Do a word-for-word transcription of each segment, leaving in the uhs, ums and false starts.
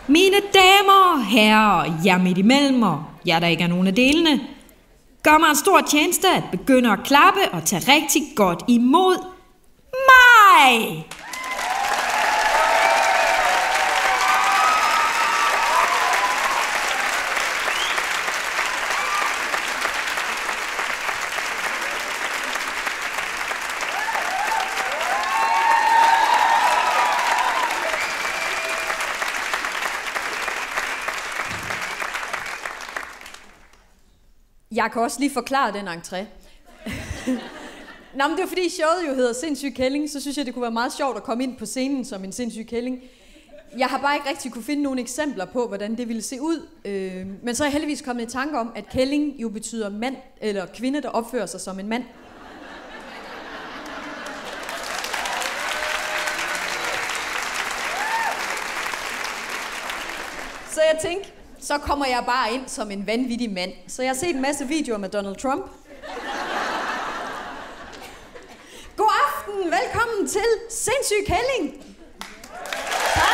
Mine damer og herrer, jer midt imellem og jer der ikke er nogen af delene, gør mig en stor tjeneste at begynde at klappe og tage rigtig godt imod mig. Jeg kan også lige forklare den entré. Nå, men det er fordi showet jo hedder Sindssyg Kælling, så synes jeg, det kunne være meget sjovt at komme ind på scenen som en sindssyg kælling. Jeg har bare ikke rigtig kunne finde nogle eksempler på, hvordan det ville se ud. Øh, men så er jeg heldigvis kommet i tanke om, at kælling jo betyder mand, eller kvinde, der opfører sig som en mand. Så jeg tænkte, så kommer jeg bare ind som en vanvittig mand. Så jeg har set en masse videoer med Donald Trump. God aften, velkommen til Sindssyg Kælling. Tak.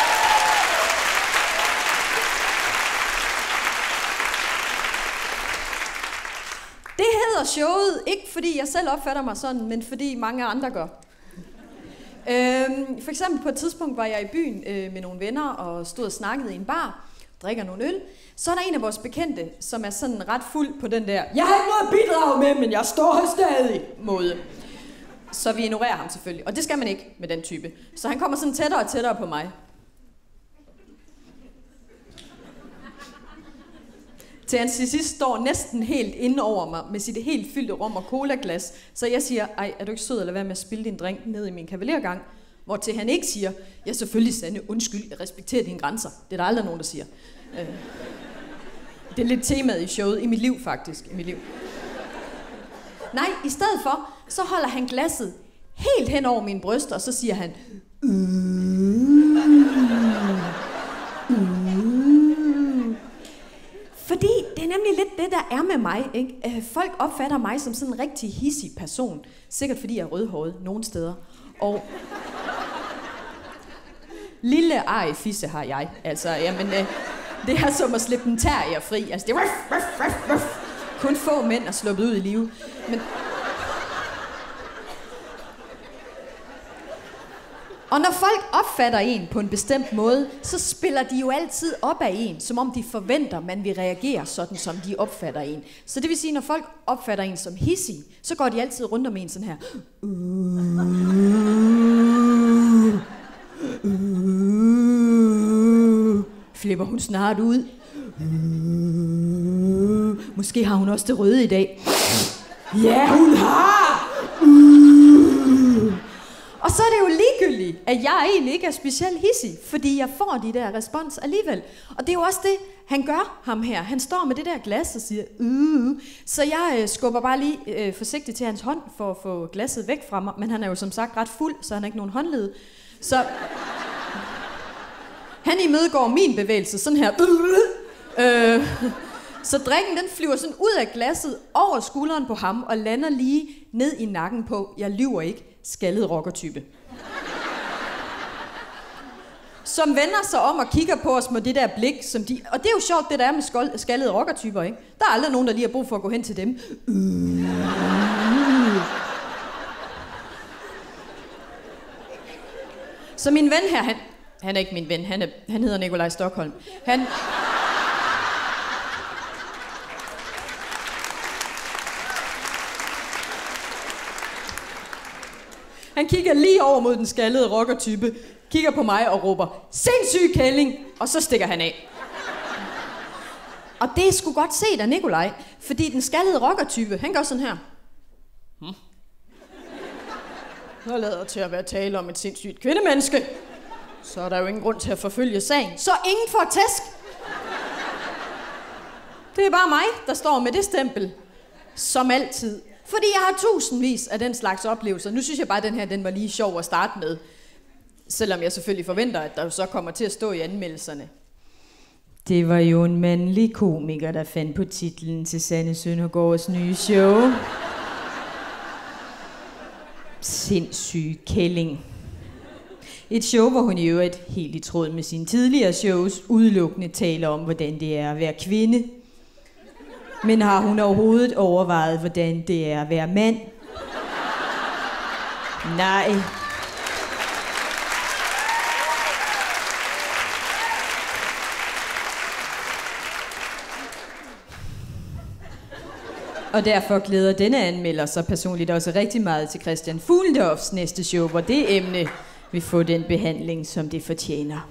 Det hedder showet, ikke fordi jeg selv opfatter mig sådan, men fordi mange andre gør. Øhm, for eksempel på et tidspunkt var jeg i byen øh, med nogle venner og stod og snakkede i en bar, drikker nogle øl. Så er der en af vores bekendte, som er sådan ret fuld på den der, jeg har ikke noget at bidrage med, men jeg står her stadig måde. Så vi ignorerer ham selvfølgelig, og det skal man ikke med den type. Så han kommer sådan tættere og tættere på mig. Til han til sidst står næsten helt inde over mig med sit helt fyldte rom og colaglas. Så jeg siger, ej, er du ikke sød at lade være med at spille din drink ned i min kavalergang? Hvor til han ikke siger, ja selvfølgelig Sanne, undskyld, jeg respekterer dine grænser. Det er der aldrig nogen, der siger. Det er lidt temaet i showet, i mit liv faktisk, i mit liv. Nej, i stedet for, så holder han glasset helt hen over mine bryster, og så siger han, uh, uh. Fordi det er nemlig lidt det, der er med mig, ikke? Folk opfatter mig som sådan en rigtig hissig person, sikkert fordi jeg er rødhåret nogle steder, og lille arifisse har jeg, altså, jamen, øh, det er som at slippe en terrier fri, altså, det er ruff, ruff, ruff, ruff. Kun få mænd er sluppet ud i live, men... Og når folk opfatter en på en bestemt måde, så spiller de jo altid op af en, som om de forventer, man vil reagere sådan, som de opfatter en. Så det vil sige, når folk opfatter en som hissig, så går de altid rundt om en sådan her. Uh, uh, flipper hun snart ud? Uh, måske har hun også det røde i dag. Ja, hun har! Uh. Og så er det jo ligegyldigt, at jeg egentlig ikke er specielt hissig, fordi jeg får de der respons alligevel. Og det er jo også det, han gør, ham her. Han står med det der glas og siger, uh. Så jeg øh, skubber bare lige øh, forsigtigt til hans hånd for at få glasset væk fra mig. Men han er jo som sagt ret fuld, så han har ikke nogen håndled. Så han imødegår min bevægelse sådan her. Øh. Så drikken den flyver sådan ud af glasset over skulderen på ham og lander lige ned i nakken på, jeg lyver ikke, skaldet rockertype. Som vender sig om og kigger på os med det der blik, som de... Og det er jo sjovt, det der er med skaldede rockertyper, ikke? Der er aldrig nogen, der lige har brug for at gå hen til dem. Uh. Så min ven her, han... Han er ikke min ven, han, er, han hedder Nikolaj Stockholm. Han... Han kigger lige over mod den skaldede rockertype, kigger på mig og råber, sindssyg kælling, og så stikker han af. Og det er sgu godt set af Nikolaj, fordi den skaldede rockertype, han gør sådan her. Hmm. Der lader til at være tale om et sindssygt kvindemenneske. Så er der jo ingen grund til at forfølge sagen. Så ingen får tæsk. Det er bare mig, der står med det stempel. Som altid. Fordi jeg har tusindvis af den slags oplevelser. Nu synes jeg bare, at den her den var lige sjov at starte med. Selvom jeg selvfølgelig forventer, at der så kommer til at stå i anmeldelserne. Det var jo en mandlig komiker, der fandt på titlen til Sanne Søndergaards nye show. Sindssyg kælling. Et show, hvor hun i øvrigt, helt i tråd med sine tidligere shows, udelukkende taler om, hvordan det er at være kvinde. Men har hun overhovedet overvejet, hvordan det er at være mand? Nej. Og derfor glæder denne anmelder sig personligt også rigtig meget til Christian Fuglendorfs næste show, hvor det emne vil få den behandling, som det fortjener.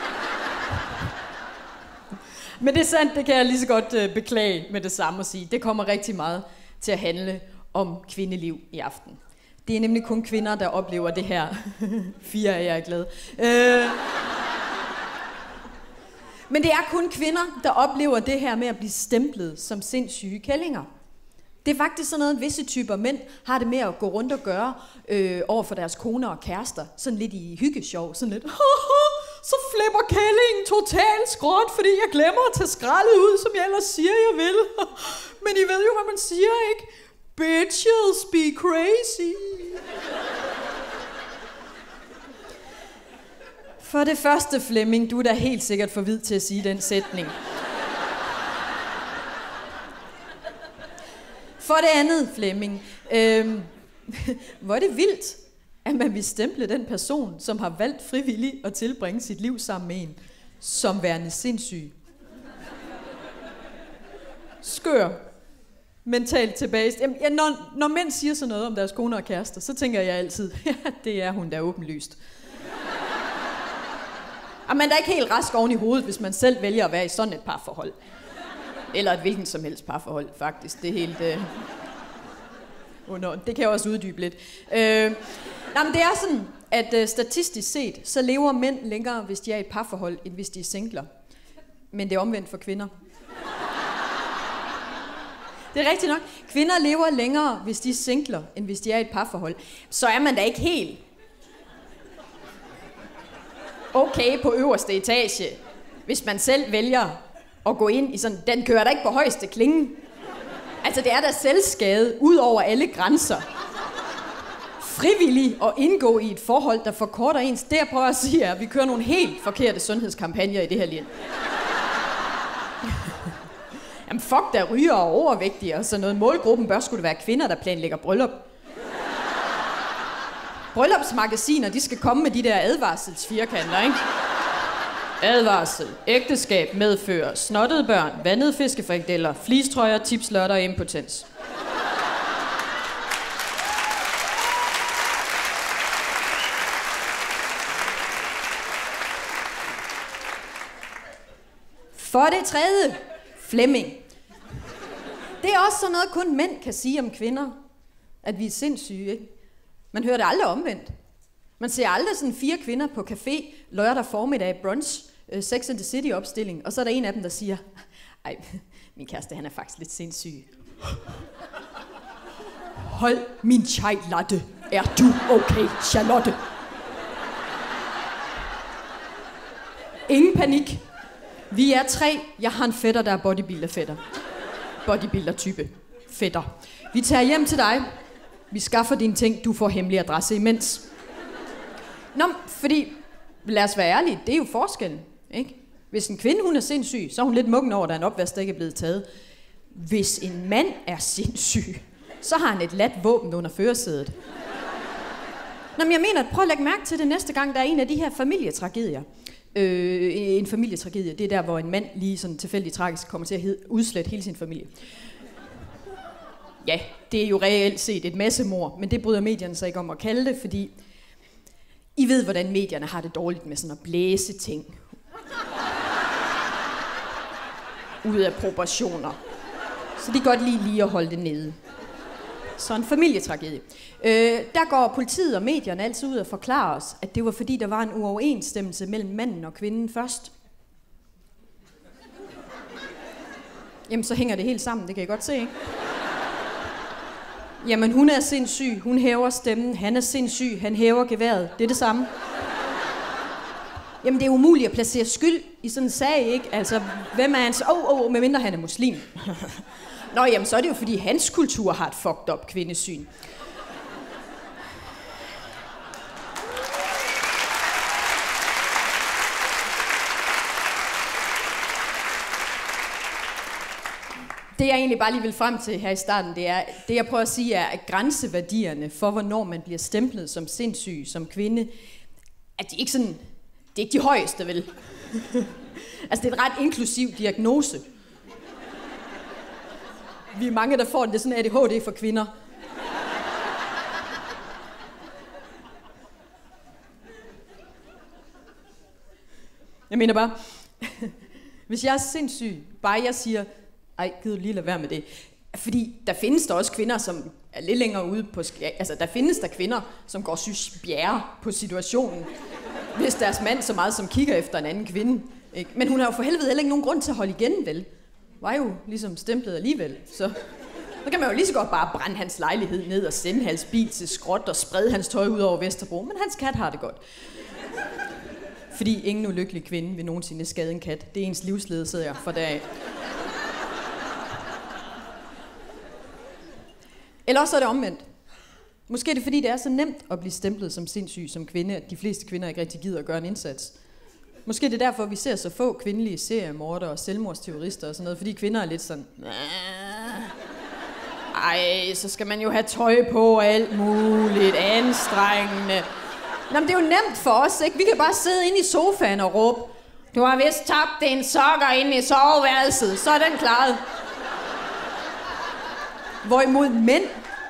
Men det er sandt, det kan jeg lige så godt øh, beklage med det samme at sige. Det kommer rigtig meget til at handle om kvindeliv i aften. Det er nemlig kun kvinder, der oplever det her. Fire af jer er glade. Øh... Men det er kun kvinder, der oplever det her med at blive stemplet som sindssyge kællinger. Det er faktisk sådan noget, visse typer mænd har det med at gå rundt og gøre øh, over for deres koner og kærester. Sådan lidt i hyggesjov, sådan lidt, så flipper kællingen totalt skråt, fordi jeg glemmer at tage skraldet ud, som jeg ellers siger, jeg vil. Men I ved jo, hvad man siger, ikke? Bitches be crazy. For det første, Flemming, du er da helt sikkert for vid til at sige den sætning. For det andet, Flemming, øh, hvor er det vildt, at man vil stemple den person, som har valgt frivilligt at tilbringe sit liv sammen med en, som værende sindssyg. Skør. Mentalt tilbage. Jamen, ja, når, når mænd siger sådan noget om deres koner og kærester, så tænker jeg altid, ja, det er hun, der er åbenlyst. Og man er da ikke helt rask oven i hovedet, hvis man selv vælger at være i sådan et parforhold. Eller et hvilken som helst parforhold, faktisk. Det er helt... Øh... under... Det kan jeg også uddybe lidt. Øh... Nå, men det er sådan, at øh, statistisk set, så lever mænd længere, hvis de er i et parforhold, end hvis de er singler. Men det er omvendt for kvinder. Det er rigtigt nok. Kvinder lever længere, hvis de er singler, end hvis de er i et parforhold. Så er man da ikke helt okay på øverste etage, hvis man selv vælger at gå ind i sådan, den kører da ikke på højeste klinge. Altså, det er da selvskade ud over alle grænser. Frivillig at indgå i et forhold, der forkorter ens. Det jeg prøver at sige er, at vi kører nogle helt forkerte sundhedskampagner i det her land. Jamen fuck, der ryger og overvægtige og sådan noget. Målgruppen bør skulle være kvinder, der planlægger bryllup. Bryllupsmagasiner, de skal komme med de der advarselsfirkanter, ikke? Advarsel. Ægteskab medfører snottede børn, vandede fiskefrikadeller, flistrøjer, tipslotter og impotens. For det tredje, Flemming. Det er også sådan noget, kun mænd kan sige om kvinder, at vi er sindssyge, ikke? Man hører det aldrig omvendt. Man ser aldrig sådan fire kvinder på café, lørdag formiddag, brunch, uh, Sex and the City opstilling, og så er der en af dem, der siger, ej, min kæreste, han er faktisk lidt sindssyg. Hold min chai latte. Er du okay, Charlotte? Ingen panik. Vi er tre. Jeg har en fætter, der er bodybuilder-fætter. Bodybuilder-type. Fætter. Vi tager hjem til dig. Vi skaffer dine ting. Du får hemmelig adresse imens. Nå, fordi, lad os være ærlige, det er jo forskellen, ikke? Hvis en kvinde, hun er sindssyg, så er hun lidt muggen over, at der er en opvask, der ikke er blevet taget. Hvis en mand er sindssyg, så har han et lat våben under førersædet. Nå, men jeg mener, prøv at lægge mærke til det næste gang, der er en af de her familietragedier. Øh, en familietragedie, det er der, hvor en mand lige sådan tilfældigt tragisk kommer til at udslette hele sin familie. Ja, det er jo reelt set et massemord, men det bryder medierne sig ikke om at kalde det, fordi I ved, hvordan medierne har det dårligt med sådan at blæse ting ud af proportioner. Så de kan godt lide lige at holde det nede. Så en familietragedie. Øh, der går politiet og medierne altid ud og forklarer os, at det var fordi, der var en uoverensstemmelse mellem manden og kvinden først. Jamen, så hænger det helt sammen, det kan I godt se, ikke? Jamen, hun er sindssyg, hun hæver stemmen, han er sindssyg, han hæver geværet, det er det samme. Jamen, det er umuligt at placere skyld i sådan en sag, ikke? Altså, hvem er hans... Åh, oh, oh, medmindre han er muslim. Nå, jamen, så er det jo, fordi hans kultur har et fucked up kvindesyn. det jeg egentlig bare lige vil frem til her i starten, det er, det jeg prøver at sige er, at grænseværdierne for, hvornår man bliver stemplet som sindssyg, som kvinde, at de ikke sådan, det er ikke de højeste, vel? Altså, det er en ret inklusiv diagnose. Vi er mange, der får det, det er sådan A D H D for kvinder. Jeg mener bare, hvis jeg er sindssyg, bare jeg siger, ej, gider du lige lade være med det. Fordi der findes der også kvinder, som er lidt længere ude på... Altså, der findes der kvinder, som går sygt bjerre på situationen, hvis deres mand så meget som kigger efter en anden kvinde. Ikke? Men hun har jo for helvede heller ikke nogen grund til at holde igen, vel? Var jo ligesom stemplet alligevel, så... Så kan man jo lige så godt bare brænde hans lejlighed ned og sende hans bil til skrot og sprede hans tøj ud over Vesterbro. Men hans kat har det godt. Fordi ingen ulykkelig kvinde vil nogensinde skade en kat. Det er ens livsledelse, jeg for deraf. Eller også er det omvendt. Måske er det fordi, det er så nemt at blive stemplet som sindssyg som kvinde, at de fleste kvinder ikke rigtig gider at gøre en indsats. Måske er det derfor, vi ser så få kvindelige seriemordere og selvmordsterrorister og sådan noget, fordi kvinder er lidt sådan... Ej, så skal man jo have tøj på og alt muligt anstrengende. Nå, men det er jo nemt for os, ikke? Vi kan bare sidde inde i sofaen og råbe, du har vist tabt en sokker inde i soveværelset, så er den klaret. Hvorimod mænd...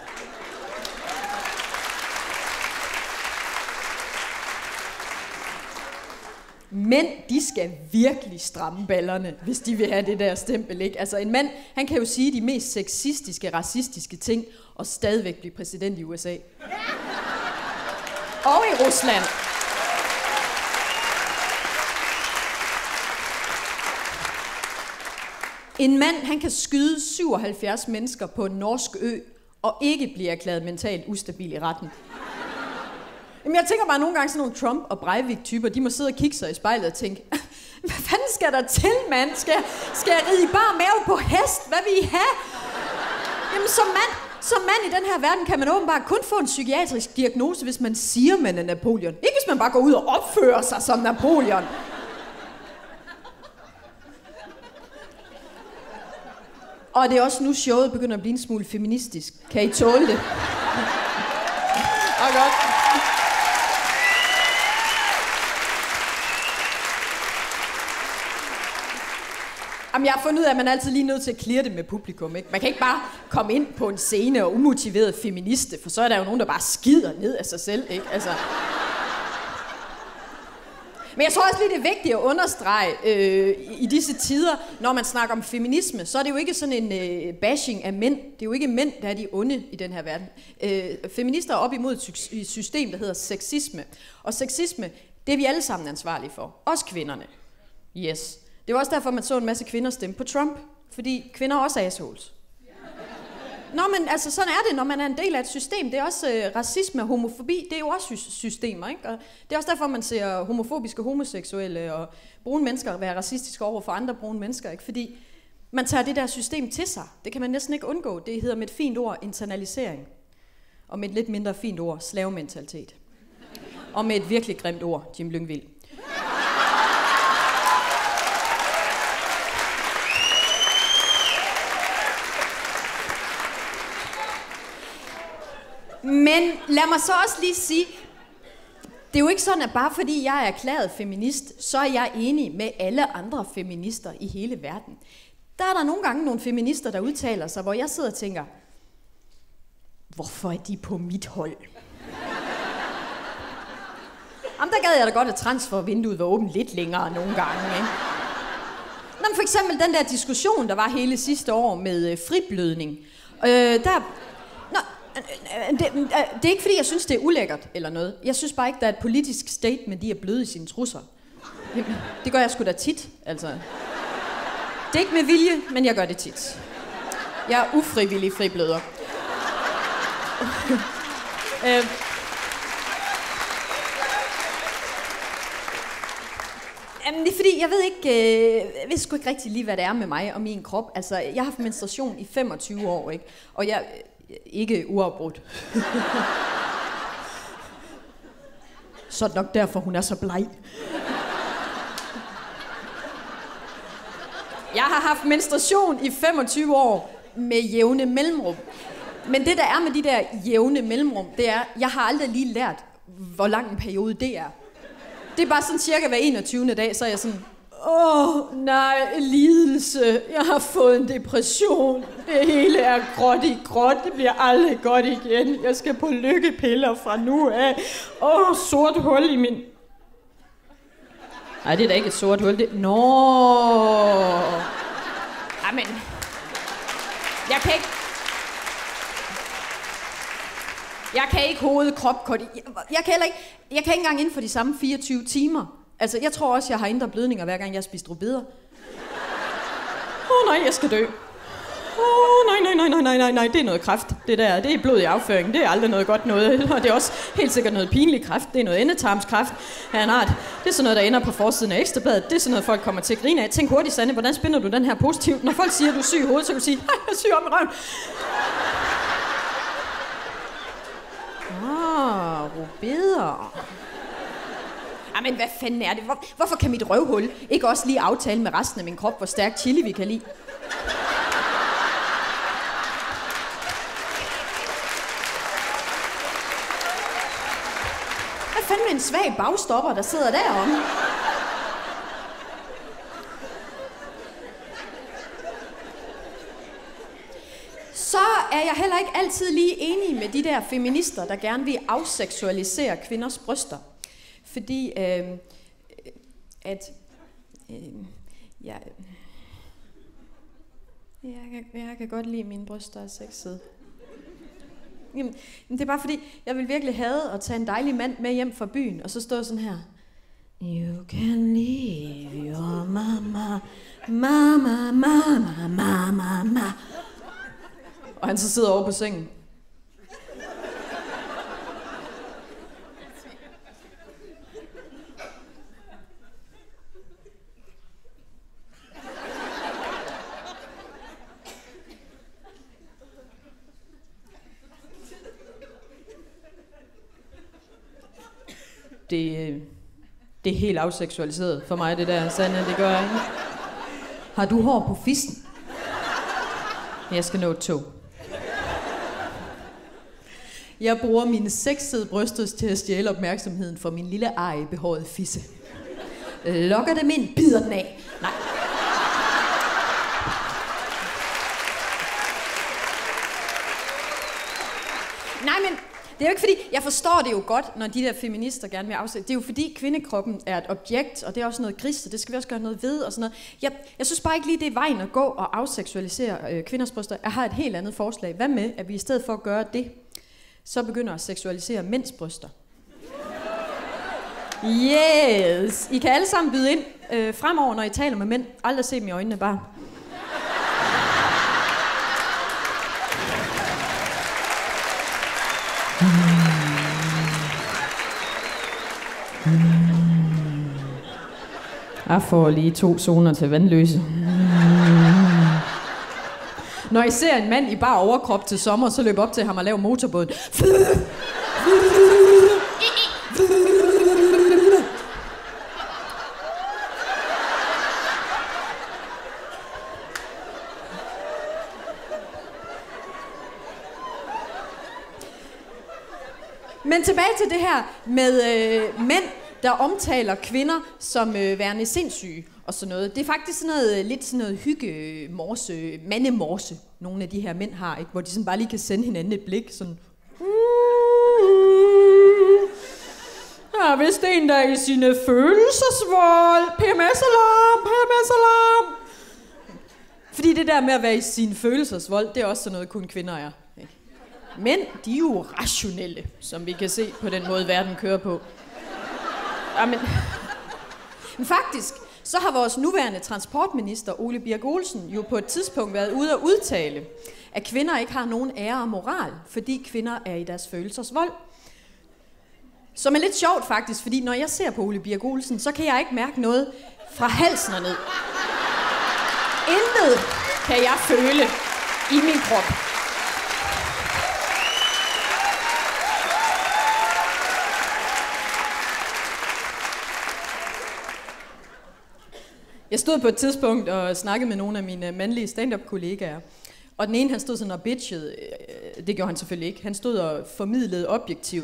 Mænd, de skal virkelig stramme ballerne, hvis de vil have det der stempel, ikke? Altså en mand, han kan jo sige de mest sexistiske, racistiske ting, og stadigvæk blive præsident i U S A. Og i Rusland. En mand, han kan skyde syvoghalvfjerds mennesker på en norsk ø, og ikke blive erklæret mentalt ustabil i retten. Jamen, jeg tænker bare nogle gange, sådan nogle Trump- og Breivik-typer, de må sidde og kigge sig i spejlet og tænke, hvad fanden skal der til, mand? Skal, skal jeg ride i bare mave på hest? Hvad vil I have? Jamen, som mand, som mand i den her verden kan man åbenbart kun få en psykiatrisk diagnose, hvis man siger, man er Napoleon. Ikke hvis man bare går ud og opfører sig som Napoleon. Og det er også nu, showet begynder at blive en smule feministisk. Kan I tåle det? Og godt. Jamen, jeg har fundet ud af, at man er altid lige nødt til at clear det med publikum, ikke? Man kan ikke bare komme ind på en scene og umotiveret feministe, for så er der jo nogen, der bare skider ned af sig selv, ikke? Altså... Men jeg tror også lige, det er vigtigt at understrege øh, i disse tider, når man snakker om feminisme, så er det jo ikke sådan en øh, bashing af mænd. Det er jo ikke mænd, der er de onde i den her verden. Øh, feminister er op imod et system, der hedder sexisme. Og sexisme, det er vi alle sammen ansvarlige for. Også kvinderne. Yes. Det var også derfor, man så en masse kvinder stemme på Trump. Fordi kvinder er også assholes. Nå, men altså, sådan er det, når man er en del af et system. Det er også øh, racisme og homofobi, det er jo også sy- systemer, ikke? Og det er også derfor, man ser homofobiske, homoseksuelle og brune mennesker være racistiske over for andre brune mennesker, ikke? Fordi man tager det der system til sig. Det kan man næsten ikke undgå. Det hedder med et fint ord internalisering. Og med et lidt mindre fint ord, slavementalitet. Og med et virkelig grimt ord, Jim Lyngvild. Men lad mig så også lige sige, det er jo ikke sådan, at bare fordi jeg er erklæret feminist, så er jeg enig med alle andre feminister i hele verden. Der er der nogle gange nogle feminister, der udtaler sig, hvor jeg sidder og tænker, hvorfor er de på mit hold? Jamen, der gad jeg da godt, at transfervinduet var åbent lidt længere nogle gange, ikke? Nå, for eksempel den der diskussion, der var hele sidste år med øh, friblødning. Øh, der... Nå, Det, det er ikke fordi, jeg synes, det er ulækkert eller noget. Jeg synes bare ikke, der er et politisk statement i at bløde i sine trusser. Det gør jeg sgu da tit, altså. Det er ikke med vilje, men jeg gør det tit. Jeg er ufrivillig fribløder. øh. Jamen, det er fordi, jeg ved ikke, øh, jeg ved sgu ikke rigtig lige, hvad det er med mig og min krop. Altså, jeg har haft menstruation i femogtyve år, ikke? Og jeg... Ikke uafbrudt. Så er det nok derfor, hun er så bleg. Jeg har haft menstruation i femogtyve år med jævne mellemrum. Men det, der er med de der jævne mellemrum, det er, jeg har aldrig lige lært, hvor lang en periode det er. Det er bare sådan cirka hver enogtyvende dag, så er jeg sådan, åh, nej, lidelse, jeg har fået en depression, det hele er gråt i gråt, det bliver aldrig godt igen, jeg skal på lykkepiller fra nu af, åh, sort hul i min... Nej, det er da ikke et sort hul, det... Nå... Jamen... Jeg kan ikke... Jeg kan ikke hovedet, krop, kort. Jeg, jeg kan heller ikke... Jeg kan ikke engang inden for de samme fireogtyve timer. Altså, jeg tror også, jeg har indre blødninger, hver gang jeg har spist rødbeder. Åh oh, nej, jeg skal dø. Åh oh, nej, nej, nej, nej, nej, nej, det er noget kræft. Det der, det er blod i afføringen. Det er aldrig noget godt noget. Og det er også helt sikkert noget pinlig kræft. Det er noget endetarmskræft af en art. Det er sådan noget, der ender på forsiden af Ekstrabladet. Det er sådan noget, folk kommer til at grine af. Tænk hurtigt, Sanne, hvordan spinder du den her positivt? Når folk siger, at du er syg i hovedet, så kan du sige, nej, jeg er syg om i røven. Ah, rødbeder. Jamen, hvad fanden er det? Hvor, hvorfor kan mit røvhul ikke også lige aftale med resten af min krop, hvor stærk chili vi kan lide? Hvad fanden med en svag bagstopper, der sidder deromme? Så er jeg heller ikke altid lige enig med de der feminister, der gerne vil afseksualisere kvinders bryster. Fordi, øh, at, øh, jeg, jeg, kan, jeg kan godt lide mine bryster af sexede. Jamen, det er bare fordi, jeg vil virkelig have at tage en dejlig mand med hjem fra byen, og så stå sådan her. You can leave your mama, mama, mama, mama, mama. Og han så sidder over på sengen. Det, det er helt afseksualiseret for mig, det der, Sanne, det gør jeg ikke. Har du hår på fissen? Jeg skal nå et tog. Jeg bruger mine sexede bryster til at stjæle opmærksomheden for min lille ej behårede fisse. Lokker dem ind, bider den af. Nej. Nej, men det er jo ikke fordi, jeg forstår det jo godt, når de der feminister gerne vil afsætte. Det er jo fordi, kvindekroppen er et objekt, og det er også noget gris, og det skal vi også gøre noget ved, og sådan noget. Jeg, jeg synes bare ikke lige, det er vejen at gå og afseksualisere øh, kvinders bryster. Jeg har et helt andet forslag. Hvad med, at vi i stedet for at gøre det, så begynder at seksualisere mænds bryster? Yes! I kan alle sammen byde ind øh, fremover, når I taler med mænd. Aldrig se dem i øjnene, bare. Jeg får lige to zoner til vandløse. Når I ser en mand i bare overkrop til sommer, så løb op til ham og lav motorbåden. Men tilbage til det her med øh, mænd, der omtaler kvinder som øh, værende sindssyge og sådan noget. Det er faktisk sådan noget, lidt sådan noget hygge-morse, mandemorse, nogle af de her mænd har, ikke? Hvor de sådan bare lige kan sende hinanden et blik, sådan... Ja, hvis det er en, der er i sine følelsesvold, P M S-alarm, P M S-alarm. Fordi det der med at være i sin følelsesvold, det er også sådan noget, kun kvinder er. Ikke? Mænd, de er jo rationelle, som vi kan se på den måde, verden kører på. Jamen, men faktisk, så har vores nuværende transportminister, Ole Birk Olesen, jo på et tidspunkt været ude at udtale, at kvinder ikke har nogen ære og moral, fordi kvinder er i deres følelsesvold. Som er lidt sjovt faktisk, fordi når jeg ser på Ole Birk Olesen, så kan jeg ikke mærke noget fra halsen og ned. Intet kan jeg føle i min krop. Jeg stod på et tidspunkt og snakkede med nogle af mine mandlige stand-up-kollegaer, og den ene, han stod sådan og bitchede. Det gjorde han selvfølgelig ikke. Han stod og formidlede objektivt,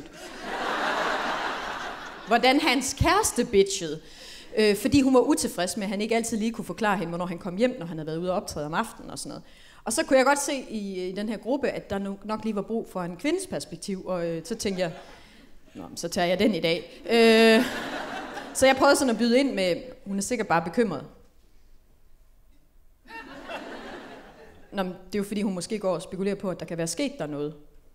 hvordan hans kæreste bitchede. Øh, fordi hun var utilfreds med, at han ikke altid lige kunne forklare hende, hvornår han kom hjem, når han havde været ude og optræde om aftenen og sådan noget. Og så kunne jeg godt se i, i den her gruppe, at der nok lige var brug for en kvindes perspektiv, og øh, så tænkte jeg, nå, så tager jeg den i dag. Øh, så jeg prøvede sådan at byde ind med, hun er sikkert bare bekymret. Nå, det er jo fordi, hun måske går og spekulerer på, at der kan være sket der noget.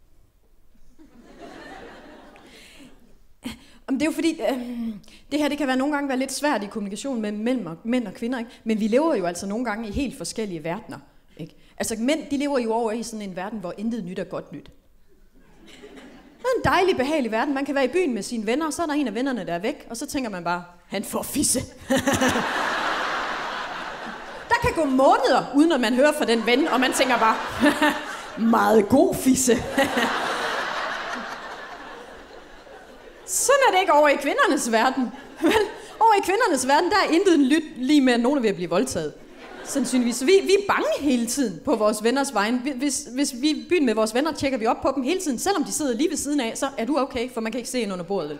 Om det er jo fordi, øh, det her det kan være nogle gange være lidt svært i kommunikation mellem, mellem mænd og kvinder, ikke? Men vi lever jo altså nogle gange i helt forskellige verdener. Ikke? Altså mænd, de lever jo over i sådan en verden, hvor intet nyt er godt nyt. Det er en dejlig, behagelig verden. Man kan være i byen med sine venner, og så er der en af vennerne, der er væk, og så tænker man bare, han får fisse. Der kan gå måneder, uden at man hører fra den ven, og man tænker bare, meget god fisse. Sådan er det ikke over i kvindernes verden. Over i kvindernes verden, der er intet lyt lige med, at nogen er ved at blive voldtaget. Sandsynligvis. Vi, vi er bange hele tiden på vores venners vegne. Hvis, hvis vi er i byen med vores venner, tjekker vi op på dem hele tiden. Selvom de sidder lige ved siden af, så er du okay, for man kan ikke se ind under bordet.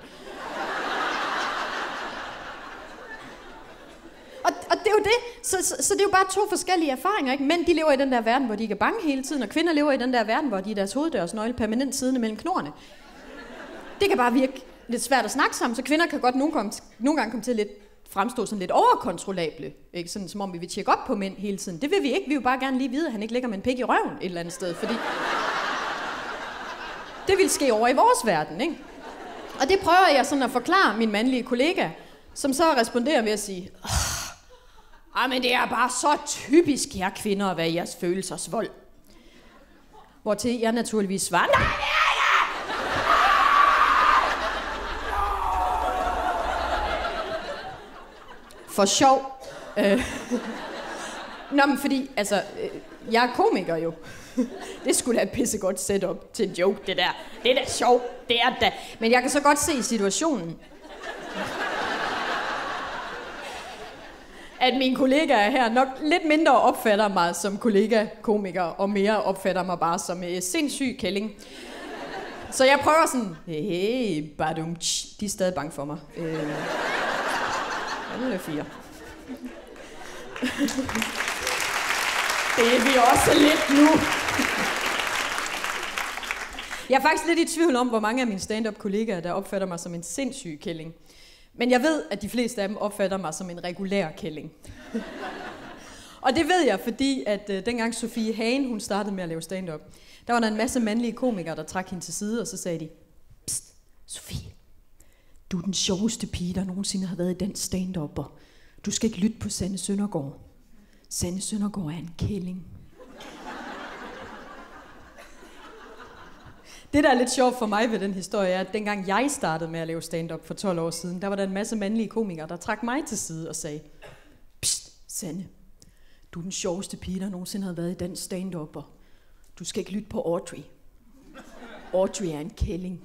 Og, og det er jo det. Så, så, så det er jo bare to forskellige erfaringer, ikke? Mænd, de lever i den der verden, hvor de ikke er bange hele tiden, og kvinder lever i den der verden, hvor de er deres hoveddørsnøgle permanent siddende mellem knorrene. Det kan bare virke lidt svært at snakke sammen, så kvinder kan godt nogle gange, nogle gange komme til at lidt fremstå sådan lidt overkontrollable, ikke? Sådan som om vi vil tjekke op på mænd hele tiden. Det vil vi ikke. Vi vil bare gerne lige vide, at han ikke ligger med en pik i røven et eller andet sted, fordi det vil ske over i vores verden, ikke? Og det prøver jeg sådan at forklare min mandlige kollega, som så responderer ved at sige, ah, men det er bare så typisk jer kvinder at være i jeres følelsers vold. Hvortil jeg naturligvis svarer, nej, det er for sjov. Øh. Nå, men fordi, altså, øh, jeg er komiker jo. Det skulle da et pissegodt setup til en joke, det der. Det er da sjovt, det er da. Men jeg kan så godt se situationen. At mine kollegaer her nok lidt mindre opfatter mig som kollega-komiker, og mere opfatter mig bare som en sindssyg kælling. Så jeg prøver sådan, hey, badum, de er stadig bange for mig. Øh. Det er fire. Det er vi også lidt nu. Jeg er faktisk lidt i tvivl om, hvor mange af mine stand-up kollegaer, der opfatter mig som en sindssyg kælling. Men jeg ved, at de fleste af dem opfatter mig som en regulær kælling. Og det ved jeg, fordi at uh, dengang Sofie Hagen, hun startede med at lave stand-up, der var der en masse mandlige komikere, der trak hende til side, og så sagde de, psst, Sofie, du er den sjoveste pige, der nogensinde har været i den stand-upper. Du skal ikke lytte på Sanne Søndergaard. Sanne Søndergaard er en kælling. Det, der er lidt sjovt for mig ved den historie, er, at dengang jeg startede med at lave stand-up for tolv år siden, der var der en masse mandlige komikere, der trak mig til side og sagde, psst, Sanne, du er den sjoveste pige, der nogensinde har været i den stand-upper. Du skal ikke lytte på Audrey. Audrey er en kælling.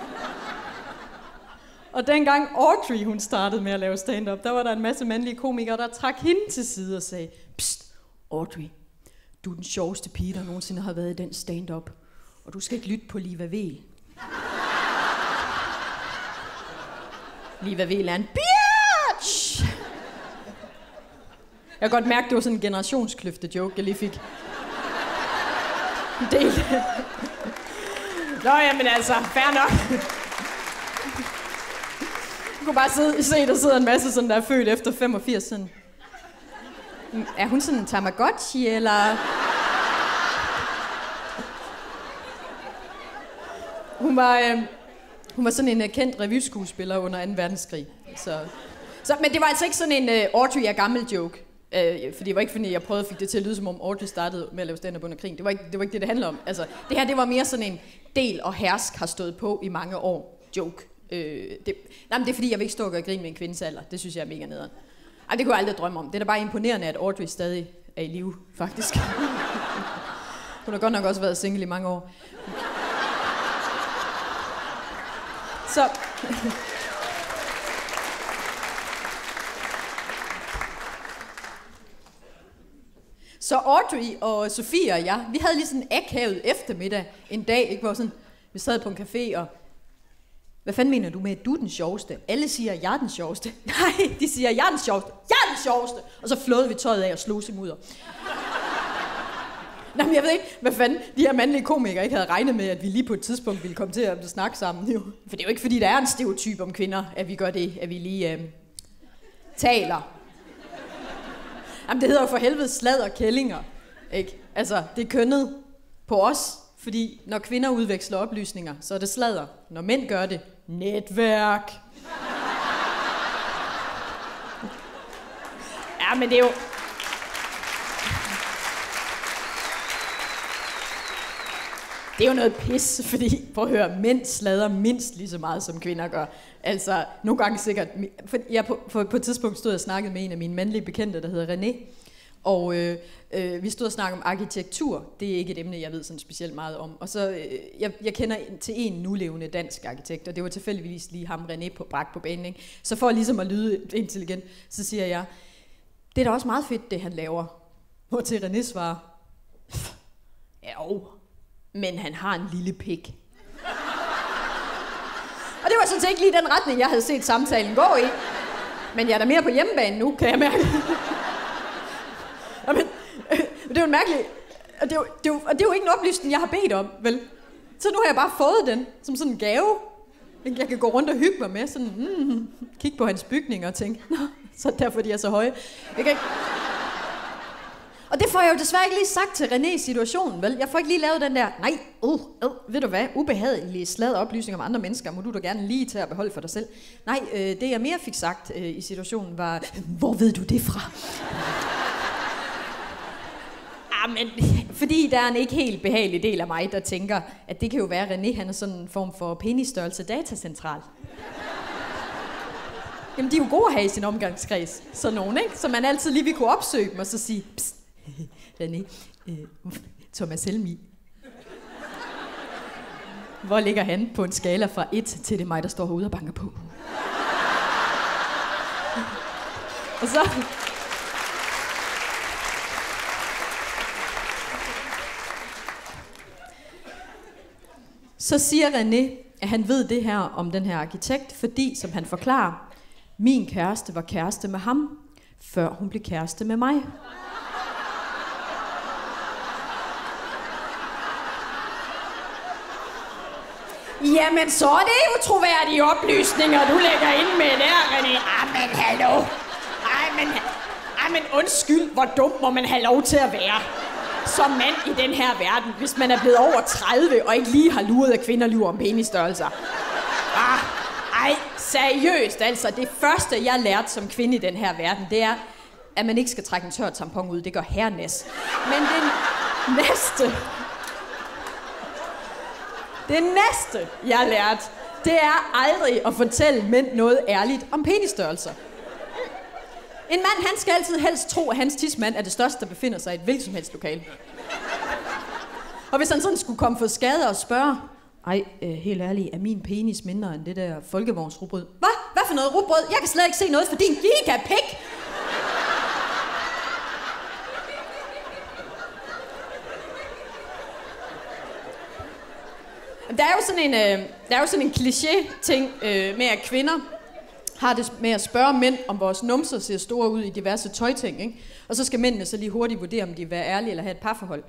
Og dengang Audrey, hun startede med at lave stand-up, der var der en masse mandlige komikere, der trak hende til side og sagde, psst, Audrey, du er den sjoveste pige, der nogensinde har været i den stand-up. Og du skal ikke lytte på Liva Vel. Liva Vel er en bitch! Jeg kan godt mærke, det var sådan en generationskløfte-joke, jeg lige fik. Del. Nå, jamen altså, fair nok. Du kunne bare sidde, se, der sidder en masse sådan, der er født efter femogfirs. Sådan. Er hun sådan en Tamagotchi, eller... Hun var, øh, hun var sådan en uh, kendt revyskuespiller under anden verdenskrig. Så, så, men det var altså ikke sådan en uh, Audrey er gammel joke. Uh, for det var ikke fordi, jeg prøvede at fik det til at lyde, som om Audrey startede med at lave stand-up under krigen. Det var, ikke, det var ikke det, det handlede om. Altså, det her, det var mere sådan en del og hersk har stået på i mange år joke. Uh, det, nej, men det er fordi, jeg vil ikke stå og gøre grin med en kvindes alder. Det synes jeg er mega nederen. Ej, det kunne jeg aldrig drømme om. Det er da bare imponerende, at Audrey stadig er i live, faktisk. Hun har godt nok også været single i mange år. Så... Så Audrey og Sofie og jeg, vi havde lige sådan en akavet eftermiddag en dag, ikke, hvor sådan, vi sad på en café og... Hvad fanden mener du med, at du er den sjoveste? Alle siger, at jeg er den sjoveste. Nej, de siger, at jeg er den sjoveste. Jeg er den sjoveste! Og så flåede vi tøjet af og slog sig mudder. Nå, men jeg ved ikke, hvad fanden de her mandlige komikere ikke havde regnet med, at vi lige på et tidspunkt ville komme til at snakke sammen. Jo. For det er jo ikke, fordi der er en stereotyp om kvinder, at vi gør det, at vi lige øh, taler. Jamen, det hedder jo for helvede slad og kællinger. Ikke? Altså, det er kønnet på os, fordi når kvinder udveksler oplysninger, så er det sladder. Når mænd gør det, netværk. Ja, men det er jo... Det er jo noget pis, fordi, prøv at høre, mænd slader mindst lige så meget, som kvinder gør. Altså, nogle gange sikkert... For jeg på, på, på et tidspunkt stod jeg og snakkede med en af mine mandlige bekendte, der hedder René. Og øh, øh, vi stod og snakkede om arkitektur. Det er ikke et emne, jeg ved sådan specielt meget om. Og så, øh, jeg, jeg kender til en nulevende dansk arkitekt, og det var tilfældigvis lige ham, René, på brak på banen. Ikke? Så for ligesom at lyde intelligent, så siger jeg, det er da også meget fedt, det han laver. Hvor til René svarer, ja, jo, men han har en lille pik. Og det var sådan set ikke lige den retning, jeg havde set samtalen gå i. Men jeg er da mere på hjemmebane nu, kan jeg mærke. Men, øh, det er jo mærkeligt. Og det er jo, det, er jo, og det er jo ikke en oplysning, jeg har bedt om, vel? Så nu har jeg bare fået den som sådan en gave. Jeg kan gå rundt og hygge mig med, sådan, mm, kigge på hans bygninger og tænke, nå, så derfor de er så høje. Jeg kan ikke... Og det får jeg jo desværre ikke lige sagt til René i situationen, vel? Jeg får ikke lige lavet den der, nej, uh, uh, ved du hvad, ubehagelige sladde oplysninger om andre mennesker, må du da gerne lige til at beholde for dig selv. Nej, øh, det jeg mere fik sagt øh, i situationen var, hvor ved du det fra? Ah, men fordi der er en ikke helt behagelig del af mig, der tænker, at det kan jo være, at René han er sådan en form for penisstørrelse datacentral. Jamen, de er jo gode at have i sin omgangskreds, sådan nogen, ikke? Så man altid lige vil kunne opsøge dem og så sige, psst, René, øh, Thomas Helmi. Hvor ligger han på en skala fra et til det er mig, der står herude og banker på? Og så... Så siger René, at han ved det her om den her arkitekt, fordi, som han forklarer, min kæreste var kæreste med ham, før hun blev kæreste med mig. Jamen, så er det jo troværdige oplysninger, du lægger ind med der, René. Ah, men hallo. Ej, men, ej, men undskyld, hvor dum må man have lov til at være som mand i den her verden, hvis man er blevet over tredive og ikke lige har luret, at kvinder lyver om penisstørrelser. Ah, ej, seriøst altså. Det første, jeg lærte som kvinde i den her verden, det er, at man ikke skal trække en tør tampon ud. Det gør herrenæs. Men det næste... Det næste, jeg lærte, det er aldrig at fortælle mænd noget ærligt om penisstørrelser. En mand, han skal altid helst tro, at hans tidsmand er det største, der befinder sig i et hvilket som helst lokale. Og hvis han sådan skulle komme for skade og spørge, ej, øh, helt ærligt, er min penis mindre end det der folkevognsrugbrød? Hvad? Hvad for noget rugbrød? Jeg kan slet ikke se noget for din gigapik! Der er jo sådan en, øh, der er jo sådan en kliché-ting øh, med, at kvinder har det med at spørge mænd, om vores numser ser store ud i diverse tøjting, ikke? Og så skal mændene så lige hurtigt vurdere, om de vil være ærlige eller have et parforhold.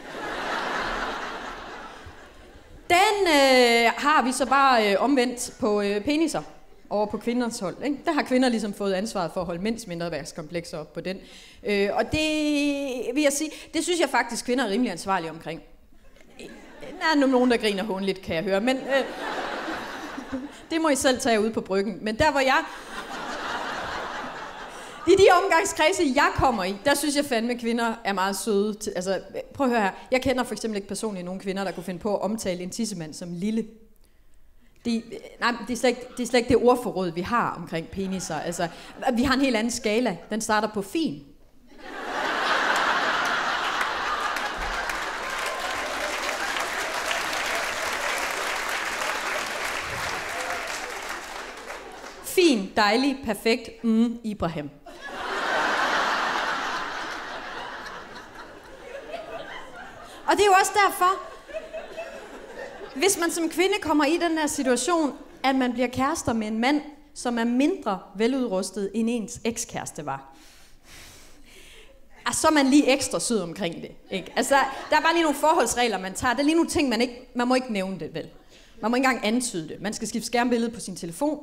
Den øh, har vi så bare øh, omvendt på øh, peniser over på kvinders hold, ikke? Der har kvinder ligesom fået ansvaret for at holde mænds mindreværdskomplekser op på den. Øh, og det vil jeg sige, det synes jeg faktisk, kvinder er rimelig ansvarlige omkring. Der er nogen, der griner hånligt, kan jeg høre, men øh, det må I selv tage ud på bryggen. Men der, hvor jeg... I de omgangskredse, jeg kommer i, der synes jeg fandme, at kvinder er meget søde. Til, altså, prøv at høre her. Jeg kender for eksempel ikke personligt nogle kvinder, der kunne finde på at omtale en tissemand som lille. De, nej, det er, slet ikke, det er slet ikke det ordforråd, vi har omkring peniser. Altså, vi har en helt anden skala. Den starter på fin. Fin, dejlig, perfekt, mm, Ibrahim. Og det er jo også derfor, hvis man som kvinde kommer i den her situation, at man bliver kærester med en mand, som er mindre veludrustet, end ens ekskæreste var. Altså, så er man lige ekstra sød omkring det, ikke? Altså, der er bare lige nogle forholdsregler, man tager. Der er lige nogle ting, man ikke... Man må ikke nævne det, vel? Man må ikke engang antyde det. Man skal skifte skærmbillede på sin telefon.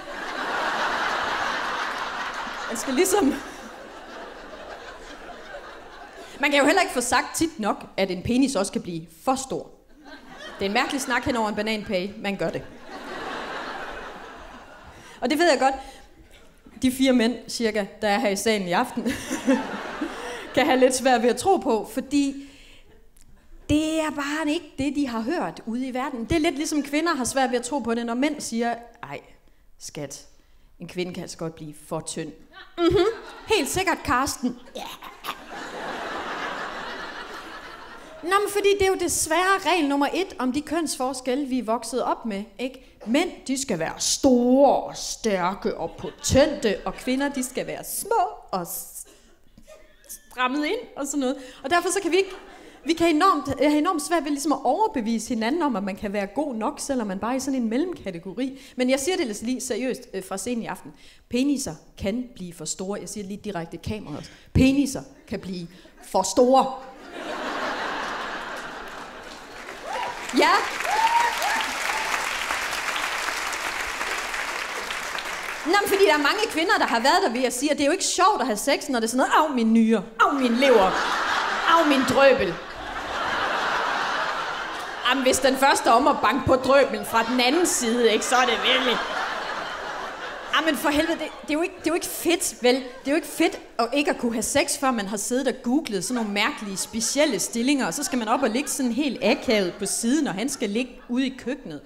Man skal ligesom... Man kan jo heller ikke få sagt tit nok, at en penis også kan blive for stor. Det er en mærkelig snak hen over en bananpage. Man gør det. Og det ved jeg godt. De fire mænd, cirka, der er her i salen i aften, kan have lidt svært ved at tro på, fordi det er bare ikke det, de har hørt ude i verden. Det er lidt ligesom kvinder har svært ved at tro på det, når mænd siger, ej, skat, en kvinde kan altså godt blive for tynd. Mhm, helt sikkert, Karsten. Ja. Nå, men fordi det er jo desværre regel nummer et om de kønsforskelle, vi er vokset op med, ikke? Mænd, de skal være store og stærke og potente, og kvinder, de skal være små og strammet ind og sådan noget. Og derfor så kan vi ikke... Vi kan enormt, have enormt svært ved ligesom at overbevise hinanden om, at man kan være god nok, selvom man bare er i sådan en mellemkategori. Men jeg siger det lige seriøst øh, fra scenen i aften. Peniser kan blive for store. Jeg siger det lige direkte i kameraet. Peniser kan blive for store. Ja. Nå, men fordi der er mange kvinder, der har været der ved at sige, at det er jo ikke sjovt at have sex, når det er sådan noget, af min nyre, af min lever, af min drøbel. Jamen, hvis den første er om at banke på drøbelen fra den anden side, ikke, så er det virkelig... Jamen, for helvede, det, det, er jo ikke, det er jo ikke fedt, vel? Det er jo ikke fedt at ikke at kunne have sex, før man har siddet og googlet sådan nogle mærkelige, specielle stillinger, og så skal man op og ligge sådan helt akavet på siden, og han skal ligge ude i køkkenet.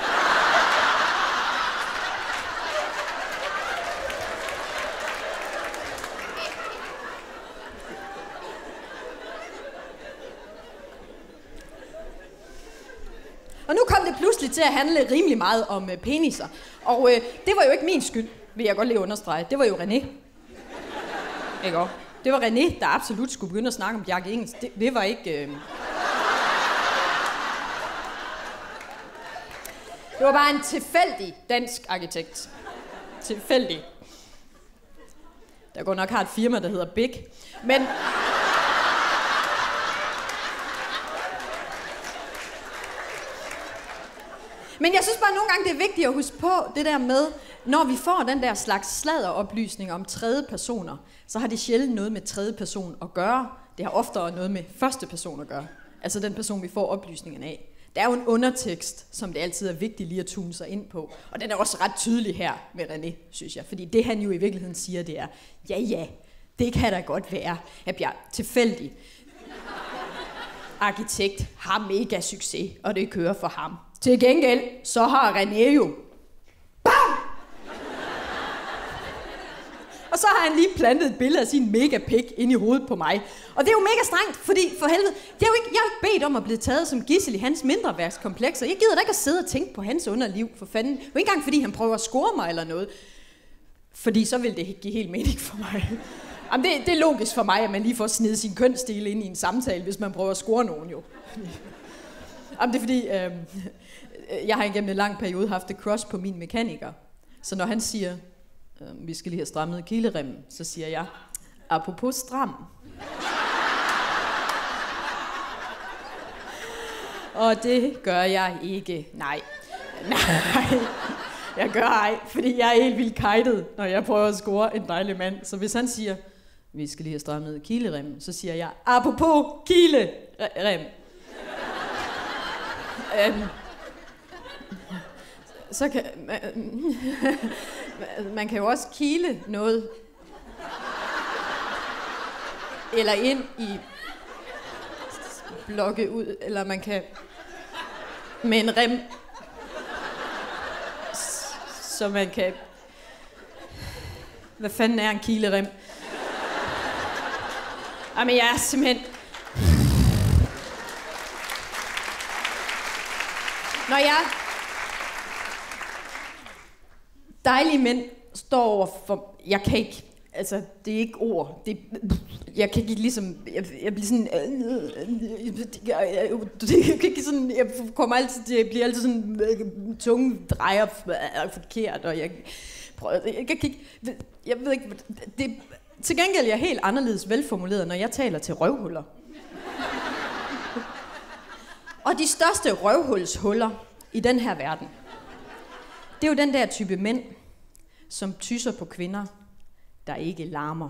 Og nu kom det pludselig til at handle rimelig meget om øh, peniser. Og øh, det var jo ikke min skyld, vil jeg godt lige understrege. Det var jo René. Ikke også? Det var René, der absolut skulle begynde at snakke om Bjarke Ingels. Det, det var ikke... Øh... Det var bare en tilfældig dansk arkitekt. Tilfældig. Der går nok har et firma, der hedder Big. Men... Men jeg synes bare nogle gange, det er vigtigt at huske på det der med, når vi får den der slags sladderoplysning om tredje personer, så har det sjældent noget med tredje person at gøre. Det har oftere noget med første person at gøre. Altså den person, vi får oplysningen af. Der er jo en undertekst, som det altid er vigtigt lige at tune sig ind på. Og den er også ret tydelig her med René, synes jeg. Fordi det han jo i virkeligheden siger, det er, ja ja, det kan da godt være, at jeg tilfældig arkitekt har mega succes, og det kører for ham. Til gengæld, så har René jo... Bam! Og så har han lige plantet et billede af sin mega pik ind i hovedet på mig. Og det er jo mega strengt, fordi for helvede, det er jo ikke, jeg er jo ikke bedt om at blive taget som gidsel i hans mindreværdskomplekser. Jeg gider da ikke at sidde og tænke på hans underliv, for fanden. Det er jo ikke engang, fordi han prøver at score mig eller noget. Fordi så vil det give helt mening for mig. Jamen, det, det er logisk for mig, at man lige får snedet sin kønsstil ind i en samtale, hvis man prøver at score nogen jo. Jamen, det er fordi, øh, jeg har igennem en lang periode haft et crush på min mekaniker. Så når han siger, øh, vi skal lige have strammet kileremmen, så siger jeg, apropos stram. Og det gør jeg ikke. Nej. Nej. Jeg gør ej, fordi jeg er helt vildt kajtet, når jeg prøver at score en dejlig mand. Så hvis han siger, vi skal lige have strammet kileremmen, så siger jeg, apropos kilerem. øhm, så kan... Man, man kan jo også kile noget. Eller ind i... blokke ud, eller man kan... med en rem... så man kan... Hvad fanden er en kilerem? Jamen, jeg er simpelthen... Når jeg... dejlige mænd står over for... Jeg kan ikke... altså, det er ikke ord. Det, jeg kan ikke ligesom, jeg, jeg bliver sådan, jeg, jeg, jeg kan ikke sådan, jeg kommer altid, jeg bliver altid sådan, tunge drejer forkert, og jeg prøver, jeg kan ikke, jeg ved ikke, det, til gengæld er jeg helt anderledes velformuleret, når jeg taler til røvhuller. Og de største røvhulshuller i den her verden, det er jo den der type mænd, som tysser på kvinder, der ikke larmer.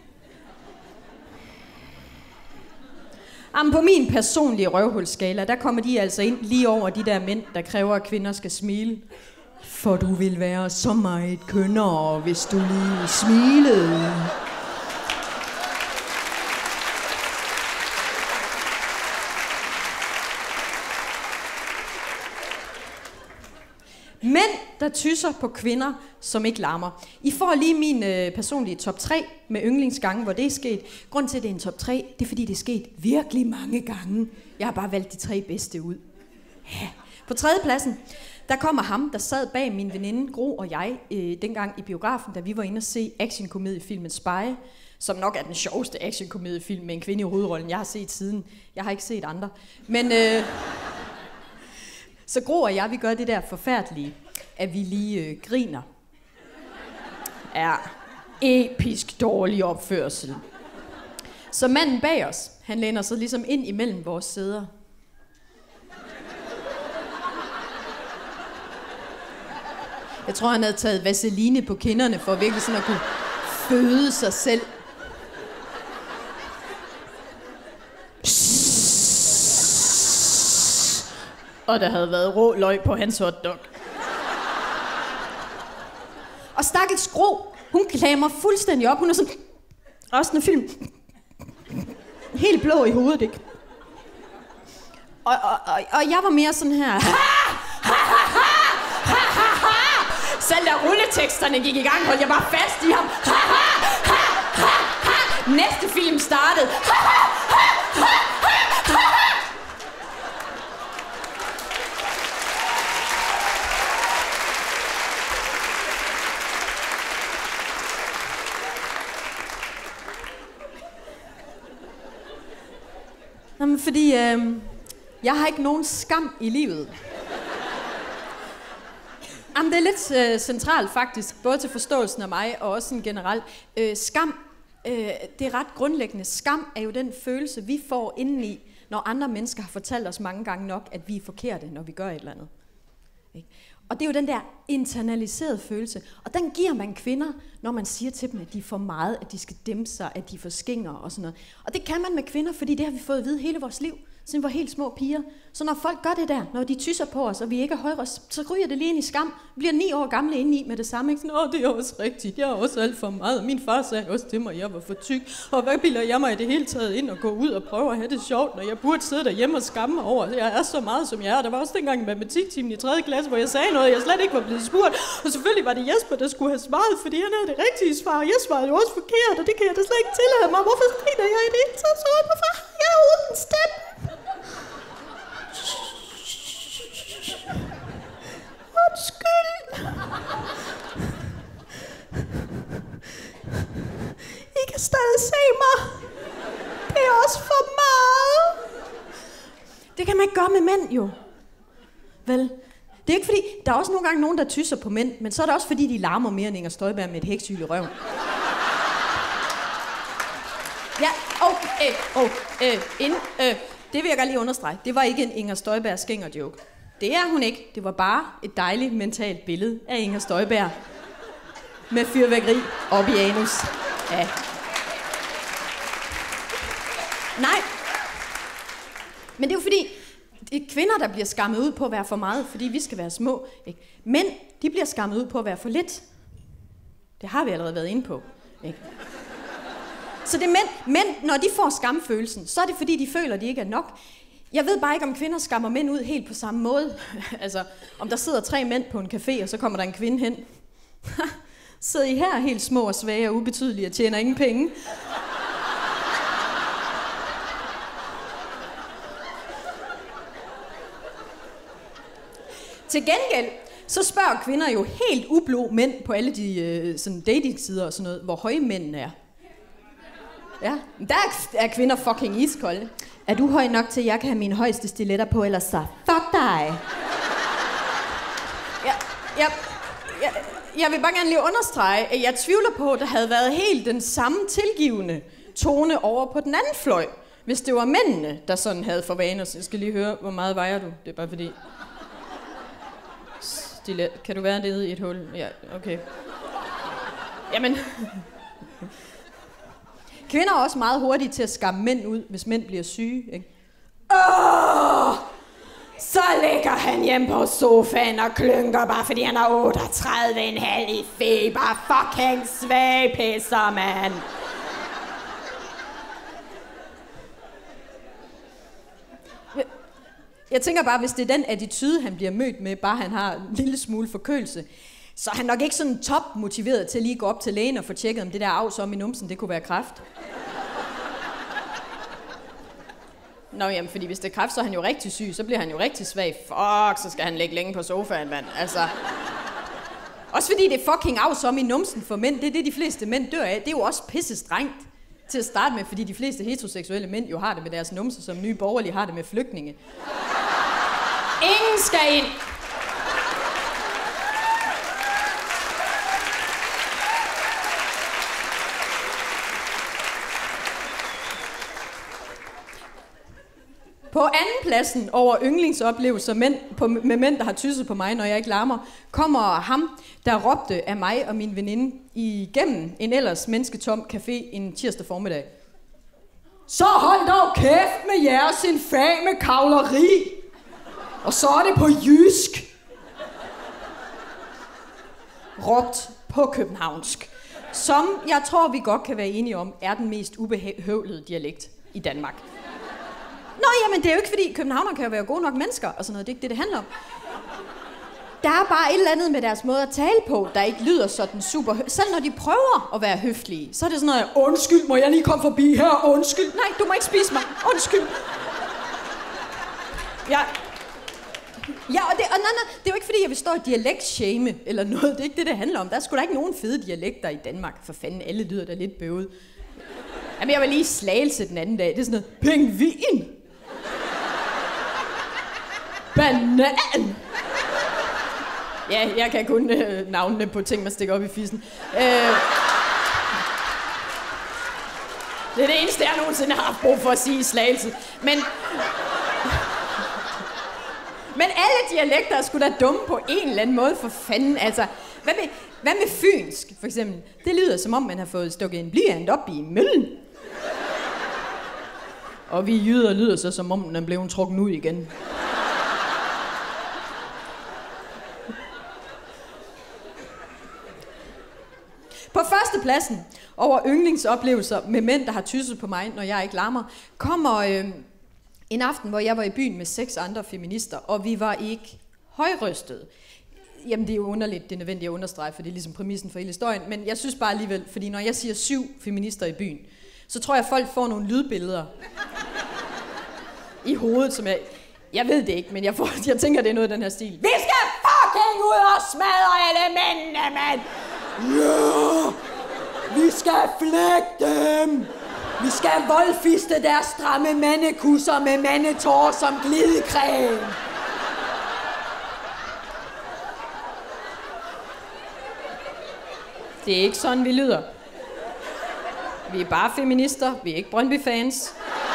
Jamen, på min personlige røvhulsskala, der kommer de altså ind lige over de der mænd, der kræver, at kvinder skal smile. For du vil være så meget kønnere, hvis du lige smilede. Mænd, der tysser på kvinder, som ikke larmer. I får lige min øh, personlige top tre med yndlingsgange, hvor det er sket. Grunden til, at det er en top tre, det er, fordi det er sket virkelig mange gange. Jeg har bare valgt de tre bedste ud. Ja. På tredjepladsen, der kommer ham, der sad bag min veninde Gro og jeg, øh, dengang i biografen, da vi var inde og se actionkomediefilmen Spy, som nok er den sjoveste actionkomediefilm med en kvinde i hovedrollen, jeg har set siden. Jeg har ikke set andre. Men... Øh, Så Gro og jeg, vi gør det der forfærdelige, at vi lige øh, griner. Er episk dårlig opførsel. Så manden bag os, han læner sig ligesom ind imellem vores sæder. Jeg tror, han havde taget vaseline på kinderne for virkelig sådan at kunne føde sig selv. Og der havde været rå løg på hans hotdog. Og stakkels Gro, hun klamrer fuldstændig op. Hun er sådan, resten af film, helt blå i hovedet, ikke? Og, og, og, og jeg var mere sådan her. Selv da rulleteksterne gik i gang, holdt jeg bare fast i ham. Næste film startede. Jamen, fordi øh, jeg har ikke nogen skam i livet. Jamen, det er lidt øh, centralt faktisk, både til forståelsen af mig og også sådan generelt. Øh, skam, øh, det er ret grundlæggende. Skam er jo den følelse, vi får indeni, når andre mennesker har fortalt os mange gange nok, at vi er forkerte, når vi gør et eller andet. Ikke? Og det er jo den der internaliserede følelse. Og den giver man kvinder, når man siger til dem, at de er for meget, at de skal dæmpe sig, at de er for skinger og sådan noget. Og det kan man med kvinder, fordi det har vi fået at vide hele vores liv, siden vi var helt små piger. Så når folk gør det der, når de tysser på os, og vi ikke er højere, så ryger det lige ind i skam. Vi bliver ni år gamle indeni med det samme. Ikke? Sådan, åh, det er også rigtigt. Jeg er også alt for meget. Min far sagde også til mig, at jeg var for tyk. Og hvad bilder jeg mig i det hele taget ind og gå ud og prøve at have det sjovt, når jeg burde sidde derhjemme og skamme mig over, at jeg er så meget, som jeg er. Der var også dengang i matematiktimen i tredje klasse, hvor jeg sagde noget, jeg slet ikke var blevet spurgt. Og selvfølgelig var det Jesper, der skulle have svaret, fordi han havde det rigtige svar. Og jeg svarede jo også forkert, og det kan jeg da slet ikke tillade mig. Hvorfor griner jeg i det hele taget så? Hvorfor har jeg uden stemme? Undskyld. I kan stadig se mig. Det er også for meget. Det kan man ikke gøre med mænd, jo. Vel? Det er ikke fordi, der er også nogle gange nogen, der tysser på mænd, men så er det også fordi, de larmer mere end Inger Støjberg med et heksyl i røven. Ja, okay, oh, øh, ind, øh, det vil jeg gerne lige understrege. Det var ikke en Inger Støjberg skænger joke. Det er hun ikke. Det var bare et dejligt mentalt billede af Inger Støjberg med fyrværkeri op i anus. Ja. Nej. Men det er jo fordi, det er kvinder, der bliver skammet ud på at være for meget, fordi vi skal være små. Ikke? Mænd, de bliver skammet ud på at være for lidt. Det har vi allerede været inde på. Ikke? Så det er mænd, mænd, når de får skamfølelsen, så er det fordi, de føler, at de ikke er nok. Jeg ved bare ikke, om kvinder skammer mænd ud helt på samme måde. Altså, om der sidder tre mænd på en café, og så kommer der en kvinde hen. Sidder I her helt små og svage og ubetydelige og tjener ingen penge? Til gengæld, så spørger kvinder jo helt ublo mænd på alle de øh, sådan dating-sider og sådan noget, hvor høje mændene er. Ja, der er kvinder fucking iskolde. Er du høj nok til, at jeg kan have mine højeste stiletter på, ellers så fuck dig. Ja, ja, ja, jeg vil bare gerne lige understrege, at jeg tvivler på, at der havde været helt den samme tilgivende tone over på den anden fløj, hvis det var mændene, der sådan havde for vaner. Så jeg skal lige høre, hvor meget vejer du? Det er bare fordi... Stilet. Kan du være nede i et hul? Ja, okay. Jamen... Kvinder er også meget hurtige til at skamme mænd ud, hvis mænd bliver syge, ikke? Åh! Så ligger han hjemme på sofaen og klynker, bare fordi han er otteogtredive komma fem i feber. Fucking svagpisser, mand! Jeg tænker bare, hvis det er den attitude, han bliver mødt med, bare han har en lille smule forkølelse, så er han nok ikke sådan top motiveret til at lige gå op til lægen og få tjekket, om det der afs om i numsen, det kunne være kræft. Nå jamen, fordi hvis det er kræft, så er han jo rigtig syg, så bliver han jo rigtig svag. Fuck, så skal han ligge længe på sofaen, mand. Altså... Også fordi det er fucking afs om i numsen for mænd, det er det, de fleste mænd dør af. Det er jo også pisse strengt til at starte med, fordi de fleste heteroseksuelle mænd jo har det med deres numse, som Nye Borgerlige har det med flygtninge. Ingen skal ind! På andenpladsen over yndlingsoplevelser mænd, på, med mænd, der har tysset på mig, når jeg ikke larmer, kommer ham, der råbte af mig og min veninde igennem en ellers mennesketom café en tirsdag formiddag. Så hold dog kæft med jeres infame kavleri! Og så er det på jysk. Råbt på københavnsk. Som jeg tror, vi godt kan være enige om, er den mest ubehøvlede dialekt i Danmark. Nå, jamen det er jo ikke fordi, københavnere kan jo være gode nok mennesker og sådan noget. Det er ikke det, det handler om. Der er bare et eller andet med deres måde at tale på, der ikke lyder sådan super... Selv når de prøver at være høflige, så er det sådan noget, undskyld, må jeg lige komme forbi her? Undskyld. Nej, du må ikke spise mig. Undskyld. Ja. Ja, og, det, og nej, nej, det er jo ikke fordi, jeg vil stå og dialektshame eller noget. Det er ikke det, det handler om. Der er sgu da ikke nogen fede dialekter i Danmark. For fanden, alle lyder da lidt bøvet. Jamen, jeg var lige i Slagelse den anden dag. Det er sådan noget, pingvin. Banan. Ja, jeg kan kun øh, navnene på ting, man stikker op i fissen. Øh, det er det eneste, jeg nogensinde har haft brug for at sige i Slagelse. Men... Men alle dialekter er sgu da dumme på en eller anden måde, for fanden. Altså, hvad med, hvad med fynsk, for eksempel? Det lyder, som om man har fået stukket en blyant op i møllen. Og vi jyder lyder så, som om den er blevet trukket ud igen. På førstepladsen over yndlingsoplevelser med mænd, der har tysset på mig, når jeg ikke larmer, kommer øh, en aften, hvor jeg var i byen med seks andre feminister, og vi var ikke højrystede. Jamen, det er jo underligt, det er nødvendigt at understrege, for det er ligesom præmissen for hele historien, men jeg synes bare alligevel, fordi når jeg siger syv feminister i byen, så tror jeg, at folk får nogle lydbilleder i hovedet, som jeg... Jeg ved det ikke, men jeg, får, jeg tænker, det er noget af den her stil. Vi skal fucking ud og smadre alle mændene, mand! Ja! Vi skal flække dem! Vi skal voldfiste deres stramme mandekusser med mandetår som glidecreme! Det er ikke sådan, vi lyder. Vi er bare feminister, vi er ikke Brøndby-fans.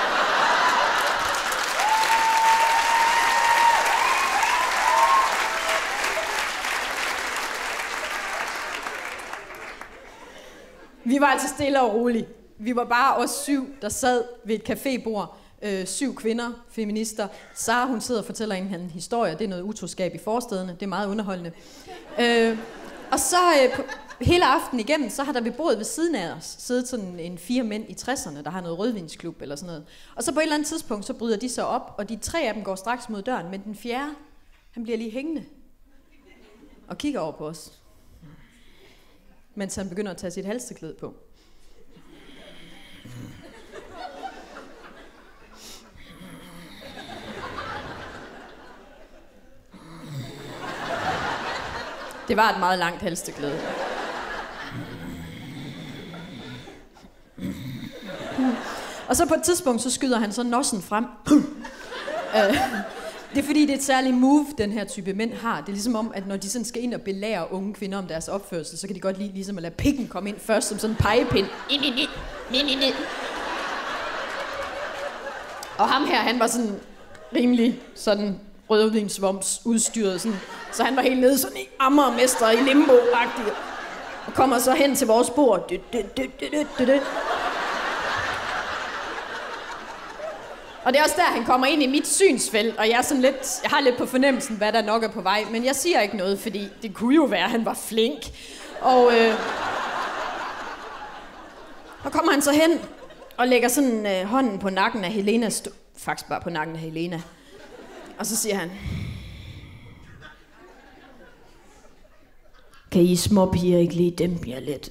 Vi var altså stille og rolige. Vi var bare os syv, der sad ved et cafébord. Øh, syv kvinder, feminister. Sara, hun sidder og fortæller en, en historie. Det er noget utroskab i forstederne. Det er meget underholdende. Øh, og så øh, på, hele aftenen igennem, så har der ved bordet ved siden af os siddet sådan en fire mænd i tresserne, der har noget rødvinsklub eller sådan noget. Og så på et eller andet tidspunkt, så bryder de sig op, og de tre af dem går straks mod døren, men den fjerde, han bliver lige hængende og kigger over på os, mens han begynder at tage sit halsterklæde på. Det var et meget langt halsteklæde. Og så på et tidspunkt, så skyder han så nossen frem. øh, det er fordi, det er et særligt move, den her type mænd har. Det er ligesom om, at når de sådan skal ind og belære unge kvinder om deres opførsel, så kan de godt lide ligesom at lade pikken komme ind først som sådan en pegepind. Og ham her, han var sådan rimelig sådan rødvinsvoms udstyret, sådan, så han var helt nede sådan i Amagermester i limbo-agtigt. Og kommer så hen til vores bord. Død, død, død, død, død, død. Og det er også der, han kommer ind i mit synsfelt, og jeg er sådan lidt, jeg har lidt på fornemmelsen, hvad der nok er på vej, men jeg siger ikke noget, fordi det kunne jo være, at han var flink. Og, øh, og kommer han så hen og lægger sådan øh, hånden på nakken af Helena, st- faktisk bare på nakken af Helena. Og så siger han, kan I småpiger ikke lige dæmpe jer lidt?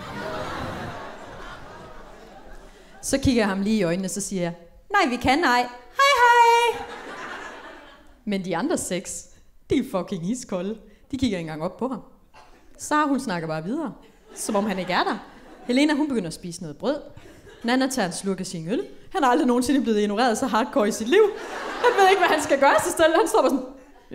Så kigger jeg ham lige i øjnene, så siger jeg, nej, vi kan ej. Hej, hej. Men de andre seks, de er fucking iskolde. De kigger ikke engang op på ham. Sara, hun snakker bare videre, som om han ikke er der. Helena, hun begynder at spise noget brød. Nana tager en slurk af sin øl. Han har aldrig nogensinde blevet ignoreret så hardcore i sit liv. Han ved ikke, hvad han skal gøre sig stille. Han står bare sådan...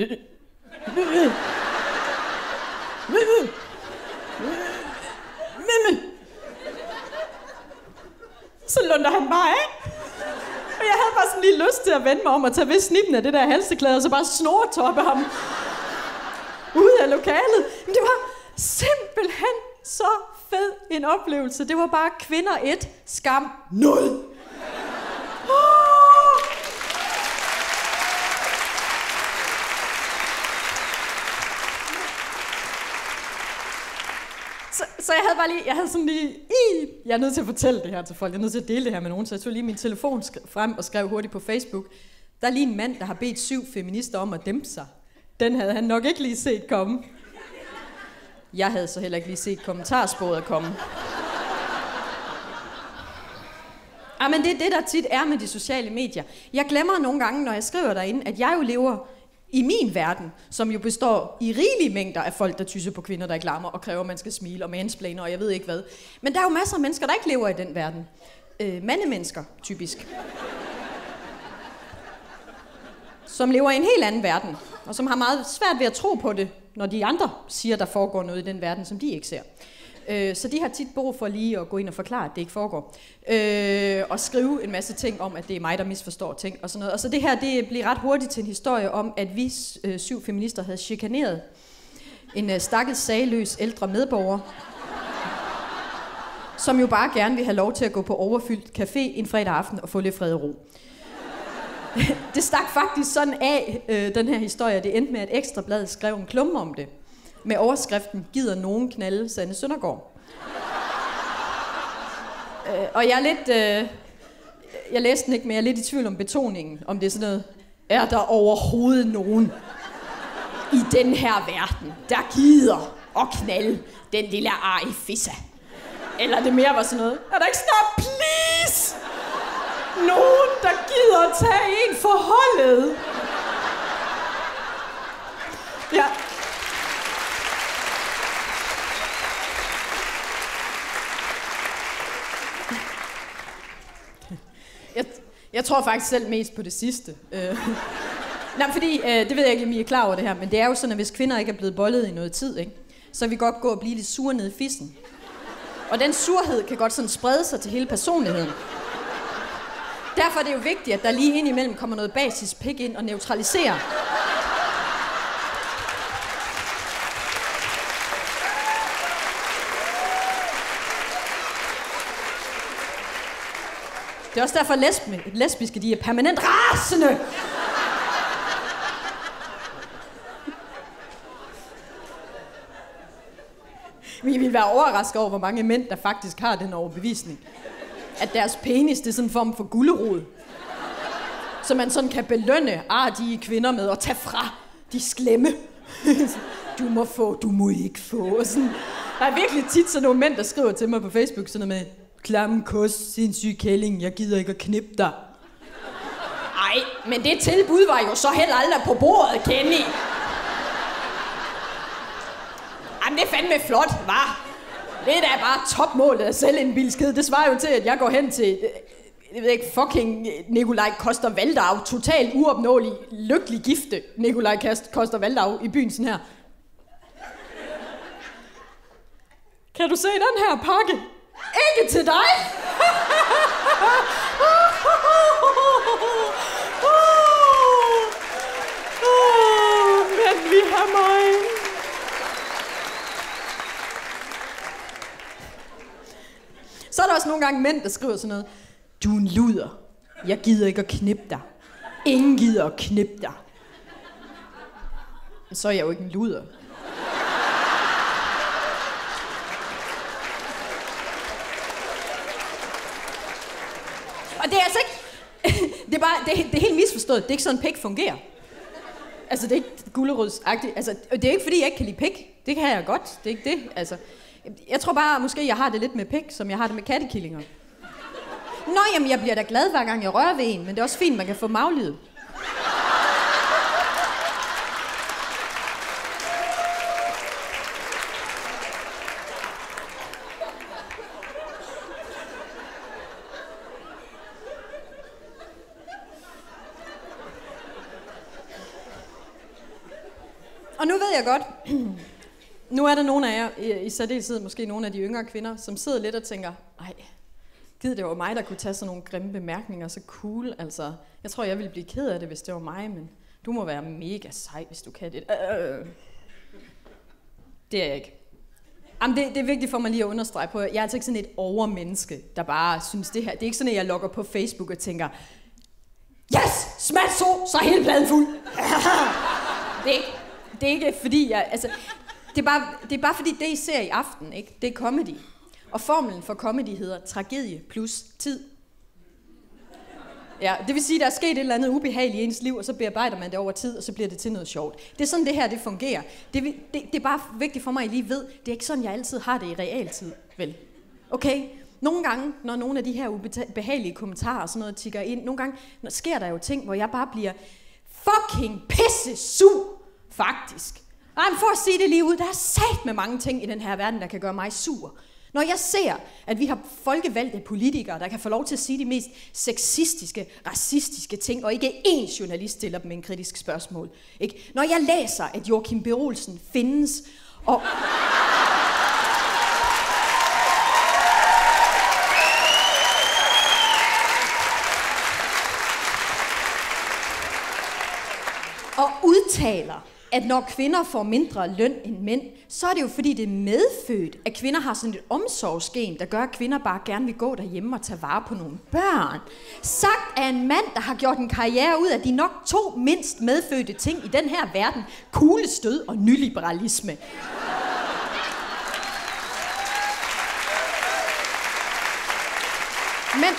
Så lunder han bare af. Og jeg havde bare sådan lige lyst til at vende mig om og tage ved snippen af det der halseklæde, og så bare snortoppe ham ud af lokalet. Men det var simpelthen så fed en oplevelse. Det var bare kvinder et, skam nul. Oh! Så, så jeg havde bare lige, jeg havde sådan lige, i, jeg er nødt til at fortælle det her til folk, jeg er nødt til at dele det her med nogen, så jeg tog lige min telefon frem og skrev hurtigt på Facebook. Der er lige en mand, der har bedt syv feminister om at dæmpe sig. Den havde han nok ikke lige set komme. Jeg havde så heller ikke lige set kommentarsporet komme. Ah, men det er det, der tit er med de sociale medier. Jeg glemmer nogle gange, når jeg skriver derinde, at jeg jo lever i min verden, som jo består i rigelige mængder af folk, der tysser på kvinder, der ikke larmer og kræver, at man skal smile og mansplainer, og jeg ved ikke hvad. Men der er jo masser af mennesker, der ikke lever i den verden. Øh, mandemennesker, typisk. Som lever i en helt anden verden, og som har meget svært ved at tro på det, når de andre siger, der foregår noget i den verden, som de ikke ser. Øh, så de har tit brug for lige at gå ind og forklare, at det ikke foregår. Øh, og skrive en masse ting om, at det er mig, der misforstår ting og sådan noget. Og så det her, det bliver ret hurtigt til en historie om, at vi øh, syv feminister havde chikaneret en øh, stakkels sageløs ældre medborger, som jo bare gerne vil have lov til at gå på overfyldt café en fredag aften og få lidt fred og ro. Det stak faktisk sådan af, øh, den her historie. Det endte med, at Ekstrabladet skrev en klumme om det. Med overskriften, gider nogen knalde Sanne Søndergaard? øh, og jeg er lidt... Øh, jeg læste den ikke, men jeg er lidt i tvivl om betoningen. Om det er sådan noget, er der overhovedet nogen i den her verden, der gider at knalde den lille Ari Fissa? Eller det mere var sådan noget, er der ikke snart, please, nogen, der gider at tage en for holdet? Ja. Jeg, jeg tror faktisk selv mest på det sidste. Øh. Nej, fordi, øh, det ved jeg ikke, om I er klar over det her, men det er jo sådan, at hvis kvinder ikke er blevet bollet i noget tid, ikke, så vil vi godt gå og blive lidt sure nede i fissen. Og den surhed kan godt sådan sprede sig til hele personligheden. Derfor er det jo vigtigt, at der lige indimellem kommer noget basis pik ind og neutraliserer. Det er også derfor, lesb- lesbiske de er permanent rasende. Vi vil være overrasket over, hvor mange mænd, der faktisk har den overbevisning. At deres penis, det er sådan en form for gullerod. Så man sådan kan belønne artige kvinder med at tage fra de slemme. Du må få, du må ikke få. Og sådan. Der er virkelig tit sådan nogle mænd, der skriver til mig på Facebook sådan noget med, klamme kost, sindssyg kælling, jeg gider ikke at knippe dig. Ej, men det tilbud var jo så heller aldrig på bordet, Kenny. det er fandme flot, hva'? Det er da bare topmålet af selvindbilskhed. Det svarer jo til, at jeg går hen til, jeg ved ikke, fucking Nikolaj Coster-Waldau, totalt uopnåelig, lykkelig gifte Nikolaj Coster-Waldau i byen sådan her. Kan du se den her pakke? Ikke til dig! Men vi har mig. Så er der også nogle gange mænd, der skriver sådan noget. Du er en luder. Jeg gider ikke at knippe dig. Ingen gider at knippe dig. Så er jeg jo ikke en luder. Og det er altså ikke... det, er bare, det, er, det er helt misforstået. Det er ikke sådan, pik fungerer. Altså, det er ikke gulerodsagtigt. Altså, det er ikke, fordi jeg ikke kan lide pik. Det kan jeg godt. Det er ikke det. Altså, jeg tror bare, måske jeg har det lidt med pik, som jeg har det med kattekillinger. Nå, jamen, jeg bliver da glad, hver gang jeg rører ved en, men det er også fint, man kan få maglyd. Og nu ved jeg godt, nu er der nogle af jer, i særdeleshed måske nogle af de yngre kvinder, som sidder lidt og tænker, ej, gid det var mig, der kunne tage sådan nogle grimme bemærkninger, så cool, altså. Jeg tror, jeg ville blive ked af det, hvis det var mig, men du må være mega sej, hvis du kan det. Øh. Det er jeg ikke. Jamen, det, det er vigtigt for mig lige at understrege på, jeg er altså ikke sådan et overmenneske, der bare synes det her. Det er ikke sådan, at jeg logger på Facebook og tænker, yes, smash så, så er hele pladen fuld. Det er ikke. Det er ikke fordi, jeg, altså, det er, bare, det er bare fordi, det I ser i aften, ikke? Det er comedy. Og formlen for comedy hedder tragedie plus tid. Ja, det vil sige, der er sket et eller andet ubehageligt i ens liv, og så bearbejder man det over tid, og så bliver det til noget sjovt. Det er sådan, det her det fungerer. Det, det, det er bare vigtigt for mig, at I lige ved, det er ikke sådan, jeg altid har det i realtid, vel? Okay? Nogle gange, når nogle af de her ubehagelige kommentarer og sådan noget tigger ind, nogle gange når sker der jo ting, hvor jeg bare bliver fucking pisse sur. Faktisk. Ej, men for at sige det lige ud, der er sat med mange ting i den her verden, der kan gøre mig sur. Når jeg ser, at vi har folkevalgte politikere, der kan få lov til at sige de mest sexistiske, racistiske ting, og ikke én journalist stiller dem en kritisk spørgsmål. Ikke? Når jeg læser, at Joachim B. Olsen findes, og... og udtaler, at når kvinder får mindre løn end mænd, så er det jo fordi, det er medfødt, at kvinder har sådan et omsorgsgen, der gør, at kvinder bare gerne vil gå derhjemme og tage vare på nogle børn. Sagt af en mand, der har gjort en karriere ud af de nok to mindst medfødte ting i den her verden, kuglestød og nyliberalisme. Men,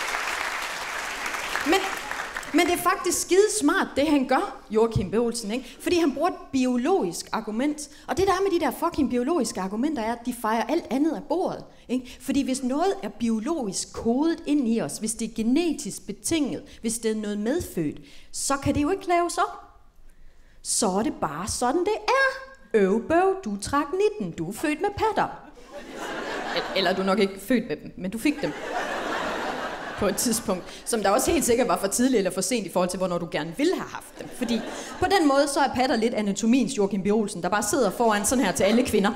men, men det er faktisk skide smart, det han gør, Joachim B. Olsen, ikke? Fordi han bruger et biologisk argument. Og det der er med de der fucking biologiske argumenter er, at de fejrer alt andet af bordet. Ikke? Fordi hvis noget er biologisk kodet ind i os, hvis det er genetisk betinget, hvis det er noget medfødt, så kan det jo ikke laves om. Så er det bare sådan, det er. Øvbøv, du trak nitten, du er født med patter. Eller du er nok ikke født med dem, men du fik dem. På et tidspunkt, som der også helt sikkert var for tidligt eller for sent i forhold til, hvornår du gerne ville have haft dem. Fordi på den måde, så er patter lidt anatomiens Joachim B. Olsen, der bare sidder foran sådan her til alle kvinder.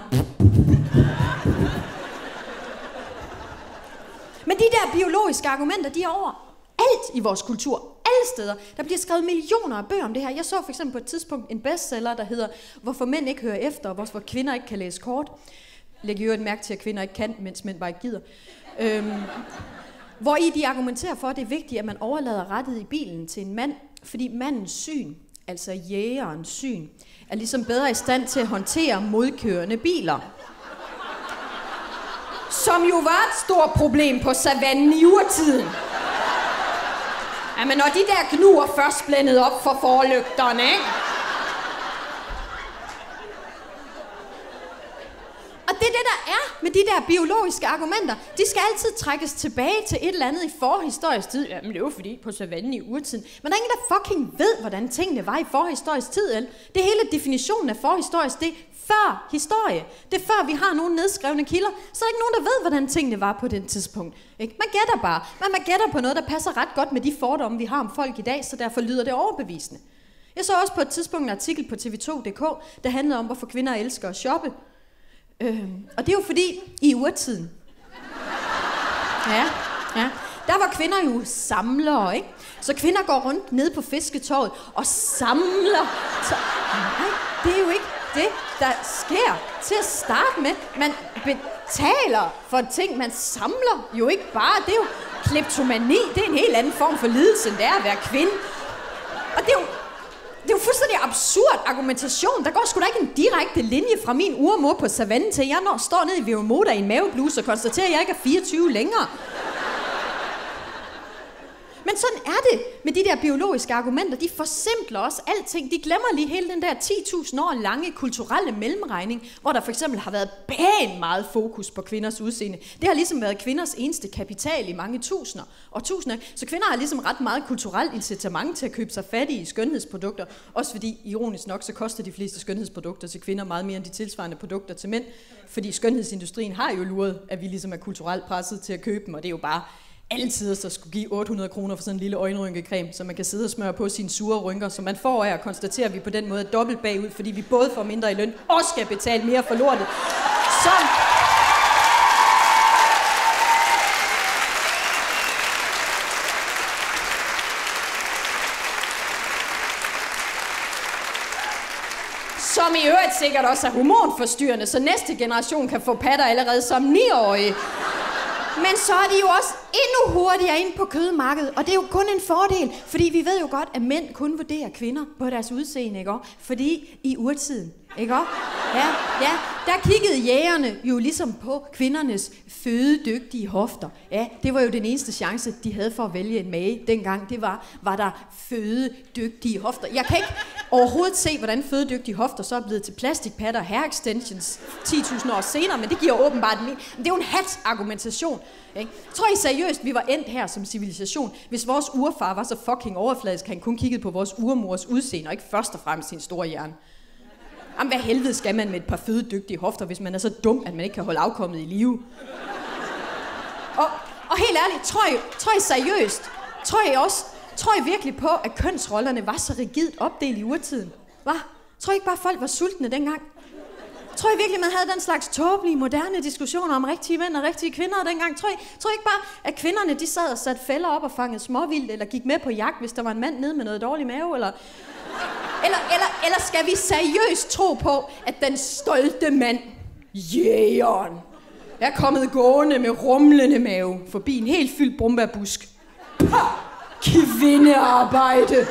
Men de der biologiske argumenter, de er over alt i vores kultur. Alle steder. Der bliver skrevet millioner af bøger om det her. Jeg så for eksempel på et tidspunkt en bestseller, der hedder Hvorfor mænd ikke hører efter, og hvorfor kvinder ikke kan læse kort. Læg jo et mærke til, at kvinder ikke kan, mens mænd bare ikke gider. Øhm, hvor i de argumenterer for, at det er vigtigt, at man overlader rettet i bilen til en mand, fordi mandens syn, altså jægerens syn, er ligesom bedre i stand til at håndtere modkørende biler. Som jo var et stort problem på savannen i urtiden. Jamen, når de der gnuer først blændede op for forlygterne, ikke? Og det det, der er med de der biologiske argumenter. De skal altid trækkes tilbage til et eller andet i forhistorisk tid. Jamen, det er jo fordi på savannen i urtiden. Men der er ingen, der fucking ved, hvordan tingene var i forhistorisk tid. Eller? Det hele definitionen af forhistorisk, det er før historie. Det er før, vi har nogle nedskrevne kilder. Så er der ikke nogen, der ved, hvordan tingene var på den tidspunkt. Ikke? Man gætter bare. Men man gætter på noget, der passer ret godt med de fordomme, vi har om folk i dag, så derfor lyder det overbevisende. Jeg så også på et tidspunkt en artikel på T V to punktum d k, der handlede om, hvorfor kvinder elsker at shoppe. Øhm, og det er jo fordi, i urtiden, ja, ja, der var kvinder jo samlere, ikke? Så kvinder går rundt ned på fisketorvet og samler. Så, nej, det er jo ikke det, der sker til at starte med. Man betaler for ting, man samler jo ikke bare. Det er jo kleptomani, det er en helt anden form for lidelse, end det er at være kvinde. Og det er jo Det er jo fuldstændig absurd argumentation. Der går sgu da ikke en direkte linje fra min urmor på savannen til, jeg når står nede i Veomoda i en mavebluse og konstaterer, at jeg ikke er fireogtyve længere. Men sådan er det med de der biologiske argumenter. De forsimpler også alting. De glemmer lige hele den der ti tusind år lange kulturelle mellemregning, hvor der for eksempel har været pænt meget fokus på kvinders udseende. Det har ligesom været kvinders eneste kapital i mange tusinder og tusinder. Så kvinder har ligesom ret meget kulturelt incitament til at købe sig fattige skønhedsprodukter. Også fordi, ironisk nok, så koster de fleste skønhedsprodukter til kvinder meget mere end de tilsvarende produkter til mænd. Fordi skønhedsindustrien har jo luret, at vi ligesom er kulturelt presset til at købe dem, og det er jo bare altid så skulle give otte hundrede kroner for sådan en lille øjenrynkecreme, så man kan sidde og smøre på sine sure rynker, så man får af at konstatere, at vi på den måde er dobbelt bagud, fordi vi både får mindre i løn og skal betale mere for lortet. Så som i øvrigt sikkert også er hormonforstyrrende, så næste generation kan få patter allerede som niårige. Men så er de jo også endnu hurtigere ind på kødmarkedet, og det er jo kun en fordel, fordi vi ved jo godt, at mænd kun vurderer kvinder på deres udseende, ikke? Fordi i urtiden, ikke? Ja, ja, der kiggede jægerne jo ligesom på kvindernes fødedygtige hofter. Ja, det var jo den eneste chance, de havde for at vælge en mage dengang. Det var, var der fødedygtige hofter. Jeg kan ikke overhovedet se, hvordan fødedygtige hofter så er blevet til plastikpatter og hair extensions ti tusind år senere, men det giver åbenbart en... Det er jo en hat-argumentation. Ikke? Tror I seriøst, vi var endt her som civilisation, hvis vores urfar var så fucking overfladisk, han kun kiggede på vores urmors udseende, og ikke først og fremmest sin store hjerne? Jamen, hvad helvede skal man med et par fødedygtige hofter, hvis man er så dum, at man ikke kan holde afkommet i live? Og, og helt ærligt, tror I, tror I seriøst, tror I også, tror I virkelig på, at kønsrollerne var så rigidt opdelt i urtiden? Hva? Tror I ikke bare, folk var sultne dengang? Tror I virkelig, man havde den slags tåbelige, moderne diskussioner om rigtige mænd og rigtige kvinder dengang? Tror I, tror I ikke bare, at kvinderne de sad og satte fælder op og fangede småvildt, eller gik med på jagt, hvis der var en mand nede med noget dårlig mave, eller... Eller, eller, eller skal vi seriøst tro på, at den stolte mand, jægeren, er kommet gående med rumlende mave forbi en helt fyldt brumbærbusk? Pah! Kvindearbejde!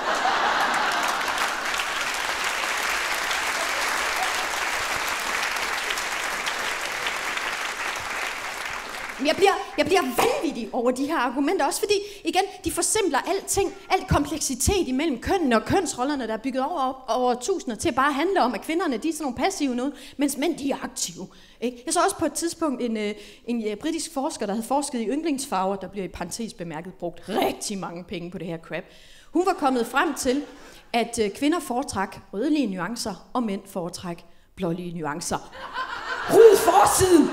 Jeg bliver, jeg bliver vanvittig over de her argumenter, også fordi, igen, de forsimpler alting, al kompleksitet imellem kønnene og kønsrollerne, der er bygget over, over tusinder, til at bare handle om, at kvinderne de er sådan nogle passive noget, mens mænd de er aktive. Ikke? Jeg så også på et tidspunkt en, en, en britisk forsker, der havde forsket i yndlingsfarver, der bliver i parentes bemærket brugt rigtig mange penge på det her crap. Hun var kommet frem til, at kvinder foretræk rødlige nuancer, og mænd foretræk blålige nuancer. Ryd forsiden!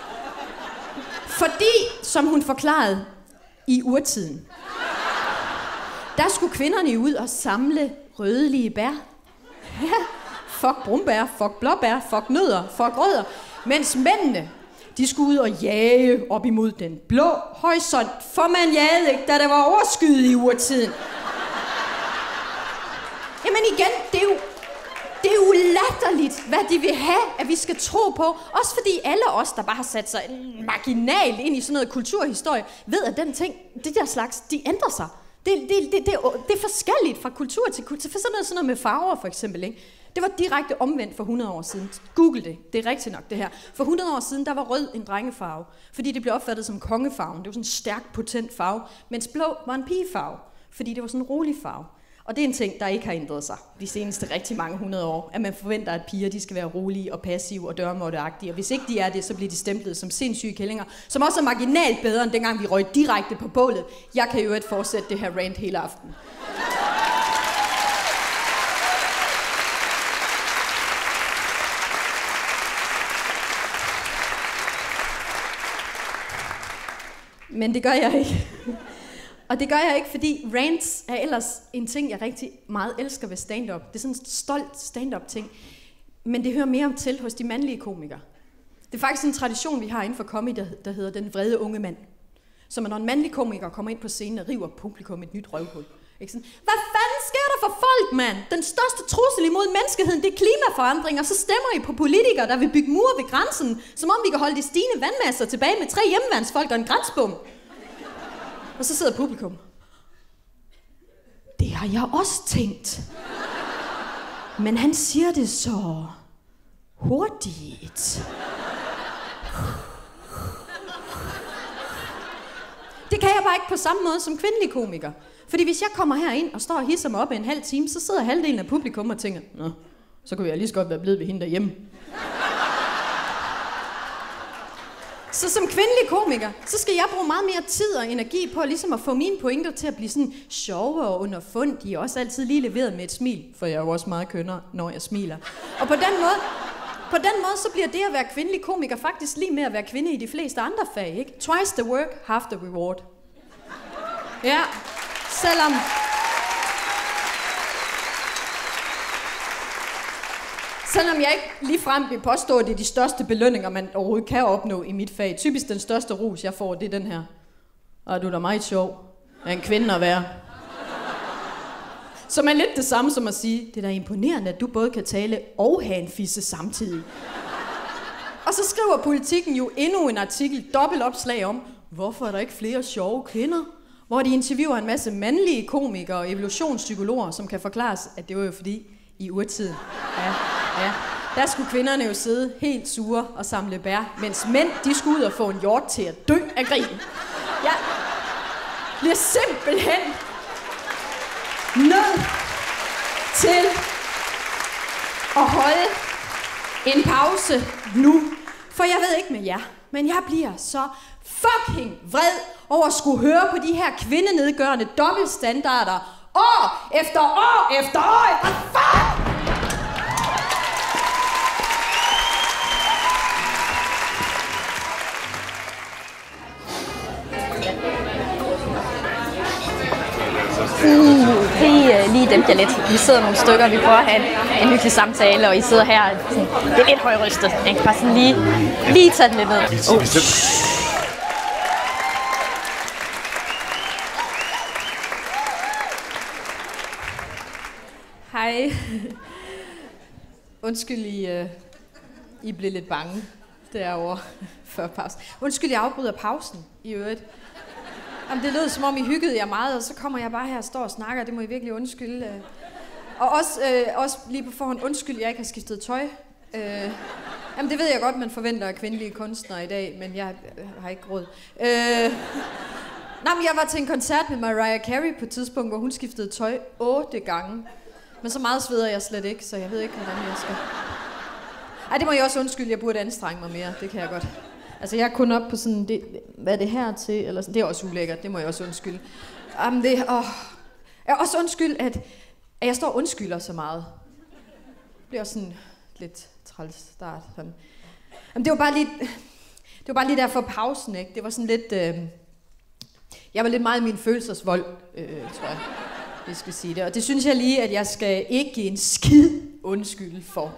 Fordi, som hun forklarede, i urtiden, der skulle kvinderne ud og samle rødlige bær. Fuck brumbær, fuck blåbær, fuck nødder, fuck rødder. Mens mændene, de skulle ud og jage op imod den blå horisont. For man jagede ikke, da der var overskyet i urtiden. Jamen igen, det er jo... Det er jo latterligt, hvad de vil have, at vi skal tro på. Også fordi alle os, der bare har sat sig marginalt ind i sådan noget kulturhistorie, ved, at den ting, det der slags, de ændrer sig. Det, det, det, det, det er forskelligt fra kultur til kultur. For sådan noget, sådan noget med farver, for eksempel. Ikke? Det var direkte omvendt for hundrede år siden. Google det. Det er rigtigt nok, det her. For hundrede år siden, der var rød en drengefarve. Fordi det blev opfattet som kongefarven. Det var sådan en stærk, potent farve. Mens blå var en pigefarve. Fordi det var sådan en rolig farve. Og det er en ting, der ikke har ændret sig de seneste rigtig mange hundrede år, at man forventer, at piger de skal være rolige og passive og dørmåtteagtige, og hvis ikke de er det, så bliver de stemplet som sindssyge kællinger, som også er marginalt bedre, end dengang vi røg direkte på bålet. Jeg kan jo ikke fortsætte det her rant hele aftenen. Men det gør jeg ikke. Og det gør jeg ikke, fordi rants er ellers en ting, jeg rigtig meget elsker ved stand-up. Det er sådan en stolt stand-up ting. Men det hører mere til hos de mandlige komikere. Det er faktisk en tradition, vi har inden for comedy, der, der hedder den vrede unge mand. Så når en mandlig komiker kommer ind på scenen og river publikum et nyt røvhul. Ikke sådan, hvad fanden sker der for folk, mand? Den største trussel imod menneskeheden, det er klimaforandringer. Så stemmer I på politikere, der vil bygge mure ved grænsen, som om vi kan holde de stigende vandmasser tilbage med tre hjemmeværnsfolk og en grænsbom. Og så sidder publikum. Det har jeg også tænkt. Men han siger det så hurtigt. Det kan jeg bare ikke på samme måde som kvindelig komiker. Fordi hvis jeg kommer herind og står og hisser mig op i en halv time, så sidder halvdelen af publikum og tænker, nå, så kunne jeg lige så godt være blevet ved hende derhjemme. Så som kvindelig komiker, så skal jeg bruge meget mere tid og energi på ligesom at få mine pointer til at blive sådan sjove og underfundige, og også altid lige leveret med et smil, for jeg er jo også meget kønnere, når jeg smiler. Og på den måde, på den måde så bliver det at være kvindelig komiker faktisk lige med at være kvinde i de fleste andre fag, ikke? Twice the work, half the reward. Ja, selvom... Selvom jeg ikke ligefrem vil påstå, at det er de største belønninger, man overhovedet kan opnå i mit fag. Typisk den største ros, jeg får, det er den her. Og du er da meget sjov. Er en kvinde at være. Som er lidt det samme som at sige, det er da imponerende, at du både kan tale og have en fisse samtidig. Og så skriver Politikken jo endnu en artikel, dobbeltopslag om, hvorfor er der ikke flere sjove kvinder? Hvor de interviewer en masse mandlige komikere og evolutionspsykologer, som kan forklares, at det var jo fordi, i urtiden, ja, ja, der skulle kvinderne jo sidde helt sure og samle bær, mens mænd, de skulle ud og få en hjort til at dø af grin. Jeg bliver simpelthen nødt til at holde en pause nu. For jeg ved ikke med jer, men jeg bliver så fucking vred over at skulle høre på de her kvindenedgørende dobbeltstandarder år efter år efter år. Hvad fuck? Uh, det er lige dem, jeg lidt. Vi sidder nogle stykker, vi prøver at have en, en hyggelig samtale, og I sidder her. Sådan, det er lidt højrystet. Jeg kan bare sådan lige, lige tage den lidt ned. Oh. Hej. Undskyld, I, uh, I blev lidt bange derovre før pausen. Undskyld, jeg afbryder pausen i øvrigt. Jamen, det lød som om I hyggede jer meget, og så kommer jeg bare her og står og snakker. Det må I virkelig undskylde. Og også, øh, også lige på forhånd undskyld, jeg ikke har skiftet tøj. Øh, jamen, det ved jeg godt, man forventer af kvindelige kunstnere i dag, men jeg har ikke råd. Øh, nej, men jeg var til en koncert med Mariah Carey på et tidspunkt, hvor hun skiftede tøj otte gange. Men så meget sveder jeg slet ikke, så jeg ved ikke, hvordan jeg skal... Ej, det må jeg også undskylde, jeg burde anstrenge mig mere, det kan jeg godt. Altså, jeg er kun op på sådan, det, hvad er det her til, eller sådan, det er også ulækkert, det må jeg også undskylde. Jamen, det, åh. Jeg er også undskyld, at, at jeg står og undskylder så meget. Det bliver også sådan lidt træls start. Sådan. Jamen, det var bare lige, det var bare lige der for pausen, ikke? Det var sådan lidt, øh, jeg var lidt meget i min følelsesvold, øh, tror jeg, vi skal sige det. Og det synes jeg lige, at jeg skal ikke give en skid undskyld for.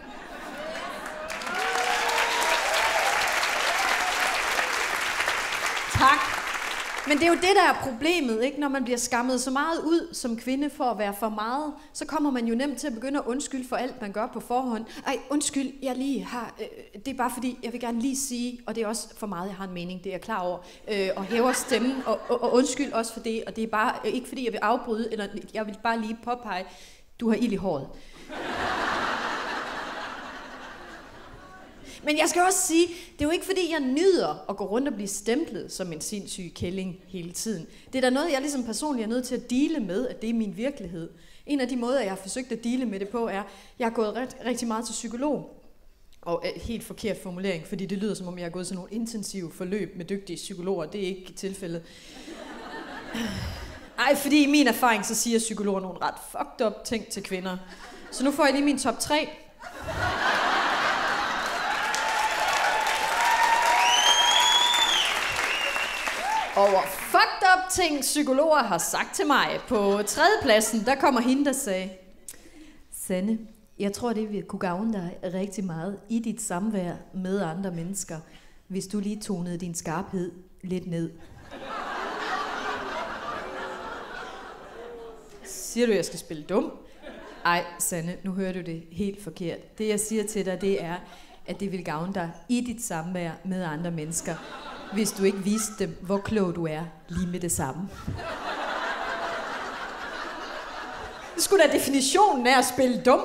Tak. Men det er jo det, der er problemet, ikke? Når man bliver skammet så meget ud som kvinde for at være for meget, så kommer man jo nemt til at begynde at undskylde for alt, man gør på forhånd. Ej, undskyld, jeg lige har... Øh, det er bare fordi, jeg vil gerne lige sige, og det er også for meget, jeg har en mening, det er jeg klar over, øh, og hæver stemmen, og, og, og undskyld også for det, og det er bare øh, ikke fordi, jeg vil afbryde, eller jeg vil bare lige påpege, du har ild i håret. Men jeg skal også sige, det er jo ikke fordi, jeg nyder at gå rundt og blive stemplet som en sindssyg kælling hele tiden. Det er da noget, jeg ligesom personligt er nødt til at deale med, at det er min virkelighed. En af de måder, jeg har forsøgt at deale med det på, er, jeg har gået ret, rigtig meget til psykolog. Og øh, helt forkert formulering, fordi det lyder som om, jeg har gået til nogle intensive forløb med dygtige psykologer. Det er ikke tilfældet. Ej, fordi i min erfaring, så siger psykologer nogle ret fucked up ting til kvinder. Så nu får jeg lige min top tre. Over fucked up ting, psykologer har sagt til mig. På tredjepladsen, der kommer hende, der sagde: Sanne, jeg tror, det vil kunne gavne dig rigtig meget i dit samvær med andre mennesker, hvis du lige tonede din skarphed lidt ned. Siger du, jeg skal spille dum? Ej, Sanne, nu hører du det helt forkert. Det, jeg siger til dig, det er, at det vil gavne dig i dit samvær med andre mennesker, hvis du ikke viste dem, hvor klog du er lige med det samme. Det skulle da definitionen af at spille dum.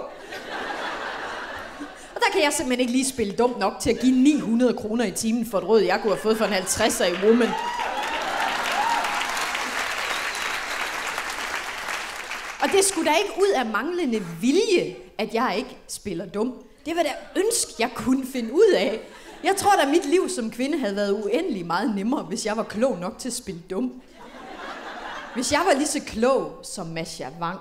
Og der kan jeg simpelthen ikke lige spille dumt nok til at give ni hundrede kroner i timen for et råd, jeg kunne have fået for en halvtredser i Woman. Og det skulle da ikke ud af manglende vilje, at jeg ikke spiller dum. Det var da ønske, jeg kunne finde ud af. Jeg tror da, mit liv som kvinde havde været uendelig meget nemmere, hvis jeg var klog nok til at spille dum. Hvis jeg var lige så klog som Mascha Vang.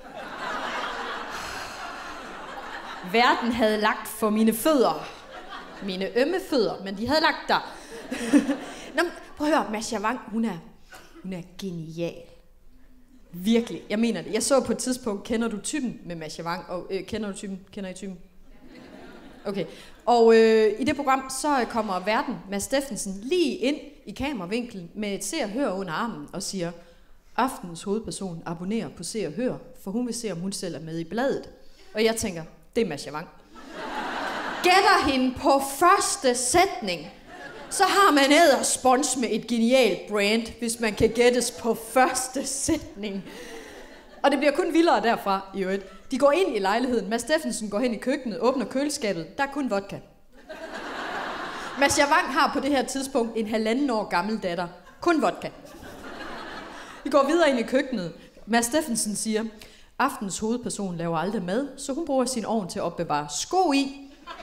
Verden havde lagt for mine fødder. Mine ømme fødder, men de havde lagt der. Nå, prøv at høre, Mascha Vang, hun er, hun er genial. Virkelig, jeg mener det. Jeg så på et tidspunkt, kender du typen med Mascha Vang? Og, øh, kender du typen? Kender I typen? Okay. Og øh, i det program, så kommer verden, Mads Steffensen, lige ind i kameravinklen med et Se og Hør under armen og siger: aftenens hovedperson abonnerer på Se og Hør, for hun vil se, om hun selv er med i bladet. Og jeg tænker, det er Mascha Vang. Gætter hende på første sætning, så har man æderspons med et genialt brand, hvis man kan gættes på første sætning. Og det bliver kun vildere derfra, i øvrigt. De går ind i lejligheden. Mads Steffensen går hen i køkkenet, åbner køleskabet. Der er kun vodka. Mascha Vang har på det her tidspunkt en halvanden år gammel datter. Kun vodka. Vi går videre ind i køkkenet. Mads Steffensen siger: aftens hovedperson laver aldrig mad, så hun bruger sin ovn til at opbevare sko i.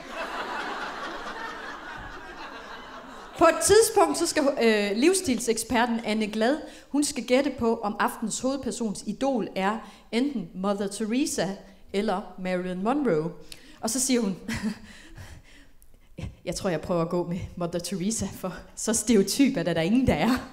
På et tidspunkt, så skal øh, livsstilseksperten Anne Glad, hun skal gætte på, om aftens hovedpersons idol er enten Mother Teresa eller Marilyn Monroe. Og så siger hun: jeg tror, jeg prøver at gå med Mother Teresa, for så stereotyp er der, der ingen, der er.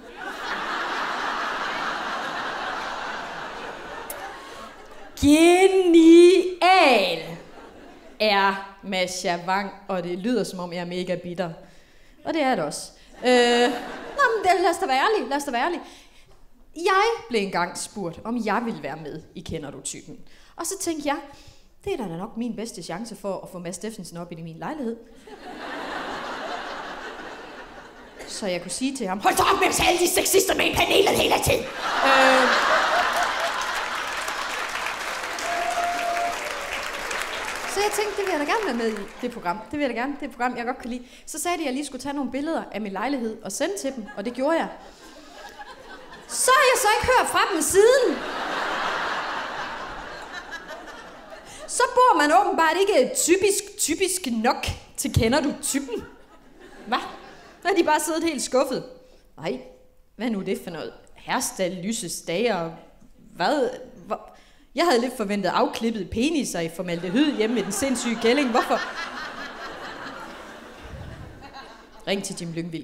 Genial er Mascha Vang, og det lyder, som om jeg er mega bitter. Og det er det også. Øh, nå, men det, lad os da være ærlig, lad os da være ærlig. Jeg blev engang spurgt, om jeg ville være med i Kender du typen. Og så tænkte jeg, det er da nok min bedste chance for at få Mads Steffensen op i min lejlighed. Så jeg kunne sige til ham: hold da op med at tale de sexister med i panelet hele tiden. Øh, Så jeg tænkte, det vil jeg da gerne være med i, det program. Det vil jeg da gerne, det program, jeg godt kan lide. Så sagde de, at jeg lige skulle tage nogle billeder af min lejlighed og sende til dem, og det gjorde jeg. Så har jeg så ikke hørt fra dem siden. Så bor man åbenbart ikke typisk, typisk nok til Kender du typen. Hvad? Så har de bare siddet helt skuffet. Nej, hvad er nu det for noget? Herstal, lyses dager, hvad? Hvor? Jeg havde lidt forventet afklippet peniser i formaldehyd hjemme med den sindssyge kælling. Hvorfor? Ring til Jim Lyngvild.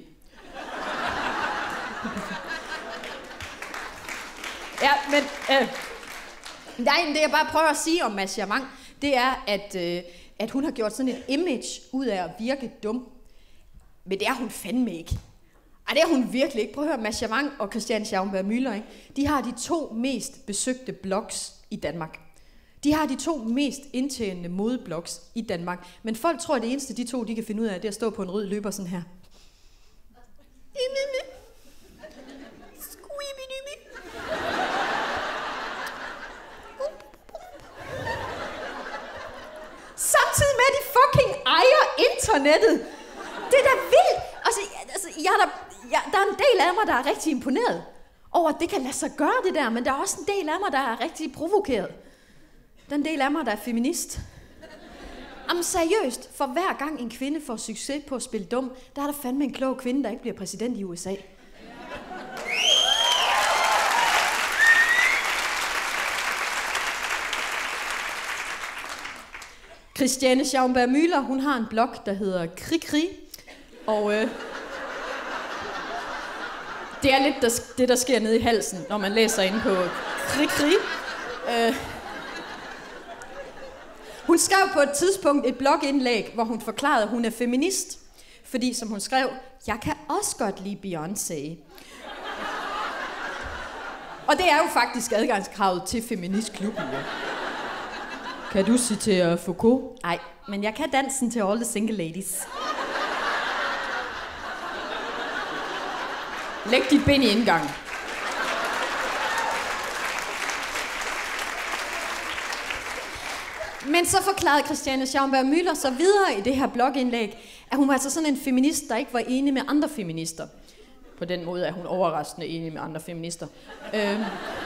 Ja, men øh, nej, det jeg bare prøver at sige om Mascha Vang, det er, at, øh, at hun har gjort sådan et image ud af at virke dum. Men det er hun fandme ikke. Ej, det er hun virkelig ikke. Prøv at høre, Mascha Vang og Christian Schaumburg-Müller, ikke? De har de to mest besøgte blogs i Danmark. De har de to mest indtjenende modeblogs i Danmark. Men folk tror, at det eneste, de to de kan finde ud af, det er at stå på en rød løber sådan her. Samtidig med, at de fucking ejer internettet. Det er da vildt. Altså, altså jeg er der, jeg, der er en del af mig, der er rigtig imponeret over, at det kan lade sig gøre det der, men der er også en del af mig, der er rigtig provokeret. Den del af mig, der er feminist. Jamen seriøst, for hver gang en kvinde får succes på at spille dum, der er der fandme en klog kvinde, der ikke bliver præsident i U S A. Christiane Schaumburg Müller, hun har en blog, der hedder Krig Krig. Og øh, det er lidt der, det, der sker nede i halsen, når man læser inde på Krig Krig. Øh, hun skrev på et tidspunkt et blogindlæg, hvor hun forklarede, at hun er feminist. Fordi, som hun skrev, jeg kan også godt lide Beyoncé. Og det er jo faktisk adgangskravet til feministklubben. Ja. Kan du citere Foucault? Nej, men jeg kan dansen til all the single ladies. Læg dit ben i indgangen. Men så forklarede Christiane Schaumburg Müller så videre i det her blogindlæg, at hun var altså sådan en feminist, der ikke var enig med andre feminister. På den måde er hun overraskende enig med andre feminister. Øh,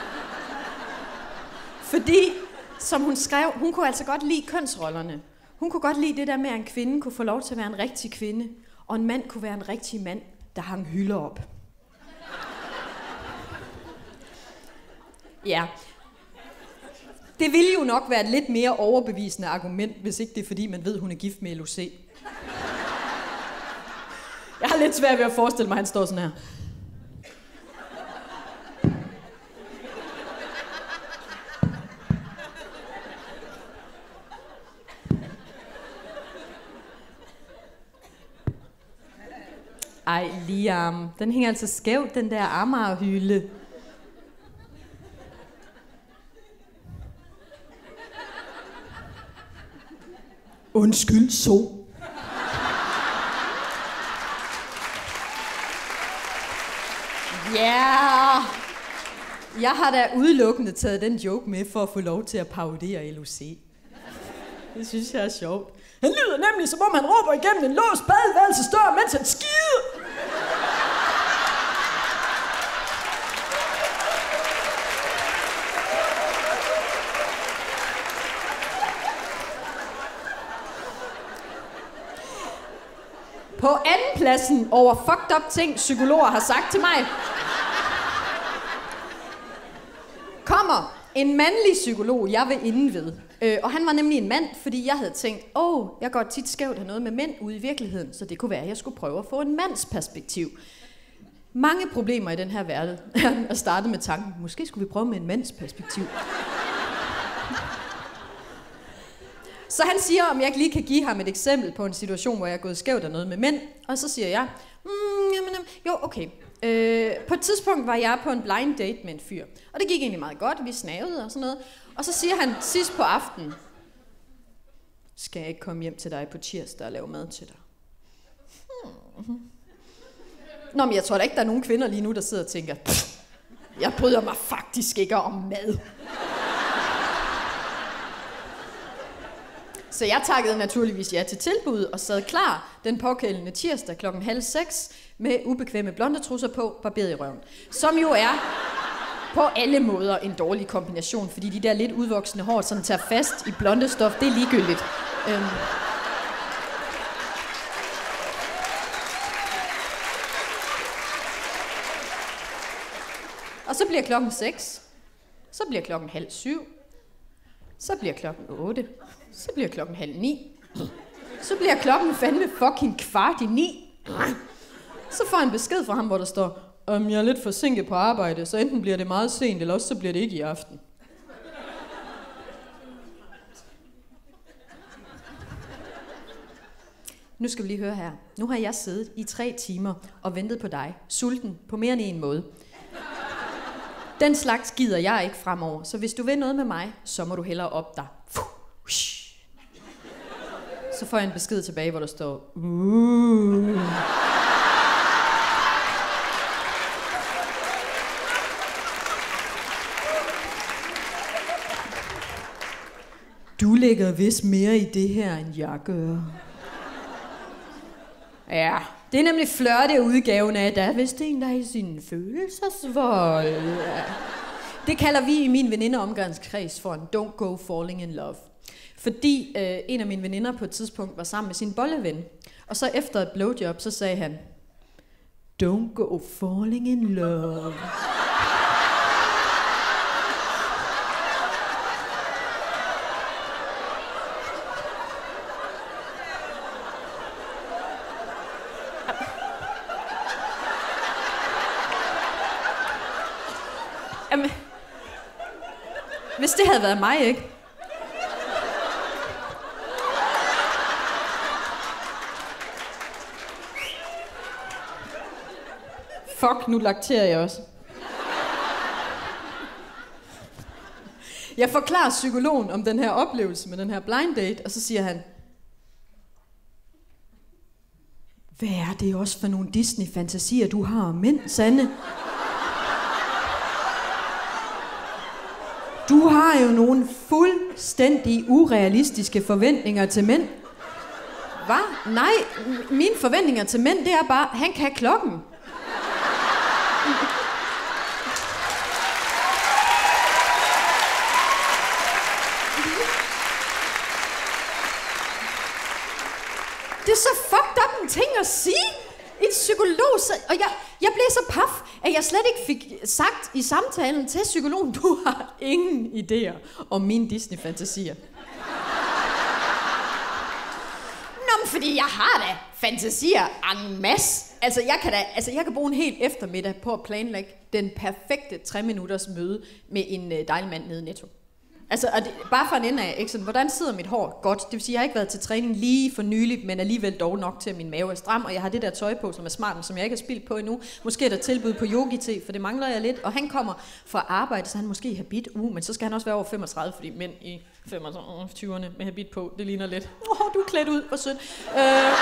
fordi, som hun skrev, hun kunne altså godt lide kønsrollerne. Hun kunne godt lide det der med, at en kvinde kunne få lov til at være en rigtig kvinde, og en mand kunne være en rigtig mand, der hang hylder op. Ja. Det ville jo nok være et lidt mere overbevisende argument, hvis ikke det er fordi, man ved, hun er gift med L O C. Jeg har lidt svært ved at forestille mig, at han står sådan her. Ej, Liam, den hænger altså skævt, den der Amagerhylde. Undskyld, så. Ja, yeah. Jeg har da udelukkende taget den joke med for at få lov til at parodere L O C. Det synes jeg er sjovt. Han lyder nemlig, som om han råber igennem en låst badeværelsesdør, mens han skider. På andenpladsen over fucked up ting, psykologer har sagt til mig, kommer en mandlig psykolog, jeg vil inden ved. Øh, og han var nemlig en mand, fordi jeg havde tænkt, åh, oh, jeg går tit skævt af noget med mænd ude i virkeligheden, så det kunne være, at jeg skulle prøve at få en mands perspektiv. Mange problemer i den her verden at starte med tanken, måske skulle vi prøve med en mands perspektiv. Så han siger, om jeg ikke lige kan give ham et eksempel på en situation, hvor jeg er gået skævt af noget med mænd. Og så siger jeg, mm, jamen, jo, okay. Øh, på et tidspunkt var jeg på en blind date med en fyr. Og det gik egentlig meget godt, vi snavede og sådan noget. Og så siger han sidst på aftenen, skal jeg ikke komme hjem til dig på tirsdag og lave mad til dig? Hmm. Nå, men jeg tror da ikke, der er nogen kvinder lige nu, der sidder og tænker, jeg bryder mig faktisk ikke om mad. Så jeg takkede naturligvis ja til tilbuddet og sad klar den pågældende tirsdag klokken halv seks med ubekvemme blondetrusser på, barberet i røven. Som jo er på alle måder en dårlig kombination, fordi de der lidt udvoksende hår sådan tager fast i blondestof, det er ligegyldigt. Øhm. Og så bliver klokken seks, så bliver klokken halv syv, så bliver klokken otte, så bliver klokken halv ni, så bliver klokken fandme fucking kvart i ni. Så får jeg en besked fra ham, hvor der står, om jeg er lidt forsinket på arbejde, så enten bliver det meget sent, eller også så bliver det ikke i aften. Nu skal vi lige høre her. Nu har jeg siddet i tre timer og ventet på dig, sulten på mere end en måde. Den slags gider jeg ikke fremover, så hvis du vil noget med mig, så må du hellere op dig. Så får jeg en besked tilbage, hvor der står, uh. Du lægger vist mere i det her, end jeg gør. Ja, det er nemlig flirte udgaven af, der er vist en, der er i sin følelsesvold. Ja. Det kalder vi i min venindeomgangskreds for en don't go falling in love. Fordi øh, en af mine veninder på et tidspunkt var sammen med sin bolleven. Og så efter et blowjob, så sagde han, don't go falling in love. Jamen, hvis det havde været mig, ikke? Fuck, nu lakterer jeg også. Jeg forklarer psykologen om den her oplevelse med den her blind date, og så siger han, hvad er det også for nogle Disney-fantasier, du har om mænd, Sanne? Du har jo nogle fuldstændig urealistiske forventninger til mænd. Hvad? Nej, mine forventninger til mænd, det er bare, han kan klokken. Det er så fucked up en ting at sige. En psykolog, og jeg, jeg blev så paf, at jeg slet ikke fik sagt i samtalen til psykologen, du har ingen idéer om mine Disney-fantasier. Nå, men fordi jeg har da fantasier en masse. Altså jeg, kan da, altså, jeg kan bruge en hel eftermiddag på at planlægge den perfekte tre minutters møde med en dejlig mand nede i Netto. Altså, og det, bare for en ende af, ikke? Sådan, hvordan sidder mit hår godt? Det vil sige, jeg har ikke været til træning lige for nylig, men alligevel dog nok til, at min mave er stram, og jeg har det der tøj på, som er smart, men som jeg ikke har spildt på endnu. Måske er der tilbud på yogi-te, for det mangler jeg lidt. Og han kommer fra arbejde, så han måske i habit. Uh, men så skal han også være over femogtredive, fordi mænd i femogtyverne med habit på, det ligner lidt. Åh, oh, du er klædt ud, hvor sødt. Øh...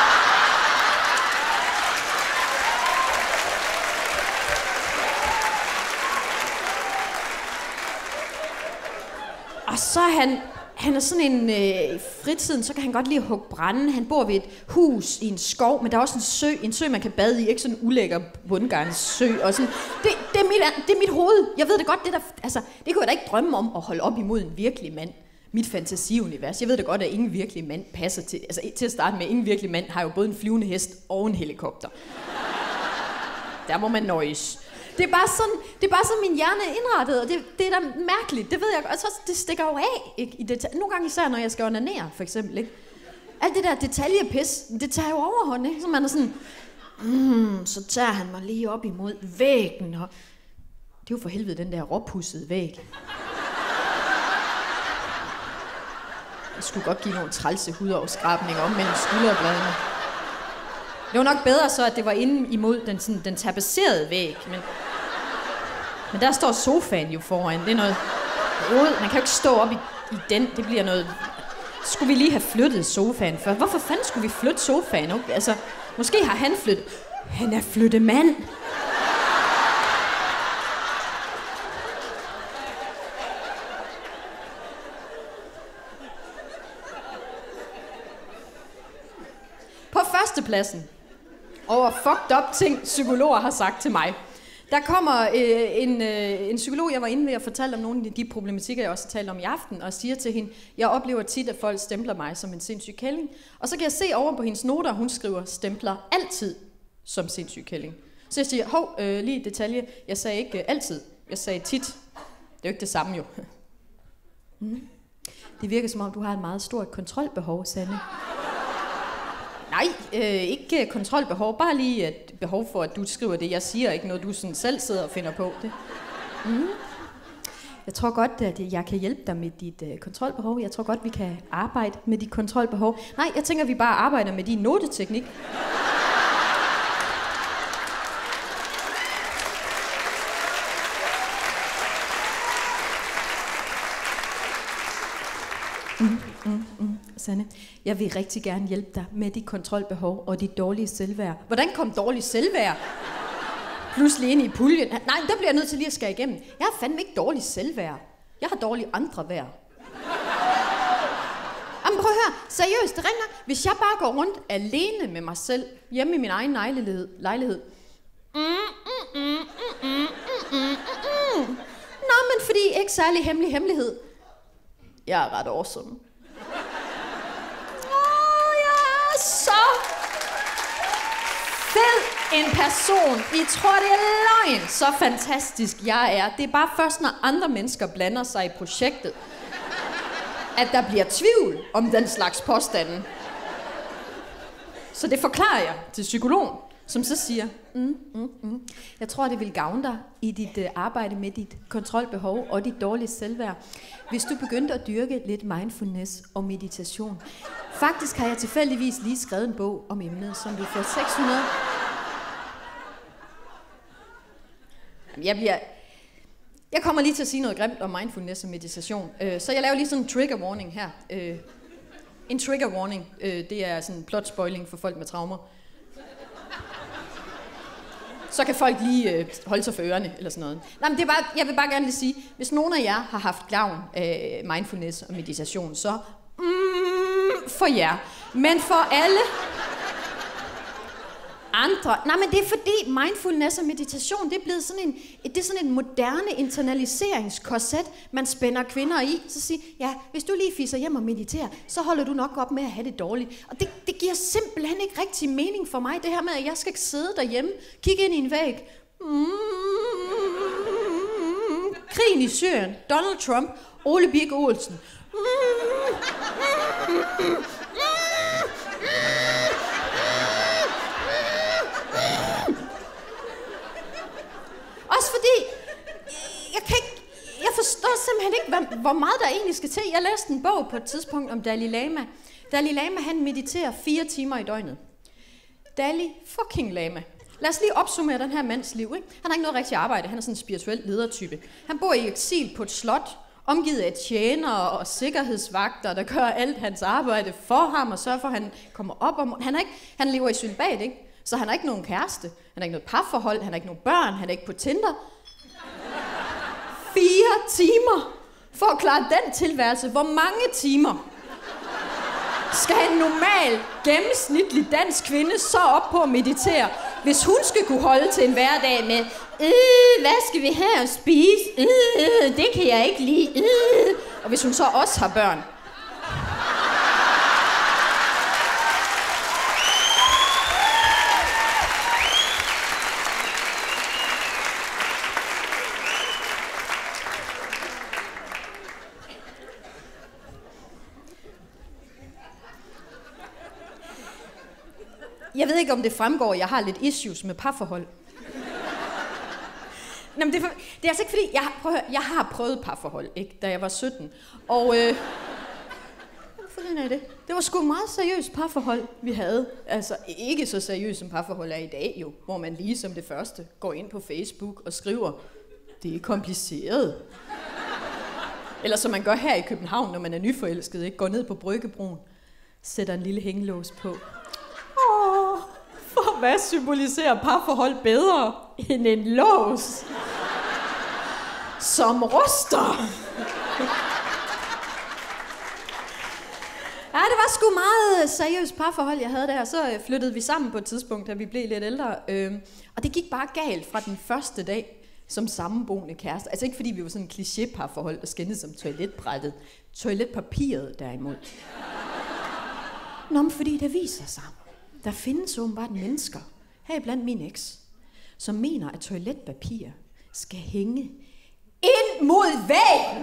Og så er han, han er sådan en, øh, i fritiden, så kan han godt lide at hugge brænde. Han bor ved et hus i en skov, men der er også en sø, en sø man kan bade i, ikke sådan en ulækker bundgarnssø. Og sådan. Det, det, er mit, det er mit hoved. Jeg ved det godt, det der, altså, det kunne jeg da ikke drømme om at holde op imod en virkelig mand. Mit fantasiunivers. Jeg ved da godt, at ingen virkelig mand passer til, altså til at starte med, ingen virkelig mand har jo både en flyvende hest og en helikopter. Der må man nøjes. Det er bare sådan, det er bare sådan min hjerne er indrettet, og det, det er da mærkeligt, det ved jeg godt. Altså, det stikker jo af, ikke? I detalj- Nogle gange især, når jeg skal onanere, for eksempel, ikke? Alt det der detaljepis, det tager jo overhånd, ikke? Så man er sådan, mm, så tager han mig lige op imod væggen, og det er jo for helvede den der råpussede væg. Jeg skulle godt give nogle trælse hudafskrabninger om mellem skulderbladene. Det var nok bedre så, at det var inde imod den, sådan, den tapisserede væg, men... Men der står sofaen jo foran. Det er noget rod. Man kan jo ikke stå op i, i den. Det bliver noget... Skulle vi lige have flyttet sofaen før? Hvorfor fanden skulle vi flytte sofaen? Okay, altså, måske har han flyttet... Han er flyttemand. På førstepladsen over fucked up ting, psykologer har sagt til mig. Der kommer øh, en, øh, en psykolog, jeg var inde ved at fortælle om nogle af de problematikker, jeg også har talt om i aften, og siger til hende, jeg oplever tit, at folk stempler mig som en sindssyg kælling. Og så kan jeg se over på hendes noter, hun skriver, stempler altid som sindssyg kælling. Så jeg siger, hov, øh, lige detalje, jeg sagde ikke øh, altid, jeg sagde tit. Det er jo ikke det samme jo. Mm. Det virker som om, du har et meget stort kontrolbehov, Sanne. Nej, øh, ikke kontrolbehov, bare lige et behov for, at du skriver det, jeg siger, ikke noget, du sådan selv sidder og finder på. Det. Mm. Jeg tror godt, at jeg kan hjælpe dig med dit øh, kontrolbehov. Jeg tror godt, vi kan arbejde med dit kontrolbehov. Nej, jeg tænker, at vi bare arbejder med din noteteknik. Mm, mm, mm. Sanne, jeg vil rigtig gerne hjælpe dig med dit kontrolbehov og dit dårlige selvværd. Hvordan kom dårlig selvværd pludselig ind i puljen? Nej, der bliver jeg nødt til lige at skære igennem. Jeg har fandme ikke dårlig selvværd. Jeg har dårlig andre værd. Jamen prøv prøv at høre, seriøst, det ringer. Hvis jeg bare går rundt alene med mig selv, hjemme i min egen lejlighed, lejlighed. Mm, mm, mm, mm, mm, mm, mm, mm. Nå, men fordi ikke særlig hemmelig hemmelighed. Jeg er ret awesome. Åh, jeg er så fed en person. I tror, det er løgn, så fantastisk jeg er. Det er bare først, når andre mennesker blander sig i projektet, at der bliver tvivl om den slags påstande. Så det forklarer jeg til psykologen, som så siger, mm, mm, mm. jeg tror, det vil gavne dig i dit uh, arbejde med dit kontrolbehov og dit dårlige selvværd, hvis du begyndte at dyrke lidt mindfulness og meditation. Faktisk har jeg tilfældigvis lige skrevet en bog om emnet, som du får seks hundrede... Jeg bliver... Jeg kommer lige til at sige noget grimt om mindfulness og meditation, uh, så jeg laver lige sådan en trigger warning her. Uh, en trigger warning, uh, det er sådan en plot spoiling for folk med traumer. Så kan folk lige øh, holde sig for ørerne, eller sådan noget. Nej, men det er bare, jeg vil bare gerne lige sige, hvis nogen af jer har haft gavn af mindfulness og meditation, så mm, for jer. Men for alle andre... Nej, men det er fordi mindfulness og meditation, det er blevet sådan en, det er sådan en moderne internaliseringskorset, man spænder kvinder i. Så siger, ja, hvis du lige fiser hjem og mediterer, så holder du nok op med at have det dårligt. Og det, det giver simpelthen ikke rigtig mening for mig, det her med, at jeg skal sidde derhjemme, kigge ind i en væg. Mm, krigen i Syrien, Donald Trump, Ole Birk Olsen. Mm, mm, mm, Også fordi, jeg, kan ikke, jeg forstår simpelthen ikke, hvad, hvor meget der egentlig skal til. Jeg læste en bog på et tidspunkt om Dalai Lama. Dalai Lama, han mediterer fire timer i døgnet. Dalai fucking Lama. Lad os lige opsummere den her mands liv. Ikke? Han har ikke noget rigtigt arbejde. Han er sådan en spirituel ledertype. Han bor i eksil på et slot, omgivet af tjenere og sikkerhedsvagter, der gør alt hans arbejde for ham og sørger for, at han kommer op om... Han, er ikke, han lever i cølibat, ikke? Så han har ikke nogen kæreste, han har ikke noget parforhold, han har ikke nogen børn, han er ikke på Tinder. Fire timer for at klare den tilværelse. Hvor mange timer skal en normal, gennemsnitlig dansk kvinde så op på at meditere, hvis hun skal kunne holde til en hverdag med øh, hvad skal vi have at spise? Øh, det kan jeg ikke lide. Øh. Og hvis hun så også har børn. Jeg ved ikke, om det fremgår, at jeg har lidt issues med parforhold. Nå, men det, er for, det er altså ikke fordi, jeg, prøv at høre, jeg har prøvet parforhold, ikke, da jeg var sytten. Og øh, hvorfor er det? Det var sgu meget seriøst parforhold, vi havde. Altså ikke så seriøst som parforhold er i dag jo, hvor man lige som det første går ind på Facebook og skriver, det er kompliceret. Eller som man gør her i København, når man er nyforelsket, ikke, går ned på Bryggebroen, sætter en lille hængelås på. Åh, for hvad symboliserer parforhold bedre end en lås, som ruster? Ja, det var sgu meget seriøst parforhold, jeg havde der. Så flyttede vi sammen på et tidspunkt, da vi blev lidt ældre. Og det gik bare galt fra den første dag som sammenboende kærester. Altså ikke fordi vi var sådan en kliché-parforhold, der skændtes om toiletbrættet. Toiletpapiret derimod. Nå, men fordi det viser sig, der findes åbenbart mennesker, her blandt min eks, som mener, at toiletpapir skal hænge ind mod væggen.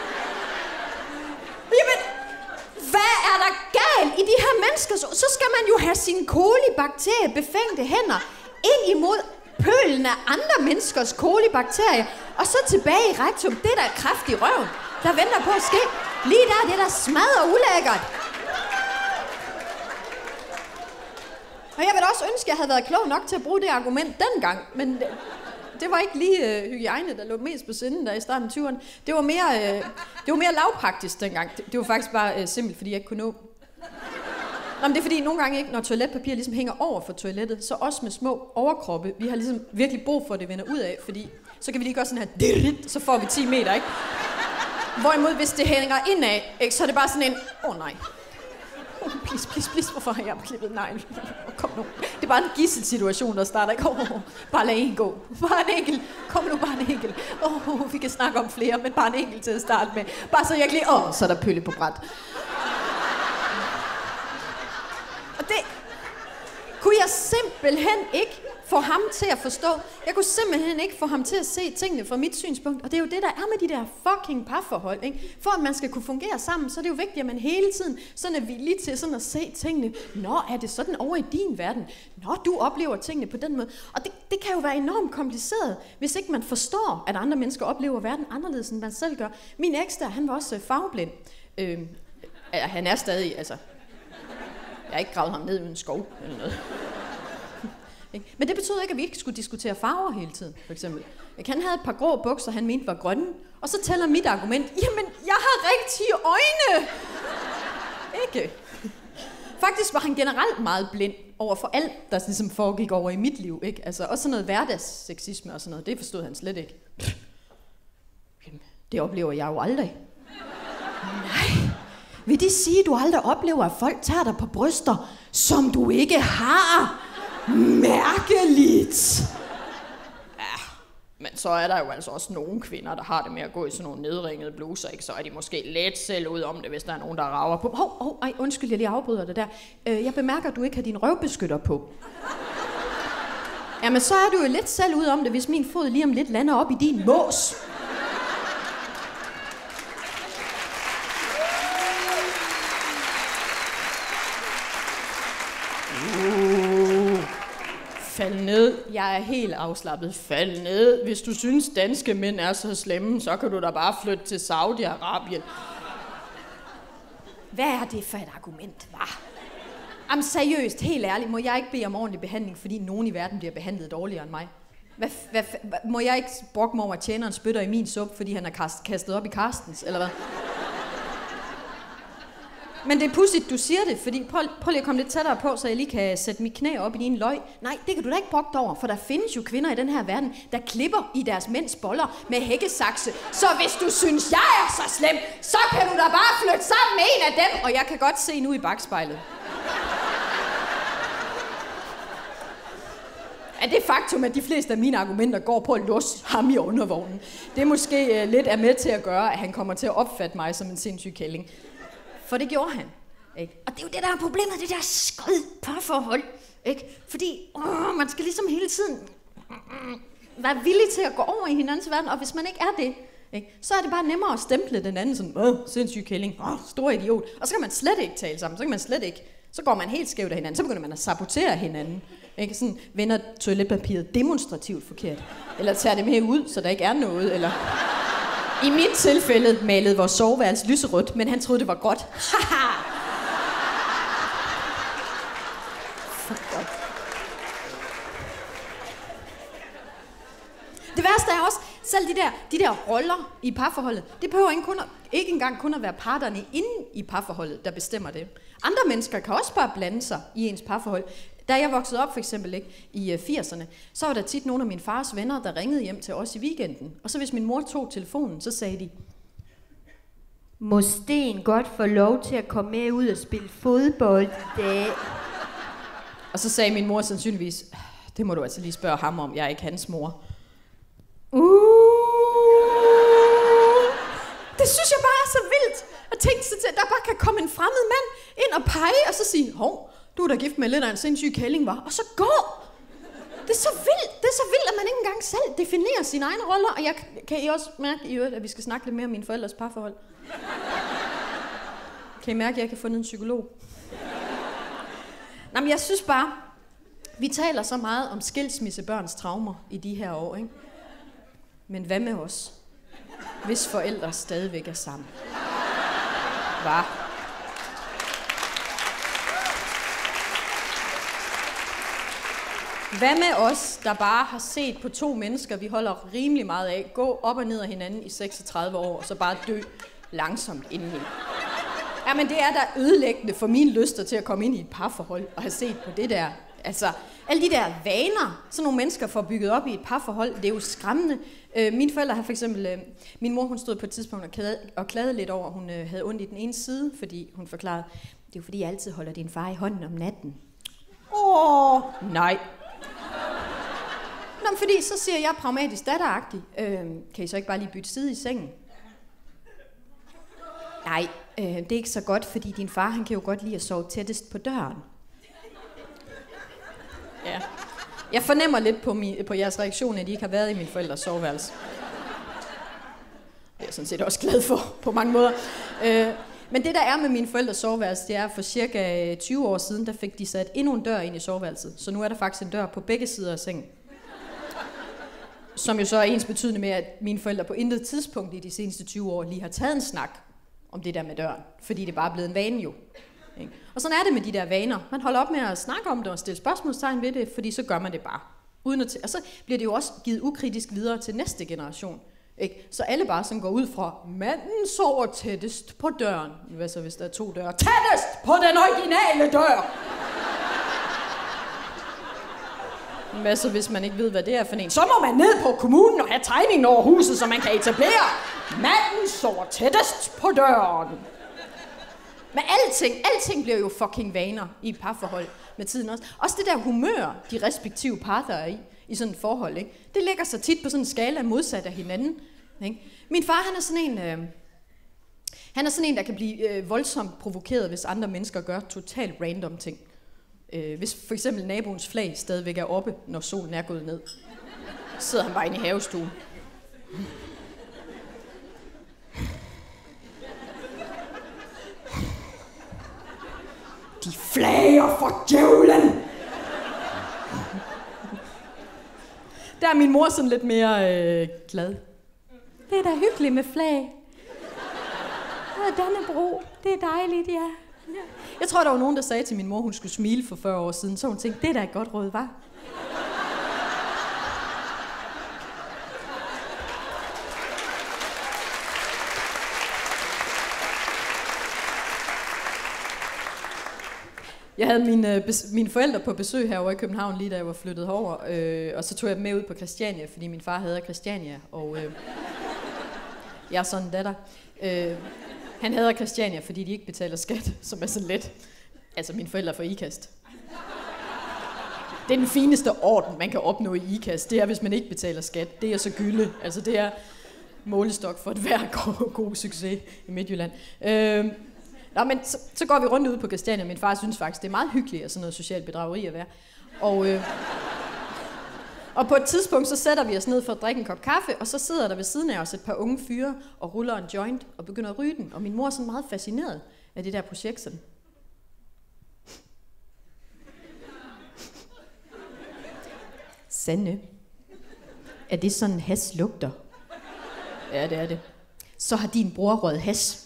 Jamen, hvad er der galt i de her mennesker? Så skal man jo have sine kolibakteriebefængte hænder ind imod pølen af andre menneskers kolibakterier, og så tilbage i rektum. Det der er kræft i røven, der venter på at ske. Lige der, det der smadrer ulækkert. Og jeg vil også ønske, at jeg havde været klog nok til at bruge det argument dengang, men det, det var ikke lige øh, hygiejne, der lå mest på sinden der i starten af tyverne. Det var mere, øh, det var mere lavpraktisk dengang. Det, det var faktisk bare øh, simpelt, fordi jeg ikke kunne nå. Nå, men det er fordi, nogle gange ikke, når toiletpapir ligesom hænger over for toilettet, så også med små overkroppe, vi har ligesom virkelig brug for, at det vender ud af, fordi så kan vi lige gøre sådan her, så får vi ti meter, ikke? Hvorimod, hvis det hænger indad, ikke, så er det bare sådan en, åh oh, nej. please, please, please, hvorfor har jeg klippet neglen? Kom nu. Det er bare en gisselsituation, der starter ikke. Oh, bare lad en gå. Bare en enkelt. Kom nu, bare en enkelt. Oh, vi kan snakke om flere, men bare en enkelt til at starte med. Bare så jeg kan lige... Åh, oh, så er der pølle på bræt. Og det kunne jeg simpelthen ikke få ham til at forstå. Jeg kunne simpelthen ikke få ham til at se tingene fra mit synspunkt. Og det er jo det, der er med de der fucking parforhold. Ikke? For at man skal kunne fungere sammen, så er det jo vigtigt, at man hele tiden sådan er villig til sådan at se tingene. Nå, er det sådan over i din verden? Nå, du oplever tingene på den måde. Og det, det kan jo være enormt kompliceret, hvis ikke man forstår, at andre mennesker oplever verden anderledes, end man selv gør. Min eks der, han var også farveblind. Øh, han er stadig, altså... Jeg har ikke gravet ham ned i en skov eller noget. Men det betød ikke, at vi ikke skulle diskutere farver hele tiden, for eksempel. Han havde et par grå bukser, han mente var grønne, og så tæller mit argument, jamen, jeg har rigtige øjne! Ikke? Faktisk var han generelt meget blind over for alt, der ligesom foregik over i mit liv, ikke? Altså, også sådan noget hverdagssexisme og sådan noget, det forstod han slet ikke. Jamen, det oplever jeg jo aldrig. Nej. Vil det sige, at du aldrig oplever, at folk tager dig på bryster, som du ikke har? Mærkeligt! Ja, men så er der jo altså også nogle kvinder, der har det med at gå i sådan nogle nedringede bluser, ikke? Så er de måske let selv ud om det, hvis der er nogen, der rager på. Hov, hov, ej, undskyld, jeg lige afbryder det der. Øh, jeg bemærker, at du ikke har din røvbeskytter på. Jamen, så er du jo lidt selv ud om det, hvis min fod lige om lidt lander op i din mås. Fald ned. Jeg er helt afslappet. Fald ned. Hvis du synes, danske mænd er så slemme, så kan du da bare flytte til Saudi-Arabien. Hvad er det for et argument, hva'? Jamen seriøst, helt ærligt, må jeg ikke bede om ordentlig behandling, fordi nogen i verden bliver behandlet dårligere end mig? Hvad, hvad, hvad, må jeg ikke brokke mig over, at tjeneren spytter i min suppe, fordi han er kastet op i Karstens, eller hvad? Men det er pudsigt, du siger det, fordi prøv, prøv lige at komme lidt tættere på, så jeg lige kan sætte mit knæ op i din løg. Nej, det kan du da ikke brokke over, for der findes jo kvinder i den her verden, der klipper i deres mænds boller med hækkesakse. Så hvis du synes, jeg er så slem, så kan du da bare flytte sammen med en af dem, og jeg kan godt se nu i bagspejlet. Er det faktum, at de fleste af mine argumenter går på at låse ham i undervognen? Det er måske uh, lidt er med til at gøre, at han kommer til at opfatte mig som en sindssyg kælling. For det gjorde han, ikke? Og det er jo det, der er problemet, det der skød parforhold, ikke? Fordi åh, man skal ligesom hele tiden være villig til at gå over i hinandens verden, og hvis man ikke er det, ikke, så er det bare nemmere at stemple den anden sådan, åh, sindssyg kælling, åh, stor idiot, og så kan man slet ikke tale sammen, så kan man slet ikke, så går man helt skævt af hinanden, så begynder man at sabotere hinanden, ikke? Sådan vender toiletpapiret demonstrativt forkert, eller tager det med ud, så der ikke er noget, eller... I mit tilfælde malede vores soveværelse lyserødt, men han troede, det var godt. Haha! Fuck godt. Det værste er også, selv de der, de der roller i parforholdet, det behøver ikke, kun at, ikke engang kun at være parterne inde i parforholdet, der bestemmer det. Andre mennesker kan også bare blande sig i ens parforhold. Da jeg voksede op for eksempel ikke, i firserne, så var der tit nogle af min fars venner, der ringede hjem til os i weekenden. Og så hvis min mor tog telefonen, så sagde de, må Sten godt få lov til at komme med ud og spille fodbold i dag? Og så sagde min mor sandsynligvis, det må du altså lige spørge ham om, jeg er ikke hans mor. Uh, det synes jeg bare er så vildt, at tænke sig til, at der bare kan komme en fremmed mand ind og pege, og så sige, hov, du er da gift med lidt af en sindssyg kælling, var, og så gå. Det er så vildt, det er så vildt, at man ikke engang selv definerer sine egne roller, og jeg kan I også mærke i øvrigt, at vi skal snakke lidt mere om mine forældres parforhold. Kan I mærke, at jeg kan få en psykolog? Nå, men jeg synes bare, vi taler så meget om skilsmissebørns traumer i de her år, ikke? Men hvad med os, hvis forældre stadigvæk er sammen? Hva? Hvad med os, der bare har set på to mennesker, vi holder rimelig meget af, gå op og ned af hinanden i seksogtredive år, og så bare dø langsomt indeni? Jamen det er da ødelæggende for mine lyster til at komme ind i et parforhold og have set på det der. Altså, alle de der vaner, sådan nogle mennesker får bygget op i et parforhold, det er jo skræmmende. Øh, mine forældre har for eksempel, øh, min mor hun stod på et tidspunkt og klagede, og klagede lidt over, at hun øh, havde ondt i den ene side, fordi hun forklarede, Det er jo fordi, jeg altid holder din far i hånden om natten. Åh, nej. Nå, men fordi så siger jeg pragmatisk datteragtig. Øh, kan I så ikke bare lige bytte side i sengen? Nej, øh, det er ikke så godt, fordi din far, han kan jo godt lide at sove tættest på døren. Ja. Jeg fornemmer lidt på, min, på jeres reaktion, at I ikke har været i min forældres soveværelse. Det er jeg sådan set også glad for, på mange måder. Øh, men det, der er med mine forældres soveværelse, det er, for cirka tyve år siden, der fik de sat endnu en dør ind i soveværelset. Så nu er der faktisk en dør på begge sider af sengen. Som jo så er ens betydende med, at mine forældre på intet tidspunkt i de seneste tyve år lige har taget en snak om det der med døren. Fordi det bare er blevet en vane jo. Og sådan er det med de der vaner. Man holder op med at snakke om det og stille spørgsmålstegn ved det, fordi så gør man det bare. Uden at t- og så bliver det jo også givet ukritisk videre til næste generation. Ikke? Så alle bare sådan går ud fra, manden sover tættest på døren. Hvad så, hvis der er to døre? Tættest på den originale dør! Hvad så, hvis man ikke ved, hvad det er for en? Så må man ned på kommunen og have tegningen over huset, så man kan etablere. Manden sover tættest på døren. Men alting, alting bliver jo fucking vaner i et parforhold med tiden også. Også det der humør, de respektive parter er i, i sådan et forhold, ikke? Det lægger sig tit på sådan en skala modsat af hinanden. Ikke? Min far, han er sådan en, øh, han er sådan en, der kan blive øh, voldsomt provokeret, hvis andre mennesker gør totalt random ting. Øh, hvis for eksempel naboens flag stadigvæk er oppe, når solen er gået ned, så sidder han bare inde i havestuen. De flager for djævlen! Der er min mor sådan lidt mere øh, glad. Det er da hyggeligt med flag. Og Dannebro, det er dejligt, ja. Jeg tror, der var nogen, der sagde til min mor, hun skulle smile for fyrre år siden, så hun tænkte, det er da et godt råd, hva'? Jeg havde mine, mine forældre på besøg herovre i København, lige da jeg var flyttet herover, øh, og så tog jeg dem med ud på Christiania, fordi min far hader Christiania, og øh, jeg er sådan en datter. Øh, han hader Christiania, fordi de ikke betaler skat, som er så let. Altså mine forældre får ikast. Det er den fineste orden, man kan opnå i ikast. Det er, hvis man ikke betaler skat. Det er så gylde. Altså det er målestok for et hver god, god succes i Midtjylland. Øh, Nå, men så, så går vi rundt ud på Christiania. Min far synes faktisk, det er meget hyggeligt, og sådan noget socialt bedrageri at være. Og, øh, og på et tidspunkt, så sætter vi os ned for at drikke en kop kaffe, og så sidder der ved siden af os et par unge fyre og ruller en joint og begynder at ryge den. Og min mor er sådan meget fascineret af det der projekt sådan. Sanne, er det sådan hash lugter? Ja, det er det. Så har din bror røget hash.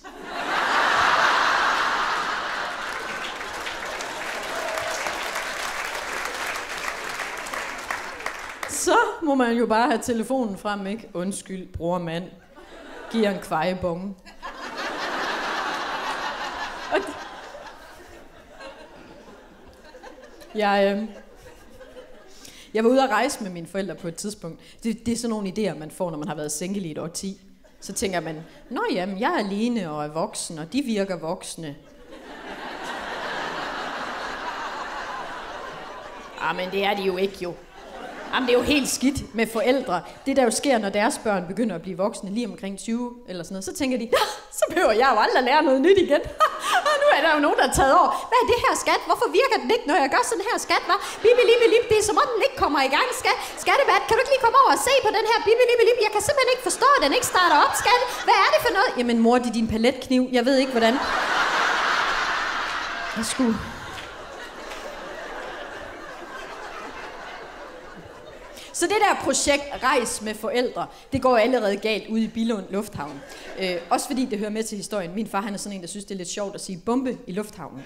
Så må man jo bare have telefonen frem, ikke? Undskyld, bror mand. Giver en kvejebonge. Og jeg, øh... jeg var ude at rejse med mine forældre på et tidspunkt. Det, det er sådan nogle idéer, man får, når man har været single i et årti. Så tænker man, nå jamen, jeg er alene og er voksen, og de virker voksne. Ah, men det er de jo ikke, jo. Jamen, det er jo helt skidt med forældre. Det der jo sker, når deres børn begynder at blive voksne lige omkring tyve eller sådan noget, så tænker de, så behøver jeg jo aldrig at lære noget nyt igen. Og nu er der jo nogen, der er taget over. Hvad er det her, skat? Hvorfor virker den ikke, når jeg gør sådan her, skat? Hva? Bibi, libi, lip. Det er som om den ikke kommer i gang, skat. Skattevat, kan du ikke lige komme over og se på den her bibi, libi, lip? Jeg kan simpelthen ikke forstå, at den ikke starter op, skat. Hvad er det for noget? Jamen, mor, det er din paletkniv. Jeg ved ikke, hvordan. Jeg skulle... Så det der projekt Rejs med forældre, det går allerede galt ude i Billund Lufthavn. Øh, også fordi det hører med til historien. Min far, han er sådan en, der synes, det er lidt sjovt at sige bombe i lufthavnen.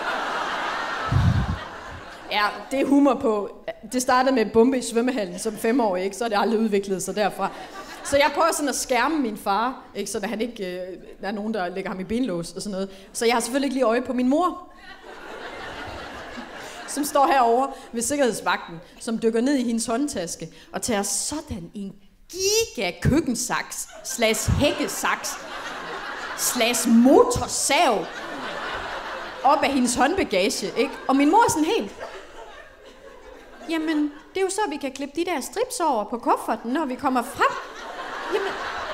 Ja, det er humor på. Det startede med bombe i svømmehallen som femårig, ikke? Så er det aldrig udviklet sig derfra. Så jeg prøver sådan at skærme min far, ikke? Så der, han ikke, øh, der er nogen, der lægger ham i benlås og sådan noget. Så jeg har selvfølgelig ikke lige øje på min mor, som står herovre ved sikkerhedsvagten, som dykker ned i hendes håndtaske og tager sådan en giga køkkensaks, slash hækkesaks, slash motorsav op af hendes håndbagage, ikke? Og min mor er sådan helt... Jamen, det er jo så, vi kan klippe de der strips over på kufferten, når vi kommer frem. Jamen...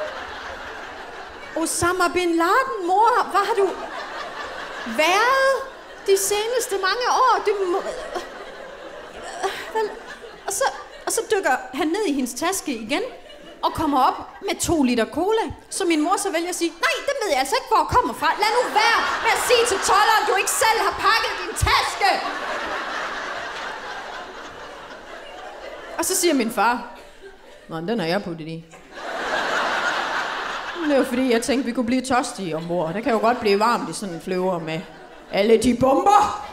Osama bin Laden, mor, hvad har du været de seneste mange år? Du må... Vel... Og så, og så dykker han ned i hendes taske igen, og kommer op med to liter cola, så min mor så vælger at sige, nej, det ved jeg altså ikke, hvor jeg kommer fra. Lad nu være med at sige til tolderen, du ikke selv har pakket din taske. Og så siger min far, nå, den har jeg puttet i. Det er jo fordi, jeg tænkte, vi kunne blive tørstige ombord. Det kan jo godt blive varmt i sådan en flyver med alle de bomber.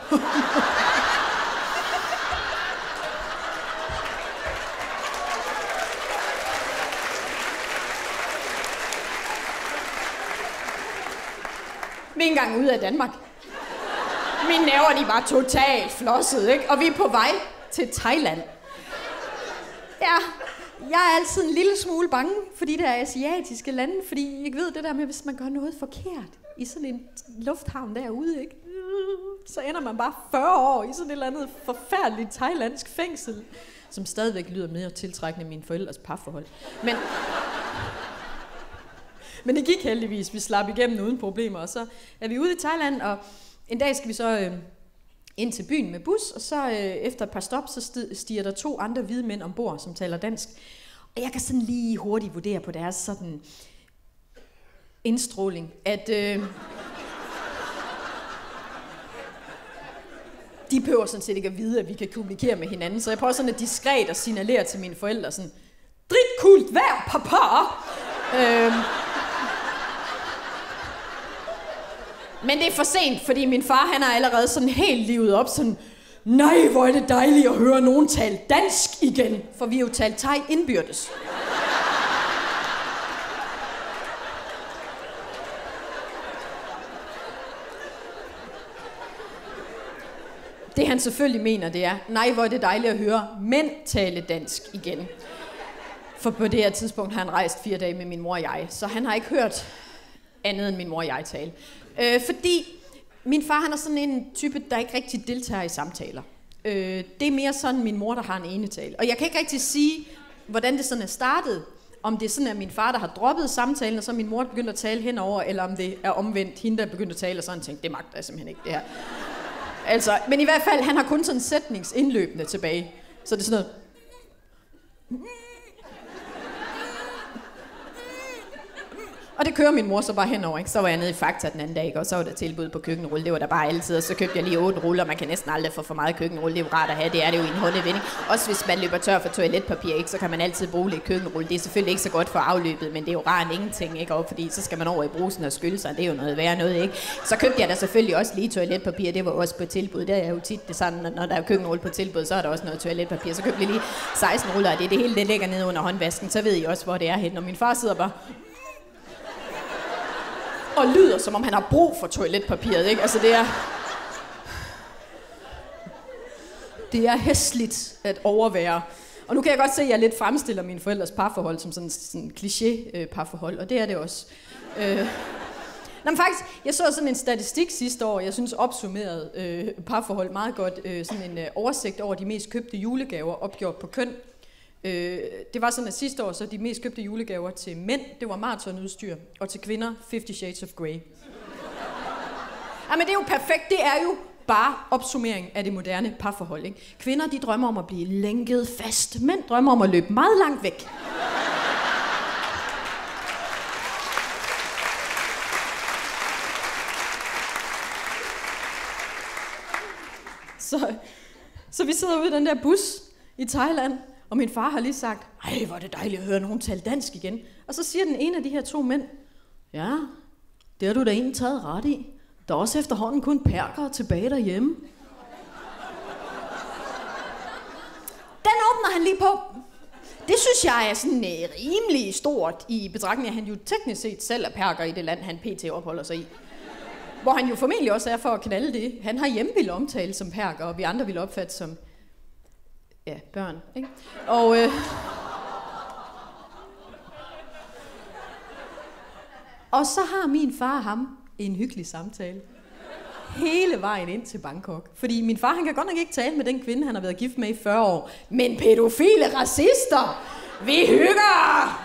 Vi er engang ude af Danmark. Mine nerver, de var totalt flosset, ikke? Og vi er på vej til Thailand. Ja, jeg er altid en lille smule bange for de der asiatiske lande, fordi jeg ved det der med, hvis man gør noget forkert i sådan en lufthavn derude, ikke? Så ender man bare fyrre år i sådan et eller andet forfærdeligt thailandsk fængsel, som stadigvæk lyder mere tiltrækkende mine forældres parforhold. Men... Men det gik heldigvis, vi slap igennem uden problemer, og så er vi ude i Thailand, og en dag skal vi så øh, ind til byen med bus, og så øh, efter et par stop, så stiger der to andre hvide mænd ombord, som taler dansk. Og jeg kan sådan lige hurtigt vurdere på deres sådan indstråling, at øh, de behøver sådan set ikke at vide, at vi kan kommunikere med hinanden, så jeg prøver sådan at diskret at signalere til mine forældre sådan, dritkult vejr, papa! Øh, Men det er for sent, fordi min far, han er allerede sådan helt livet op, sådan, nej, hvor er det dejligt at høre nogen tale dansk igen, for vi har jo talt thai indbyrdes. Det han selvfølgelig mener, det er, nej, hvor er det dejligt at høre mænd tale dansk igen. For på det her tidspunkt har han rejst fire dage med min mor og jeg, så han har ikke hørt andet end min mor og jeg tale. Øh, fordi min far, han er sådan en type, der ikke rigtig deltager i samtaler. Øh, det er mere sådan min mor, der har en enetale. Og jeg kan ikke rigtig sige, hvordan det sådan er startet. Om det er sådan, at min far, der har droppet samtalen, og så min mor begyndt at tale henover, eller om det er omvendt, hende, der er begyndt at tale, og så han tænkt, det magter jeg simpelthen ikke, det her. Altså, men i hvert fald, han har kun sådan sætningsindløbende tilbage. Så det er sådan noget... Og det kører min mor så bare henover, ikke? Så var jeg nede i Fakta den anden dag, ikke? Og så var der tilbud på køkkenrulle. Det var der bare altid, og så købte jeg lige otte ruller. Man kan næsten aldrig få for meget køkkenrulle. Det er jo rart at have, det er det jo i en håndevinding. Også hvis man løber tør for toiletpapir, ikke? Så kan man altid bruge lidt køkkenrulle. Det er selvfølgelig ikke så godt for afløbet, men det er jo rart ingenting, ikke? Og fordi så skal man over i brusen og skylde sig, det er jo noget værre noget, ikke? Så købte jeg da selvfølgelig også lige toiletpapir. Det var også på tilbud. Der er jo tit det sådan, når der er køkkenrulle på tilbud, så er der også noget toiletpapir. Så købte jeg lige seksten ruller, og det, det hele det ligger nede under håndvasken. Så ved I også, hvor det er henne. Når min far sidder bare og lyder, som om han har brug for toiletpapiret, ikke? Altså, det er... Det er hæsligt at overvære. Og nu kan jeg godt se, at jeg lidt fremstiller mine forældres parforhold som sådan en kliché-parforhold, og det er det også. Øh... Nå, men faktisk, jeg så sådan en statistik sidste år, jeg synes opsummeret øh, parforhold meget godt, øh, sådan en øh, oversigt over de mest købte julegaver opgjort på køn. Øh, det var sådan, at sidste år, så de mest købte julegaver til mænd, det var maratonudstyr, og til kvinder, Fifty Shades of Grey. Jamen det er jo perfekt, det er jo bare opsummering af det moderne parforhold, ikke? Kvinder, de drømmer om at blive lænket fast, mænd drømmer om at løbe meget langt væk. Så, så vi sidder ude i den der bus i Thailand, og min far har lige sagt, ej, hvor er det dejligt at høre nogen tale dansk igen. Og så siger den ene af de her to mænd, ja, det har du da egentlig taget ret i. Der er også efterhånden kun perker tilbage derhjemme. Den åbner han lige på. Det synes jeg er sådan øh, rimelig stort i betragtning af, at han jo teknisk set selv er perker i det land, han pt. Opholder sig i. Hvor han jo formentlig også er for at knalde det. Han har hjemme ville omtale som perker, og vi andre ville opfatte som... Ja, børn, ikke? Og, øh, og så har min far og ham en hyggelig samtale. hele vejen ind til Bangkok. Fordi min far, han kan godt nok ikke tale med den kvinde, han har været gift med i fyrre år. Men pædofile racister, vi hygger!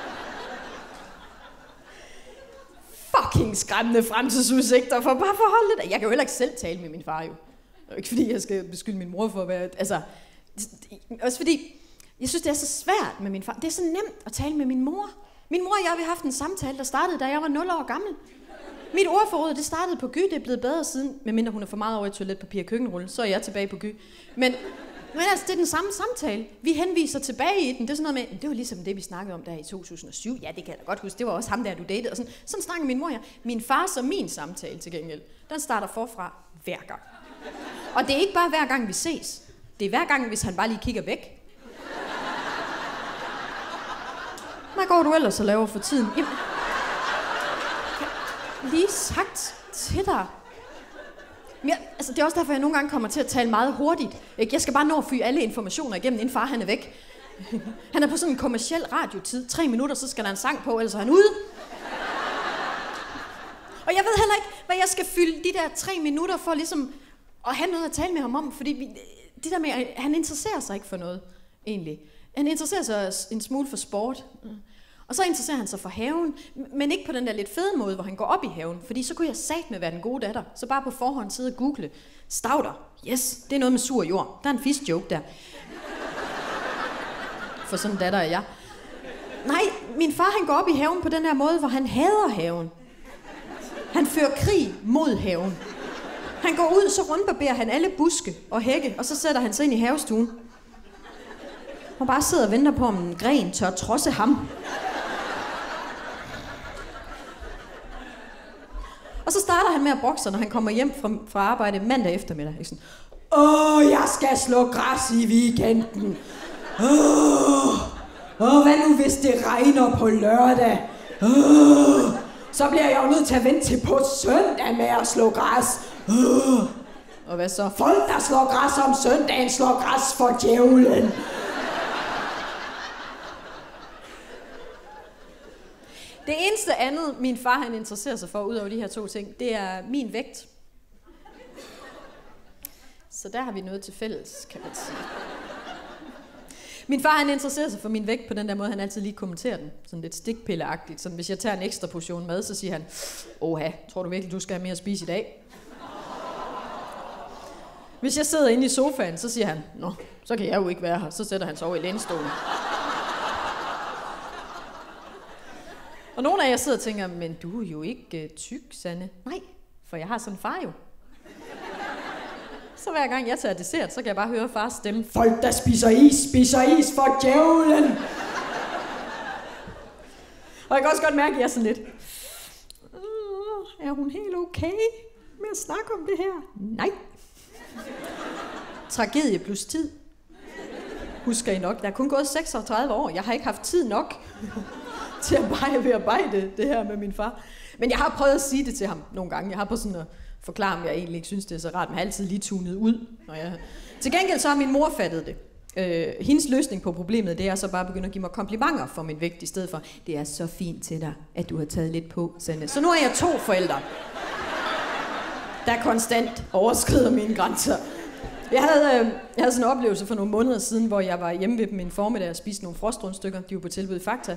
Fucking skræmmende fremtidsudsigter for bare forholde det. Jeg kan jo heller ikke selv tale med min far jo. Det er ikke fordi, jeg skal beskylde min mor for at være... Altså, også fordi, jeg synes, det er så svært med min far. Det er så nemt at tale med min mor. Min mor og jeg, vi har haft en samtale, der startede, da jeg var nul år gammel. Mit ordforråd, det startede på Gy, det er blevet bedre siden, medmindre hun er for meget over i toiletpapir og køkkenrulle, så er jeg tilbage på Gy. Men, men altså, det er den samme samtale. Vi henviser tilbage i den. Det er sådan noget med, det var ligesom det, vi snakkede om der i to tusind og syv. Ja, det kan jeg da godt huske. Det var også ham der, du datede. Og sådan, sådan snakker min mor og jeg. Min fars og min samtale til gengæld, den starter forfra hver gang. Og det er ikke bare hver gang, vi ses. Det er hver gang, hvis han bare lige kigger væk. Hvad går du ellers og laver for tiden? Jamen, lige sagt til dig. Ja, altså, det er også derfor, jeg nogle gange kommer til at tale meget hurtigt. Jeg skal bare nå at fyre alle informationer igennem, inden far han er væk. Han er på sådan en kommerciel radiotid. Tre minutter, så skal der en sang på, ellers er han ude. Og jeg ved heller ikke, hvad jeg skal fylde de der tre minutter for ligesom at have noget at tale med ham om. Fordi vi, det der med, at han interesserer sig ikke for noget, egentlig. Han interesserer sig en smule for sport. Og så interesserer han sig for haven, men ikke på den der lidt fede måde, hvor han går op i haven. Fordi så kunne jeg satme være den gode datter. Så bare på forhånd sidde og google. Stauder. Yes, det er noget med sur jord. Der er en fisk-joke der. For sådan en datter er jeg. Nej, min far han går op i haven på den her måde, hvor han hader haven. Han fører krig mod haven. Han går ud, så rundbarberer han alle buske og hække, og så sætter han sig ind i havestuen. Og bare sidder og venter på, om en gren tør trodse ham. Og så starter han med at brokke sig, når han kommer hjem fra, fra arbejde mandag eftermiddag. Ikke sådan, åh, jeg skal slå græs i weekenden. Åh, åh, hvad nu hvis det regner på lørdag? Åh, så bliver jeg jo nødt til at vente til på søndag med at slå græs. Åh. Og hvad så? Folk, der slår græs om søndagen, slår græs for djævlen. Det eneste andet, min far han interesserer sig for, ud over de her to ting, det er min vægt. Så der har vi noget til fælles, kan man sige. Min far han interesserer sig for min vægt på den der måde, han altid lige kommenterer den. Sådan lidt stikpilleagtigt. Sådan, hvis jeg tager en ekstra portion mad, så siger han, åha, tror du virkelig, du skal have mere at spise i dag? Hvis jeg sidder inde i sofaen, så siger han, nå, så kan jeg jo ikke være her. Så sætter han sig over i lænestolen. Og nogle af jer sidder og tænker, men du er jo ikke uh, tyk, Sanne. Nej, for jeg har sådan en far jo. Så hver gang jeg tager dessert, så kan jeg bare høre fars stemme. Folk, der spiser is, spiser is for djævlen. Og jeg kan også godt mærke, at jeg er sådan lidt. Er hun helt okay med at snakke om det her? Nej. Tragedie plus tid. Husker I nok, der er kun gået seksogtredive år. Jeg har ikke haft tid nok til at bare bearbejde det her med min far. Men jeg har prøvet at sige det til ham nogle gange. Jeg har på sådan at forklare, om jeg egentlig ikke synes, det er så rart. Men jeg har altid lige tunet ud. Når jeg... Til gengæld så har min mor fattet det. Øh, hendes løsning på problemet, det er så bare at begynde at give mig komplimenter for min vægt, i stedet for, det er så fint til dig, at du har taget lidt på, Sanne. Så nu er jeg to forældre, der konstant overskrider mine grænser. Jeg havde, øh, jeg havde sådan en oplevelse for nogle måneder siden, hvor jeg var hjemme ved dem en formiddag og spiste nogle frostrundstykker. De var på tilbud i Fakta.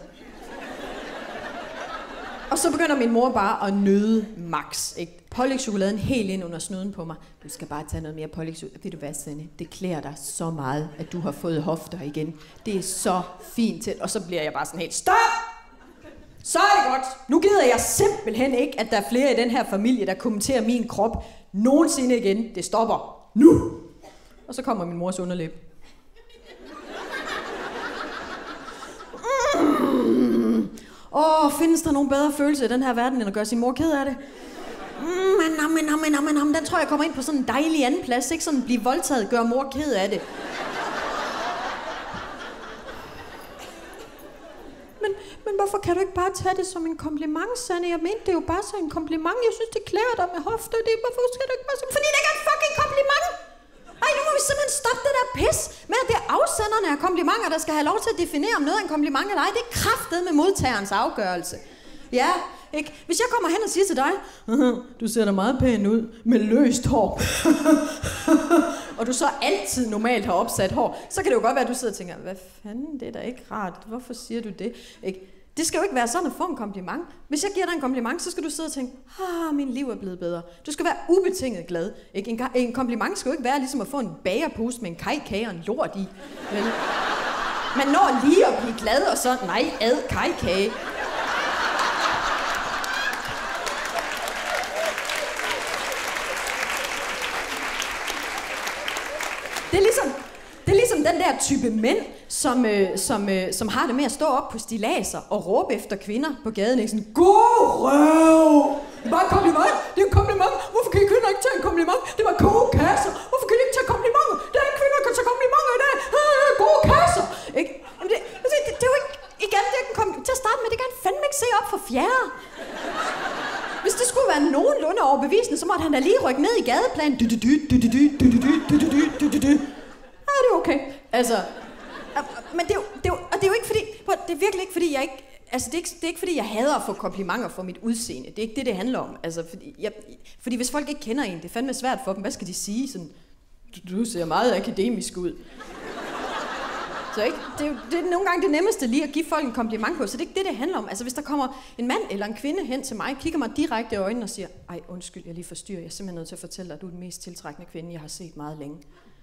Og så begynder min mor bare at nøde max. Pålægchokoladen helt ind under snuden på mig. Du skal bare tage noget mere pålægchokolade. Ved du hvad, Sanne? Det klæder dig så meget, at du har fået hofter igen. Det er så fint til. Og så bliver jeg bare sådan helt, stop! Så er det godt. Nu gider jeg simpelthen ikke, at der er flere i den her familie, der kommenterer min krop nogensinde igen. Det stopper nu. Og så kommer min mors underlæb. Mm. Åh, findes der nogen bedre følelse i den her verden, end at gøre sin mor ked af det? Mm, men, men, men, men, men, den tror jeg kommer ind på sådan en dejlig anden plads. Ikke sådan blive voldtaget, gøre mor ked af det. Men, men hvorfor kan du ikke bare tage det som en kompliment, Sanne? Jeg mente det er jo bare så en kompliment. Jeg synes, det klæder dig med hofter. Det, hvorfor skal du ikke bare så... Fordi det ikke er en fucking kompliment! Ej, nu må vi simpelthen stoppe det der pis med, at det er afsenderne af komplimenter, der skal have lov til at definere, om noget er en kompliment eller ej. Det er kraftet med modtagerens afgørelse. Ja, ikke? Hvis jeg kommer hen og siger til dig, du ser da meget pæn ud med løst hår, og du så altid normalt har opsat hår, så kan det jo godt være, at du sidder og tænker, hvad fanden, det er da ikke rart, hvorfor siger du det? Ikke? Det skal jo ikke være sådan at få en kompliment. Hvis jeg giver dig en kompliment, så skal du sidde og tænke, ah, min liv er blevet bedre. Du skal være ubetinget glad. Ikke? En, en kompliment skal jo ikke være ligesom at få en bagerpose med en kajkage og en lort i. Vel? Man når lige at blive glad, og så, nej, ad kajkage. Det er ligesom, det er ligesom den der type mænd, som, øh, som, øh, som har det med at stå op på stiladser og råbe efter kvinder på gaden. Ikke? Sådan, god røv! Det er bare en kompliment. Det er en kompliment. Hvorfor kan I kvinder ikke tage en kompliment? Det var gode kasser. Hvorfor kan I ikke tage komplimenter? Der er en kvinde, der kan tage komplimenter i dag. Øh, gode kasser. Ikke? Jamen det, det, det, det er jo ikke... Igen, det er ikke en kompliment. Til at starte med, det kan han fandme ikke se op for fjerde. Hvis det skulle være nogenlunde overbevisende, så måtte han da lige rykke ned i gadeplanen. Du, du, du, du, du, du, du, du, du, du, du, du. Ja, det er okay. Altså... Men det er, jo, det, er jo, og det er jo ikke fordi, det er virkelig ikke fordi jeg ikke, altså det er ikke, det er ikke fordi jeg hader at få komplimenter for mit udseende. Det er ikke det, det handler om. Altså fordi, jeg, fordi hvis folk ikke kender en, det er fandme svært for dem. Hvad skal de sige? Sådan, du ser meget akademisk ud. Så ikke, det er jo det er nogle gange det nemmeste lige at give folk en kompliment på. Så det er ikke det, det handler om. Altså hvis der kommer en mand eller en kvinde hen til mig, kigger mig direkte i øjnene og siger, ej undskyld, jeg lige forstyrrer. Jeg er simpelthen nødt til at fortælle dig, at du er den mest tiltrækkende kvinde, jeg har set meget længe.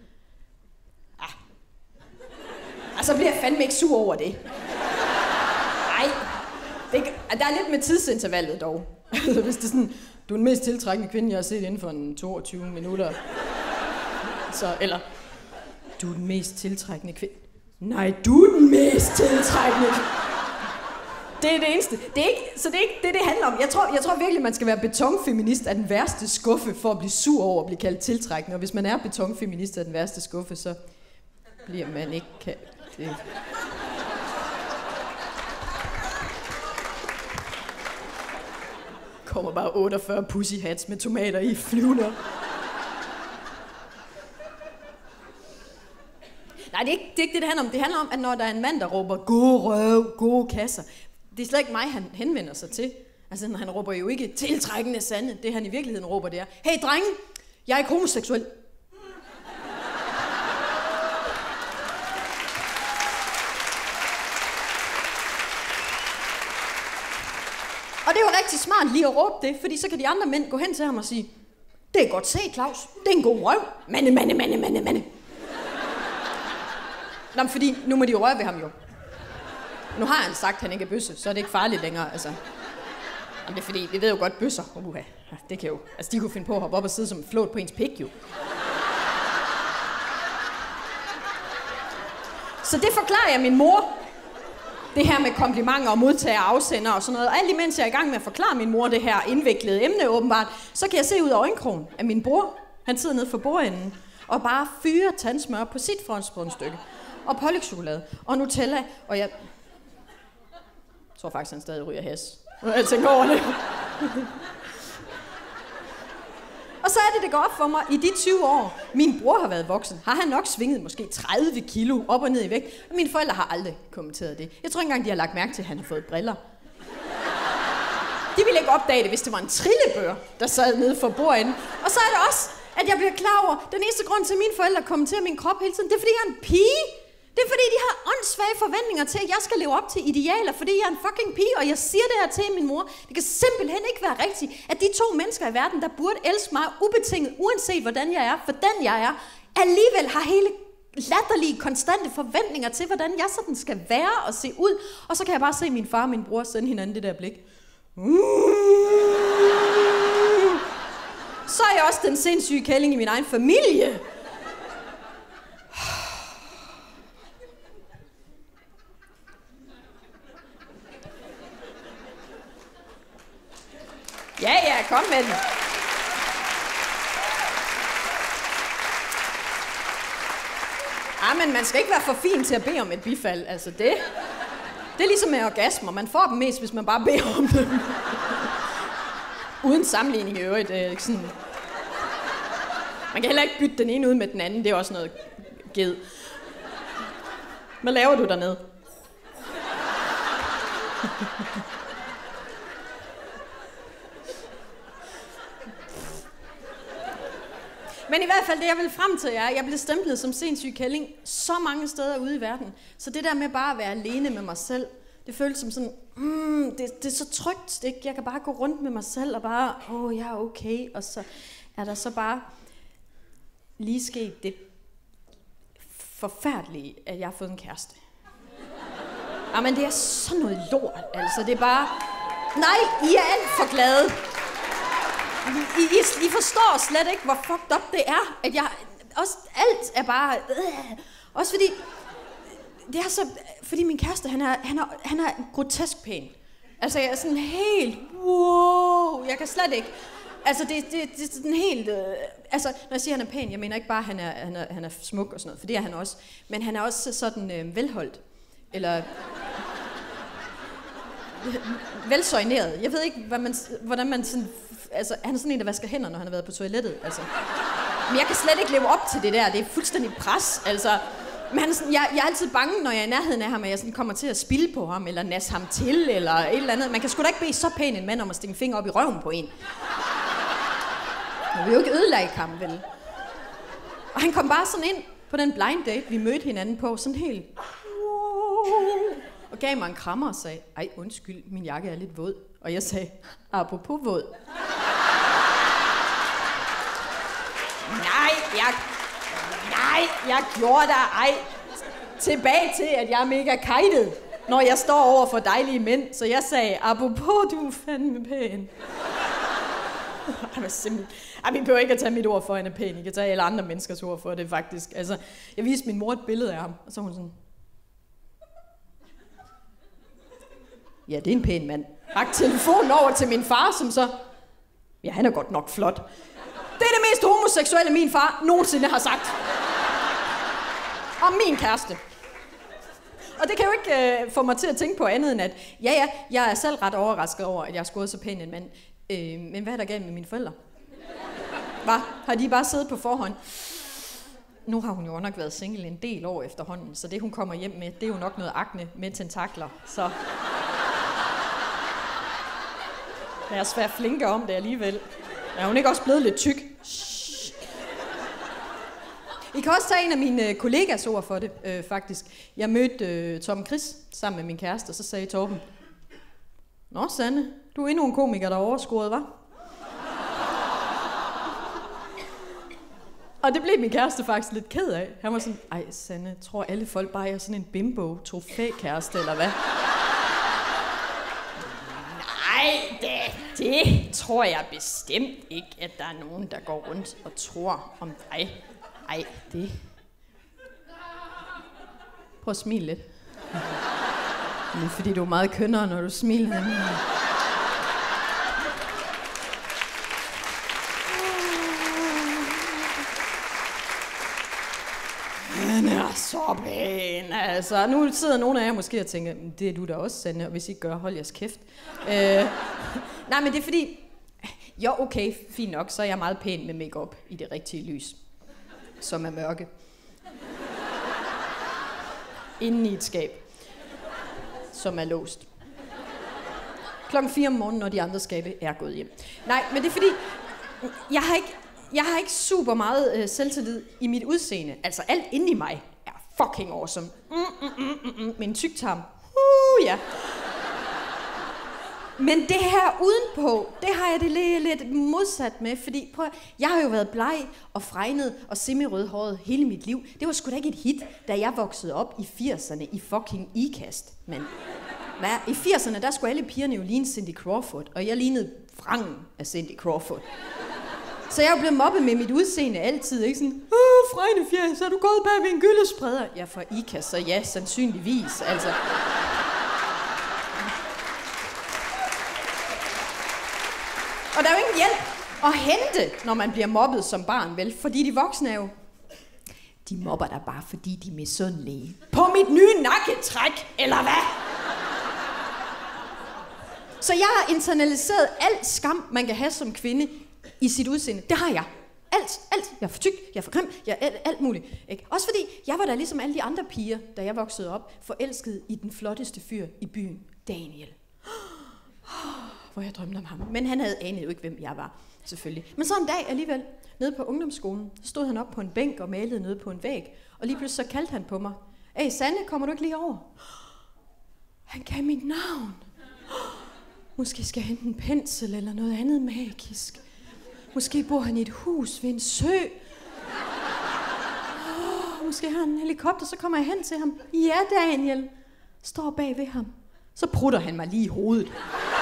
Og så bliver jeg fandme ikke sur over det. Nej. Det, der er lidt med tidsintervallet dog. Hvis det er sådan, du er den mest tiltrækkende kvinde, jeg har set inden for en toogtyve minutter. Så, eller, du er den mest tiltrækkende kvinde. Nej, du er den mest tiltrækkende. Det er det eneste. Det er ikke, så det er ikke det, det handler om. Jeg tror, jeg tror virkelig, man skal være betonfeminist af den værste skuffe for at blive sur over at blive kaldt tiltrækkende. Og hvis man er betonfeminist af den værste skuffe, så bliver man ikke kaldt. Det. Kommer bare otteogfyrre pussy hats med tomater i flyvende. Nej, det er, ikke, det er ikke det, det handler om. Det handler om, at når der er en mand, der råber gode røv, gode kasser, det er slet ikke mig, han henvender sig til. Altså, han råber jo ikke tiltrækkende sande. Det, han i virkeligheden råber, det er, hey drenge, jeg er ikke homoseksuel. Og det er jo rigtig smart lige at råbe det, fordi så kan de andre mænd gå hen til ham og sige, det er godt set, Claus. Det er en god røv. Mande, mande, mande, mande, mande. Nå, fordi nu må de jo røre ved ham jo. Nu har han sagt, at han ikke er bøsse, så er det ikke farligt længere, altså. Jamen, det er fordi, vi ved jo godt, bøsser, uh, det kan jo, altså de kunne finde på at hoppe op og sidde som en flåt på ens pik, jo. Så det forklarer jeg min mor. Det her med komplimenter og modtager og afsender og sådan noget. Og alt imens jeg er i gang med at forklare min mor det her indviklede emne åbenbart, så kan jeg se ud af øjenkrogen, at min bror, han sidder nede for bordenden og bare fyrer tandsmør på sit franskbrødstykke. Og pålægschokolade og Nutella, og jeg... Jeg tror faktisk, han stadig ryger has. Jeg tænker over det. Og så er det, det går op for mig, i de tyve år, min bror har været voksen, har han nok svinget måske tredive kilo op og ned i vægt. Og mine forældre har aldrig kommenteret det. Jeg tror ikke engang, de har lagt mærke til, at han har fået briller. De ville ikke opdage det, hvis det var en trillebør, der sad nede for bordenden. Og så er det også, at jeg bliver klar over, den eneste grund til, at mine forældre kommenterer min krop hele tiden, det er, fordi jeg er en pige. Det er fordi, de har åndssvage forventninger til, at jeg skal leve op til idealer, fordi jeg er en fucking pige, og jeg siger det her til min mor. Det kan simpelthen ikke være rigtigt, at de to mennesker i verden, der burde elske mig ubetinget, uanset hvordan jeg er, for den jeg er, alligevel har hele latterlige, konstante forventninger til, hvordan jeg sådan skal være og se ud. Og så kan jeg bare se min far og min bror sende hinanden det der blik. Så er jeg også den sindssyge kælling i min egen familie. Ja, ja, kom med den. Ah, men man skal ikke være for fin til at bede om et bifald. Altså det, det er ligesom med orgasmer. Man får dem mest, hvis man bare beder om dem. Uden sammenligning i øvrigt. Øh, sådan. Man kan heller ikke bytte den ene ud med den anden. Det er også noget ged. Hvad laver du dernede? Men i hvert fald det, jeg vil frem til, er, at jeg blev stemplet som sindssyg kælling så mange steder ude i verden. Så det der med bare at være alene med mig selv, det føles som sådan, mm, det, det er så trygt, ikke? Jeg kan bare gå rundt med mig selv og bare, åh, oh, jeg er okay. Og så er der så bare lige sket det forfærdelige, at jeg har fået en kæreste. Jamen, det er sådan noget lort, altså. Det er bare, nej, I er alt for glade. I, I, I forstår slet ikke, hvor fucked up det er, at jeg, også alt er bare, øh, også fordi, det er så, fordi min kæreste, han er, han er, han er grotesk pæn. Altså, jeg er sådan helt, wow, jeg kan slet ikke, altså, det, det, det er sådan helt, øh, altså, når jeg siger, han er pæn, jeg mener ikke bare, han er, han er, han er smuk og sådan noget, for det er han også, men han er også sådan øh, velholdt, eller velsøjneret. Jeg ved ikke, hvad man, hvordan man sådan, altså, han er sådan en, der vasker hænder, når han har været på toilettet, altså. Men jeg kan slet ikke leve op til det der, det er fuldstændig pres, altså. Men han er sådan, jeg, jeg er altid bange, når jeg er i nærheden af ham, at jeg sådan kommer til at spilde på ham, eller nasse ham til, eller et eller andet. Man kan sgu da ikke bede så pæn en mand om at stikke en finger op i røven på en. Jeg vil jo ikke ødelægge ham, vel? Og han kom bare sådan ind på den blind date, vi mødte hinanden på, sådan helt, og gav mig en krammer og sagde, ej, undskyld, min jakke er lidt våd. Og jeg sagde, apropos våd. Nej, jeg... Nej, jeg gjorde dig ej. Tilbage til, at jeg er mega kajtet, når jeg står over for dejlige mænd. Så jeg sagde, apropos, du er fandme pæn. Jeg var simpelthen... Ej, vi behøver ikke at tage mit ord for, at han er pæn. I kan tage alle andre menneskers ord for det, faktisk. Altså, jeg viste min mor et billede af ham, og så hun sådan... Ja, det er en pæn mand. Rak telefonen over til min far, som så... Ja, han er godt nok flot. Det er det mest homoseksuelle, min far nogensinde har sagt. Om min kæreste. Og det kan jo ikke øh, få mig til at tænke på andet end at... Ja, ja, jeg er selv ret overrasket over, at jeg har skåret så pæn en mand. Øh, men hvad er der galt med mine forældre? Hvad? Har de bare siddet på forhånd? Nu har hun jo nok været single en del år efterhånden, så det hun kommer hjem med, det er jo nok noget akne med tentakler, så... Lad os være flinke om det alligevel. Er hun ikke også blevet lidt tyk? Shhh. I kan også tage en af mine kollegas ord for det, øh, faktisk. Jeg mødte øh, Torben Chris sammen med min kæreste, og så sagde Torben, nå, Sanne, du er endnu en komiker, der er overskåret, hva'? Og det blev min kæreste faktisk lidt ked af. Han var sådan, ej, Sanne, tror alle folk bare, jeg er sådan en bimbo-trofæ-kæreste, eller hvad? Nej, det, det tror jeg bestemt ikke, at der er nogen, der går rundt og tror om dig. Ej, det... Prøv at smile lidt. Det er fordi, du er meget kønnere, når du smiler. Han er så pæn, altså. Nu sidder nogle af jer måske og tænker, det er du da også, Sanne, og hvis I gør, hold jeres kæft. øh, nej, men det er fordi, jo, okay, fint nok, så er jeg meget pæn med makeup i det rigtige lys, som er mørke. Inden i et skab, som er låst. Klokken fire om morgenen, når de andre skabe er gået hjem. Nej, men det er fordi, jeg har ikke... Jeg har ikke super meget øh, selvtillid i mit udseende. Altså alt inde i mig er fucking awesome. Mm, mm, mm, mm, mm. Min tyktarm. Uh, ja. Men det her udenpå, det har jeg det lidt, lidt modsat med. Fordi prøv, jeg har jo været bleg og fregnet og semi-rødhåret hele mit liv. Det var sgu da ikke et hit, da jeg voksede op i firserne i fucking ikast. Men hvad? I firserne, der skulle alle pigerne jo ligne Cindy Crawford. Og jeg lignede vrangen af Cindy Crawford. Så jeg er blevet mobbet med mit udseende altid, ikke sådan, åh, fregne fjæs, er du gået bag ved en gyldespreder? Ja, for Ika, så ja, sandsynligvis, altså. Og der er jo ingen hjælp at hente, når man bliver mobbet som barn, vel? Fordi de voksne er jo, de mobber dig bare, fordi de er misundelige. På mit nye nakketræk, eller hvad? Så jeg har internaliseret alt skam, man kan have som kvinde, i sit udseende. Det har jeg. Alt, alt. Jeg er for tyk, jeg er for grim, jeg er alt, alt muligt. Ikke? Også fordi, jeg var da ligesom alle de andre piger, da jeg voksede op, forelsket i den flotteste fyr i byen, Daniel. hvor jeg drømte om ham. Men han havde anet jo ikke, hvem jeg var, selvfølgelig. Men så en dag alligevel, nede på ungdomsskolen, stod han op på en bænk og malede nede på en væg. Og lige pludselig så kaldte han på mig. Hey, Sanne, kommer du ikke lige over? Han gav mit navn. Måske skal jeg hente en pensel eller noget andet magisk. Måske bor han i et hus ved en sø. Oh, måske har han en helikopter, så kommer jeg hen til ham. Ja, Daniel. Står bag ved ham. Så prutter han mig lige i hovedet.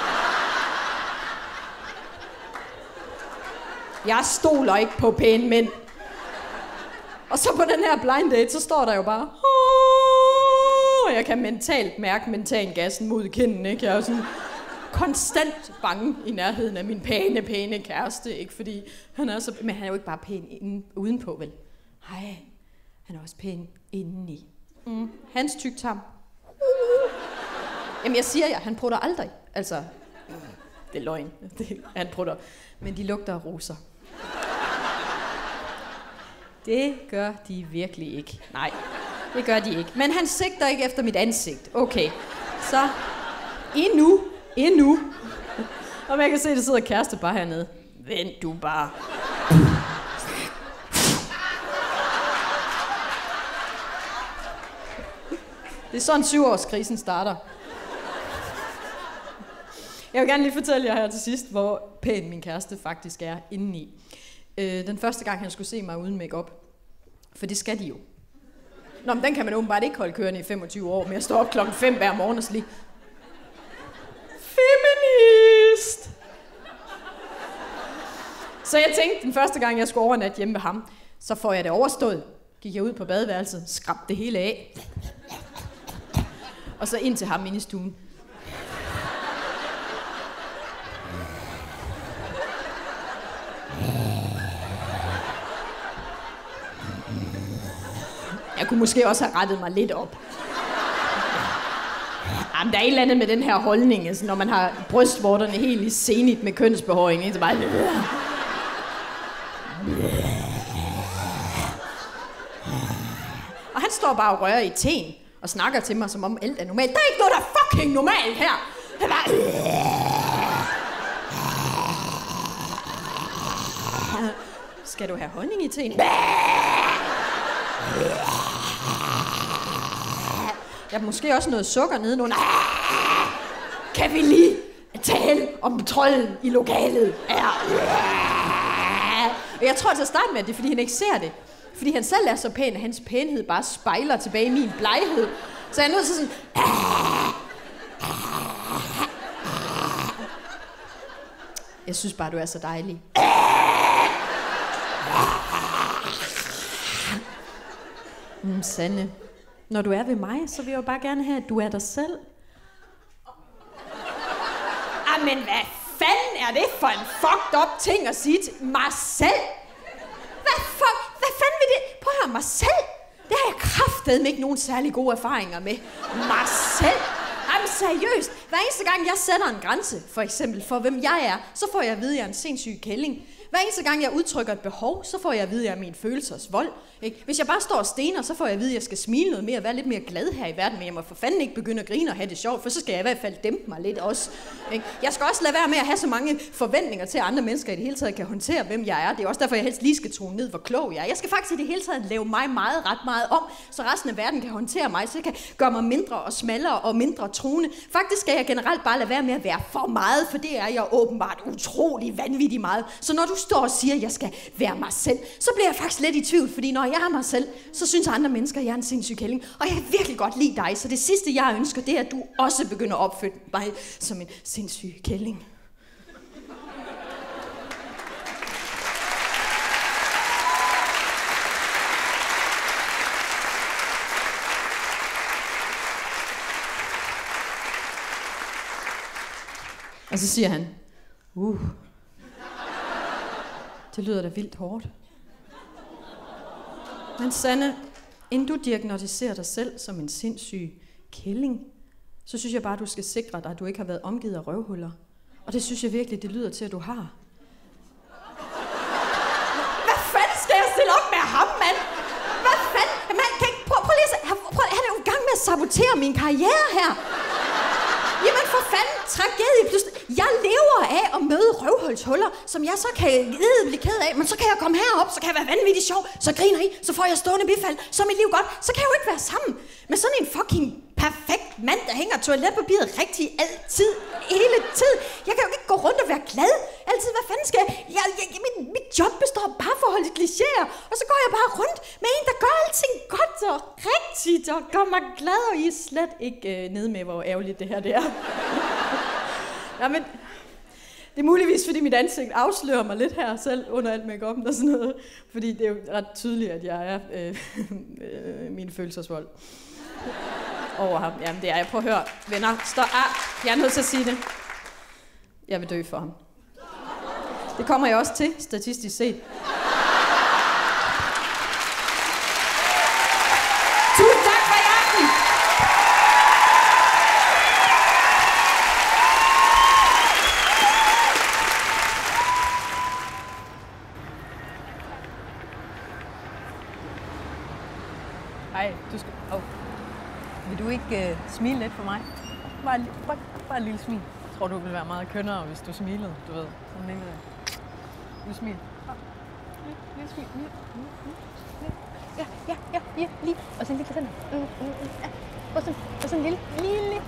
Jeg stoler ikke på pæne mænd. Og så på den her blind date, så står der jo bare... Og jeg kan mentalt mærke mentangassen mod kinden, ikke? Jeg er jo sådan konstant bange i nærheden af min pæne, pæne kæreste, ikke? Fordi han er så... Men han er jo ikke bare pæn inden, udenpå, vel? Nej, han er også pæn indeni. Mm. Hans tyktarm. Jamen, jeg siger jer, han prutter aldrig. Altså, det er løgn. Det, han prutter. Men de lugter af roser. Det gør de virkelig ikke. Nej, det gør de ikke. Men han sigter ikke efter mit ansigt. Okay, så endnu, endnu. Og man kan se, at der sidder kæreste bare hernede. Vent du bare. Det er sådan syvårskrisen starter. Jeg vil gerne lige fortælle jer her til sidst, hvor pæn min kæreste faktisk er indeni. Øh, den første gang, han skulle se mig uden make-up. For det skal de jo. Nå, men den kan man åbenbart ikke holde kørende i femogtyve år, med at stå op klokken fem hver morgen og lige... Feminist! Så jeg tænkte, den første gang, jeg skulle overnatte hjemme ved ham, så får jeg det overstået. Gik jeg ud på badeværelset, skrabte det hele af. Og så ind til ham inde i stuen. Jeg kunne måske også have rettet mig lidt op. Jamen, der er et eller andet med den her holdning, altså, når man har brystvorterne helt i zenit med kønsbehåring, ikke? Så bare... Og han står bare og rører i teen og snakker til mig, som om alt er normalt. Der er ikke noget, der er fucking normalt her! Han bare... Skal du have honning i teen? Jeg har måske også noget sukker nedenunder. Kan vi lige tale om trolden i lokalet? Ja. Og jeg tror til at starte med, at det er, fordi han ikke ser det. Fordi han selv er så pæn, at hans pænhed bare spejler tilbage i min bleghed. Så jeg er nødt til sådan... Jeg synes bare, du er så dejlig. Mm, Sanne, når du er ved mig, så vil jeg jo bare gerne have, at du er dig selv. Jamen, hvad fanden er det for en fucked up ting at sige til mig selv? Hvad fuck? Hvad fanden vil det? Prøv at høre, mig selv? Det har jeg kraftedeme ikke nogen særlig gode erfaringer med. Mig selv? Jamen seriøst, hver eneste gang jeg sætter en grænse, for eksempel for hvem jeg er, så får jeg at vide, at jeg er en sindssyg kælling. Hver eneste gang jeg udtrykker et behov, så får jeg at vide, at jeg er min følelsers vold. Ikke? Hvis jeg bare står og stener, så får jeg at vide, at jeg skal smile noget mere og være lidt mere glad her i verden, men jeg må for fanden ikke begynde at grine og have det sjovt, for så skal jeg i hvert fald dæmpe mig lidt også. Ikke? Jeg skal også lade være med at have så mange forventninger til, at andre mennesker i det hele taget kan håndtere, hvem jeg er. Det er også derfor, jeg helst lige skal tone ned, hvor klog jeg er. Jeg skal faktisk i det hele taget lave mig meget, ret meget om, så resten af verden kan håndtere mig, så jeg kan gøre mig mindre og smallere og mindre truende. Faktisk skal jeg generelt bare lade være med at være for meget, for det er jeg åbenbart utrolig vanvittig meget. Så når du står og siger, at jeg skal være mig selv, så bliver jeg faktisk lidt i tvivl, fordi når jeg er mig selv, så synes andre mennesker, at jeg er en sindssyg kælling. Og jeg kan virkelig godt lide dig, så det sidste, jeg ønsker, det er, at du også begynder at opføre mig som en sindssyg kælling. Og så siger han, uh, det lyder da vildt hårdt. Men Sanne, inden du diagnostiserer dig selv som en sindssyg kælling, så synes jeg bare, du skal sikre dig, at du ikke har været omgivet af røvhuller. Og det synes jeg virkelig, det lyder til, at du har. Hvad fanden skal jeg stille op med ham, mand? Hvad fanden? Man kan ikke... Prøv, prøv lige at... Prøv, han er jo i gang med at sabotere min karriere her. Jamen for fanden, tragedie pludselig. Jeg lever møde røvhulshuller, som jeg så kan lide blive ked af, men så kan jeg komme herop, så kan jeg være vanvittigt sjov, så griner I, så får jeg stående bifald, så er mit liv godt, så kan jeg jo ikke være sammen med sådan en fucking perfekt mand, der hænger toiletpapiret rigtig altid, hele tid. Jeg kan jo ikke gå rundt og være glad altid. Hvad fanden skal jeg? jeg, jeg mit, mit job består af parforhold til klichéer, og så går jeg bare rundt med en, der gør alting godt og rigtigt og gør mig glad, og I er slet ikke øh, nede med, hvor ærgerligt det her det er. Ja, men det er muligvis, fordi mit ansigt afslører mig lidt her selv under alt make-up'en og sådan noget. Fordi det er jo ret tydeligt, at jeg er øh, øh, min følelsesvold over ham. Jamen det er jeg. Prøv at høre. Venner, stå. Ah, jeg er nødt til at sige det. Jeg vil dø for ham. Det kommer jeg også til, statistisk set. Tusind tak for i aften! Hej, du skal... Oh. Vil du ikke uh, smile lidt for mig? Bare, bare, bare et lille smil. Jeg tror, du ville være meget kønnere, hvis du smilede, du ved. Sådan en lille, lille smil. Lille, lille smil. Lille, lille, lille. Ja, ja, ja, ja, lige. Og så en lille tænder. Mm, mm, mm, ja. Og sådan, og sådan en lille, lille.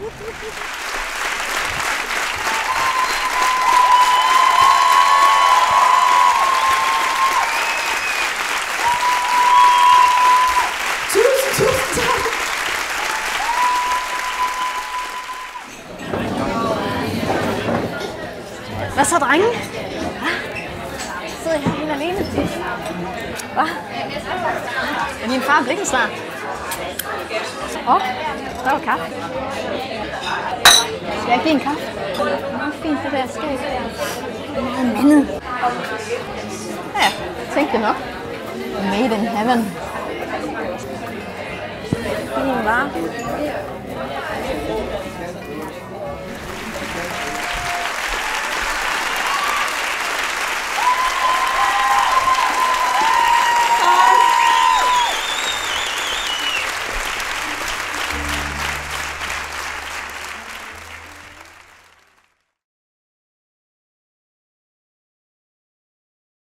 Hvad så, drenge? Sidder jeg her helt alene? Hvad? Er din far blikken snart? Åh, oh, der var kaffe. Skal jeg give en kaffe? Det er fint, det der skæg. Meget mandet. Ja, tænkte nok. Made in heaven. Fin, hva'?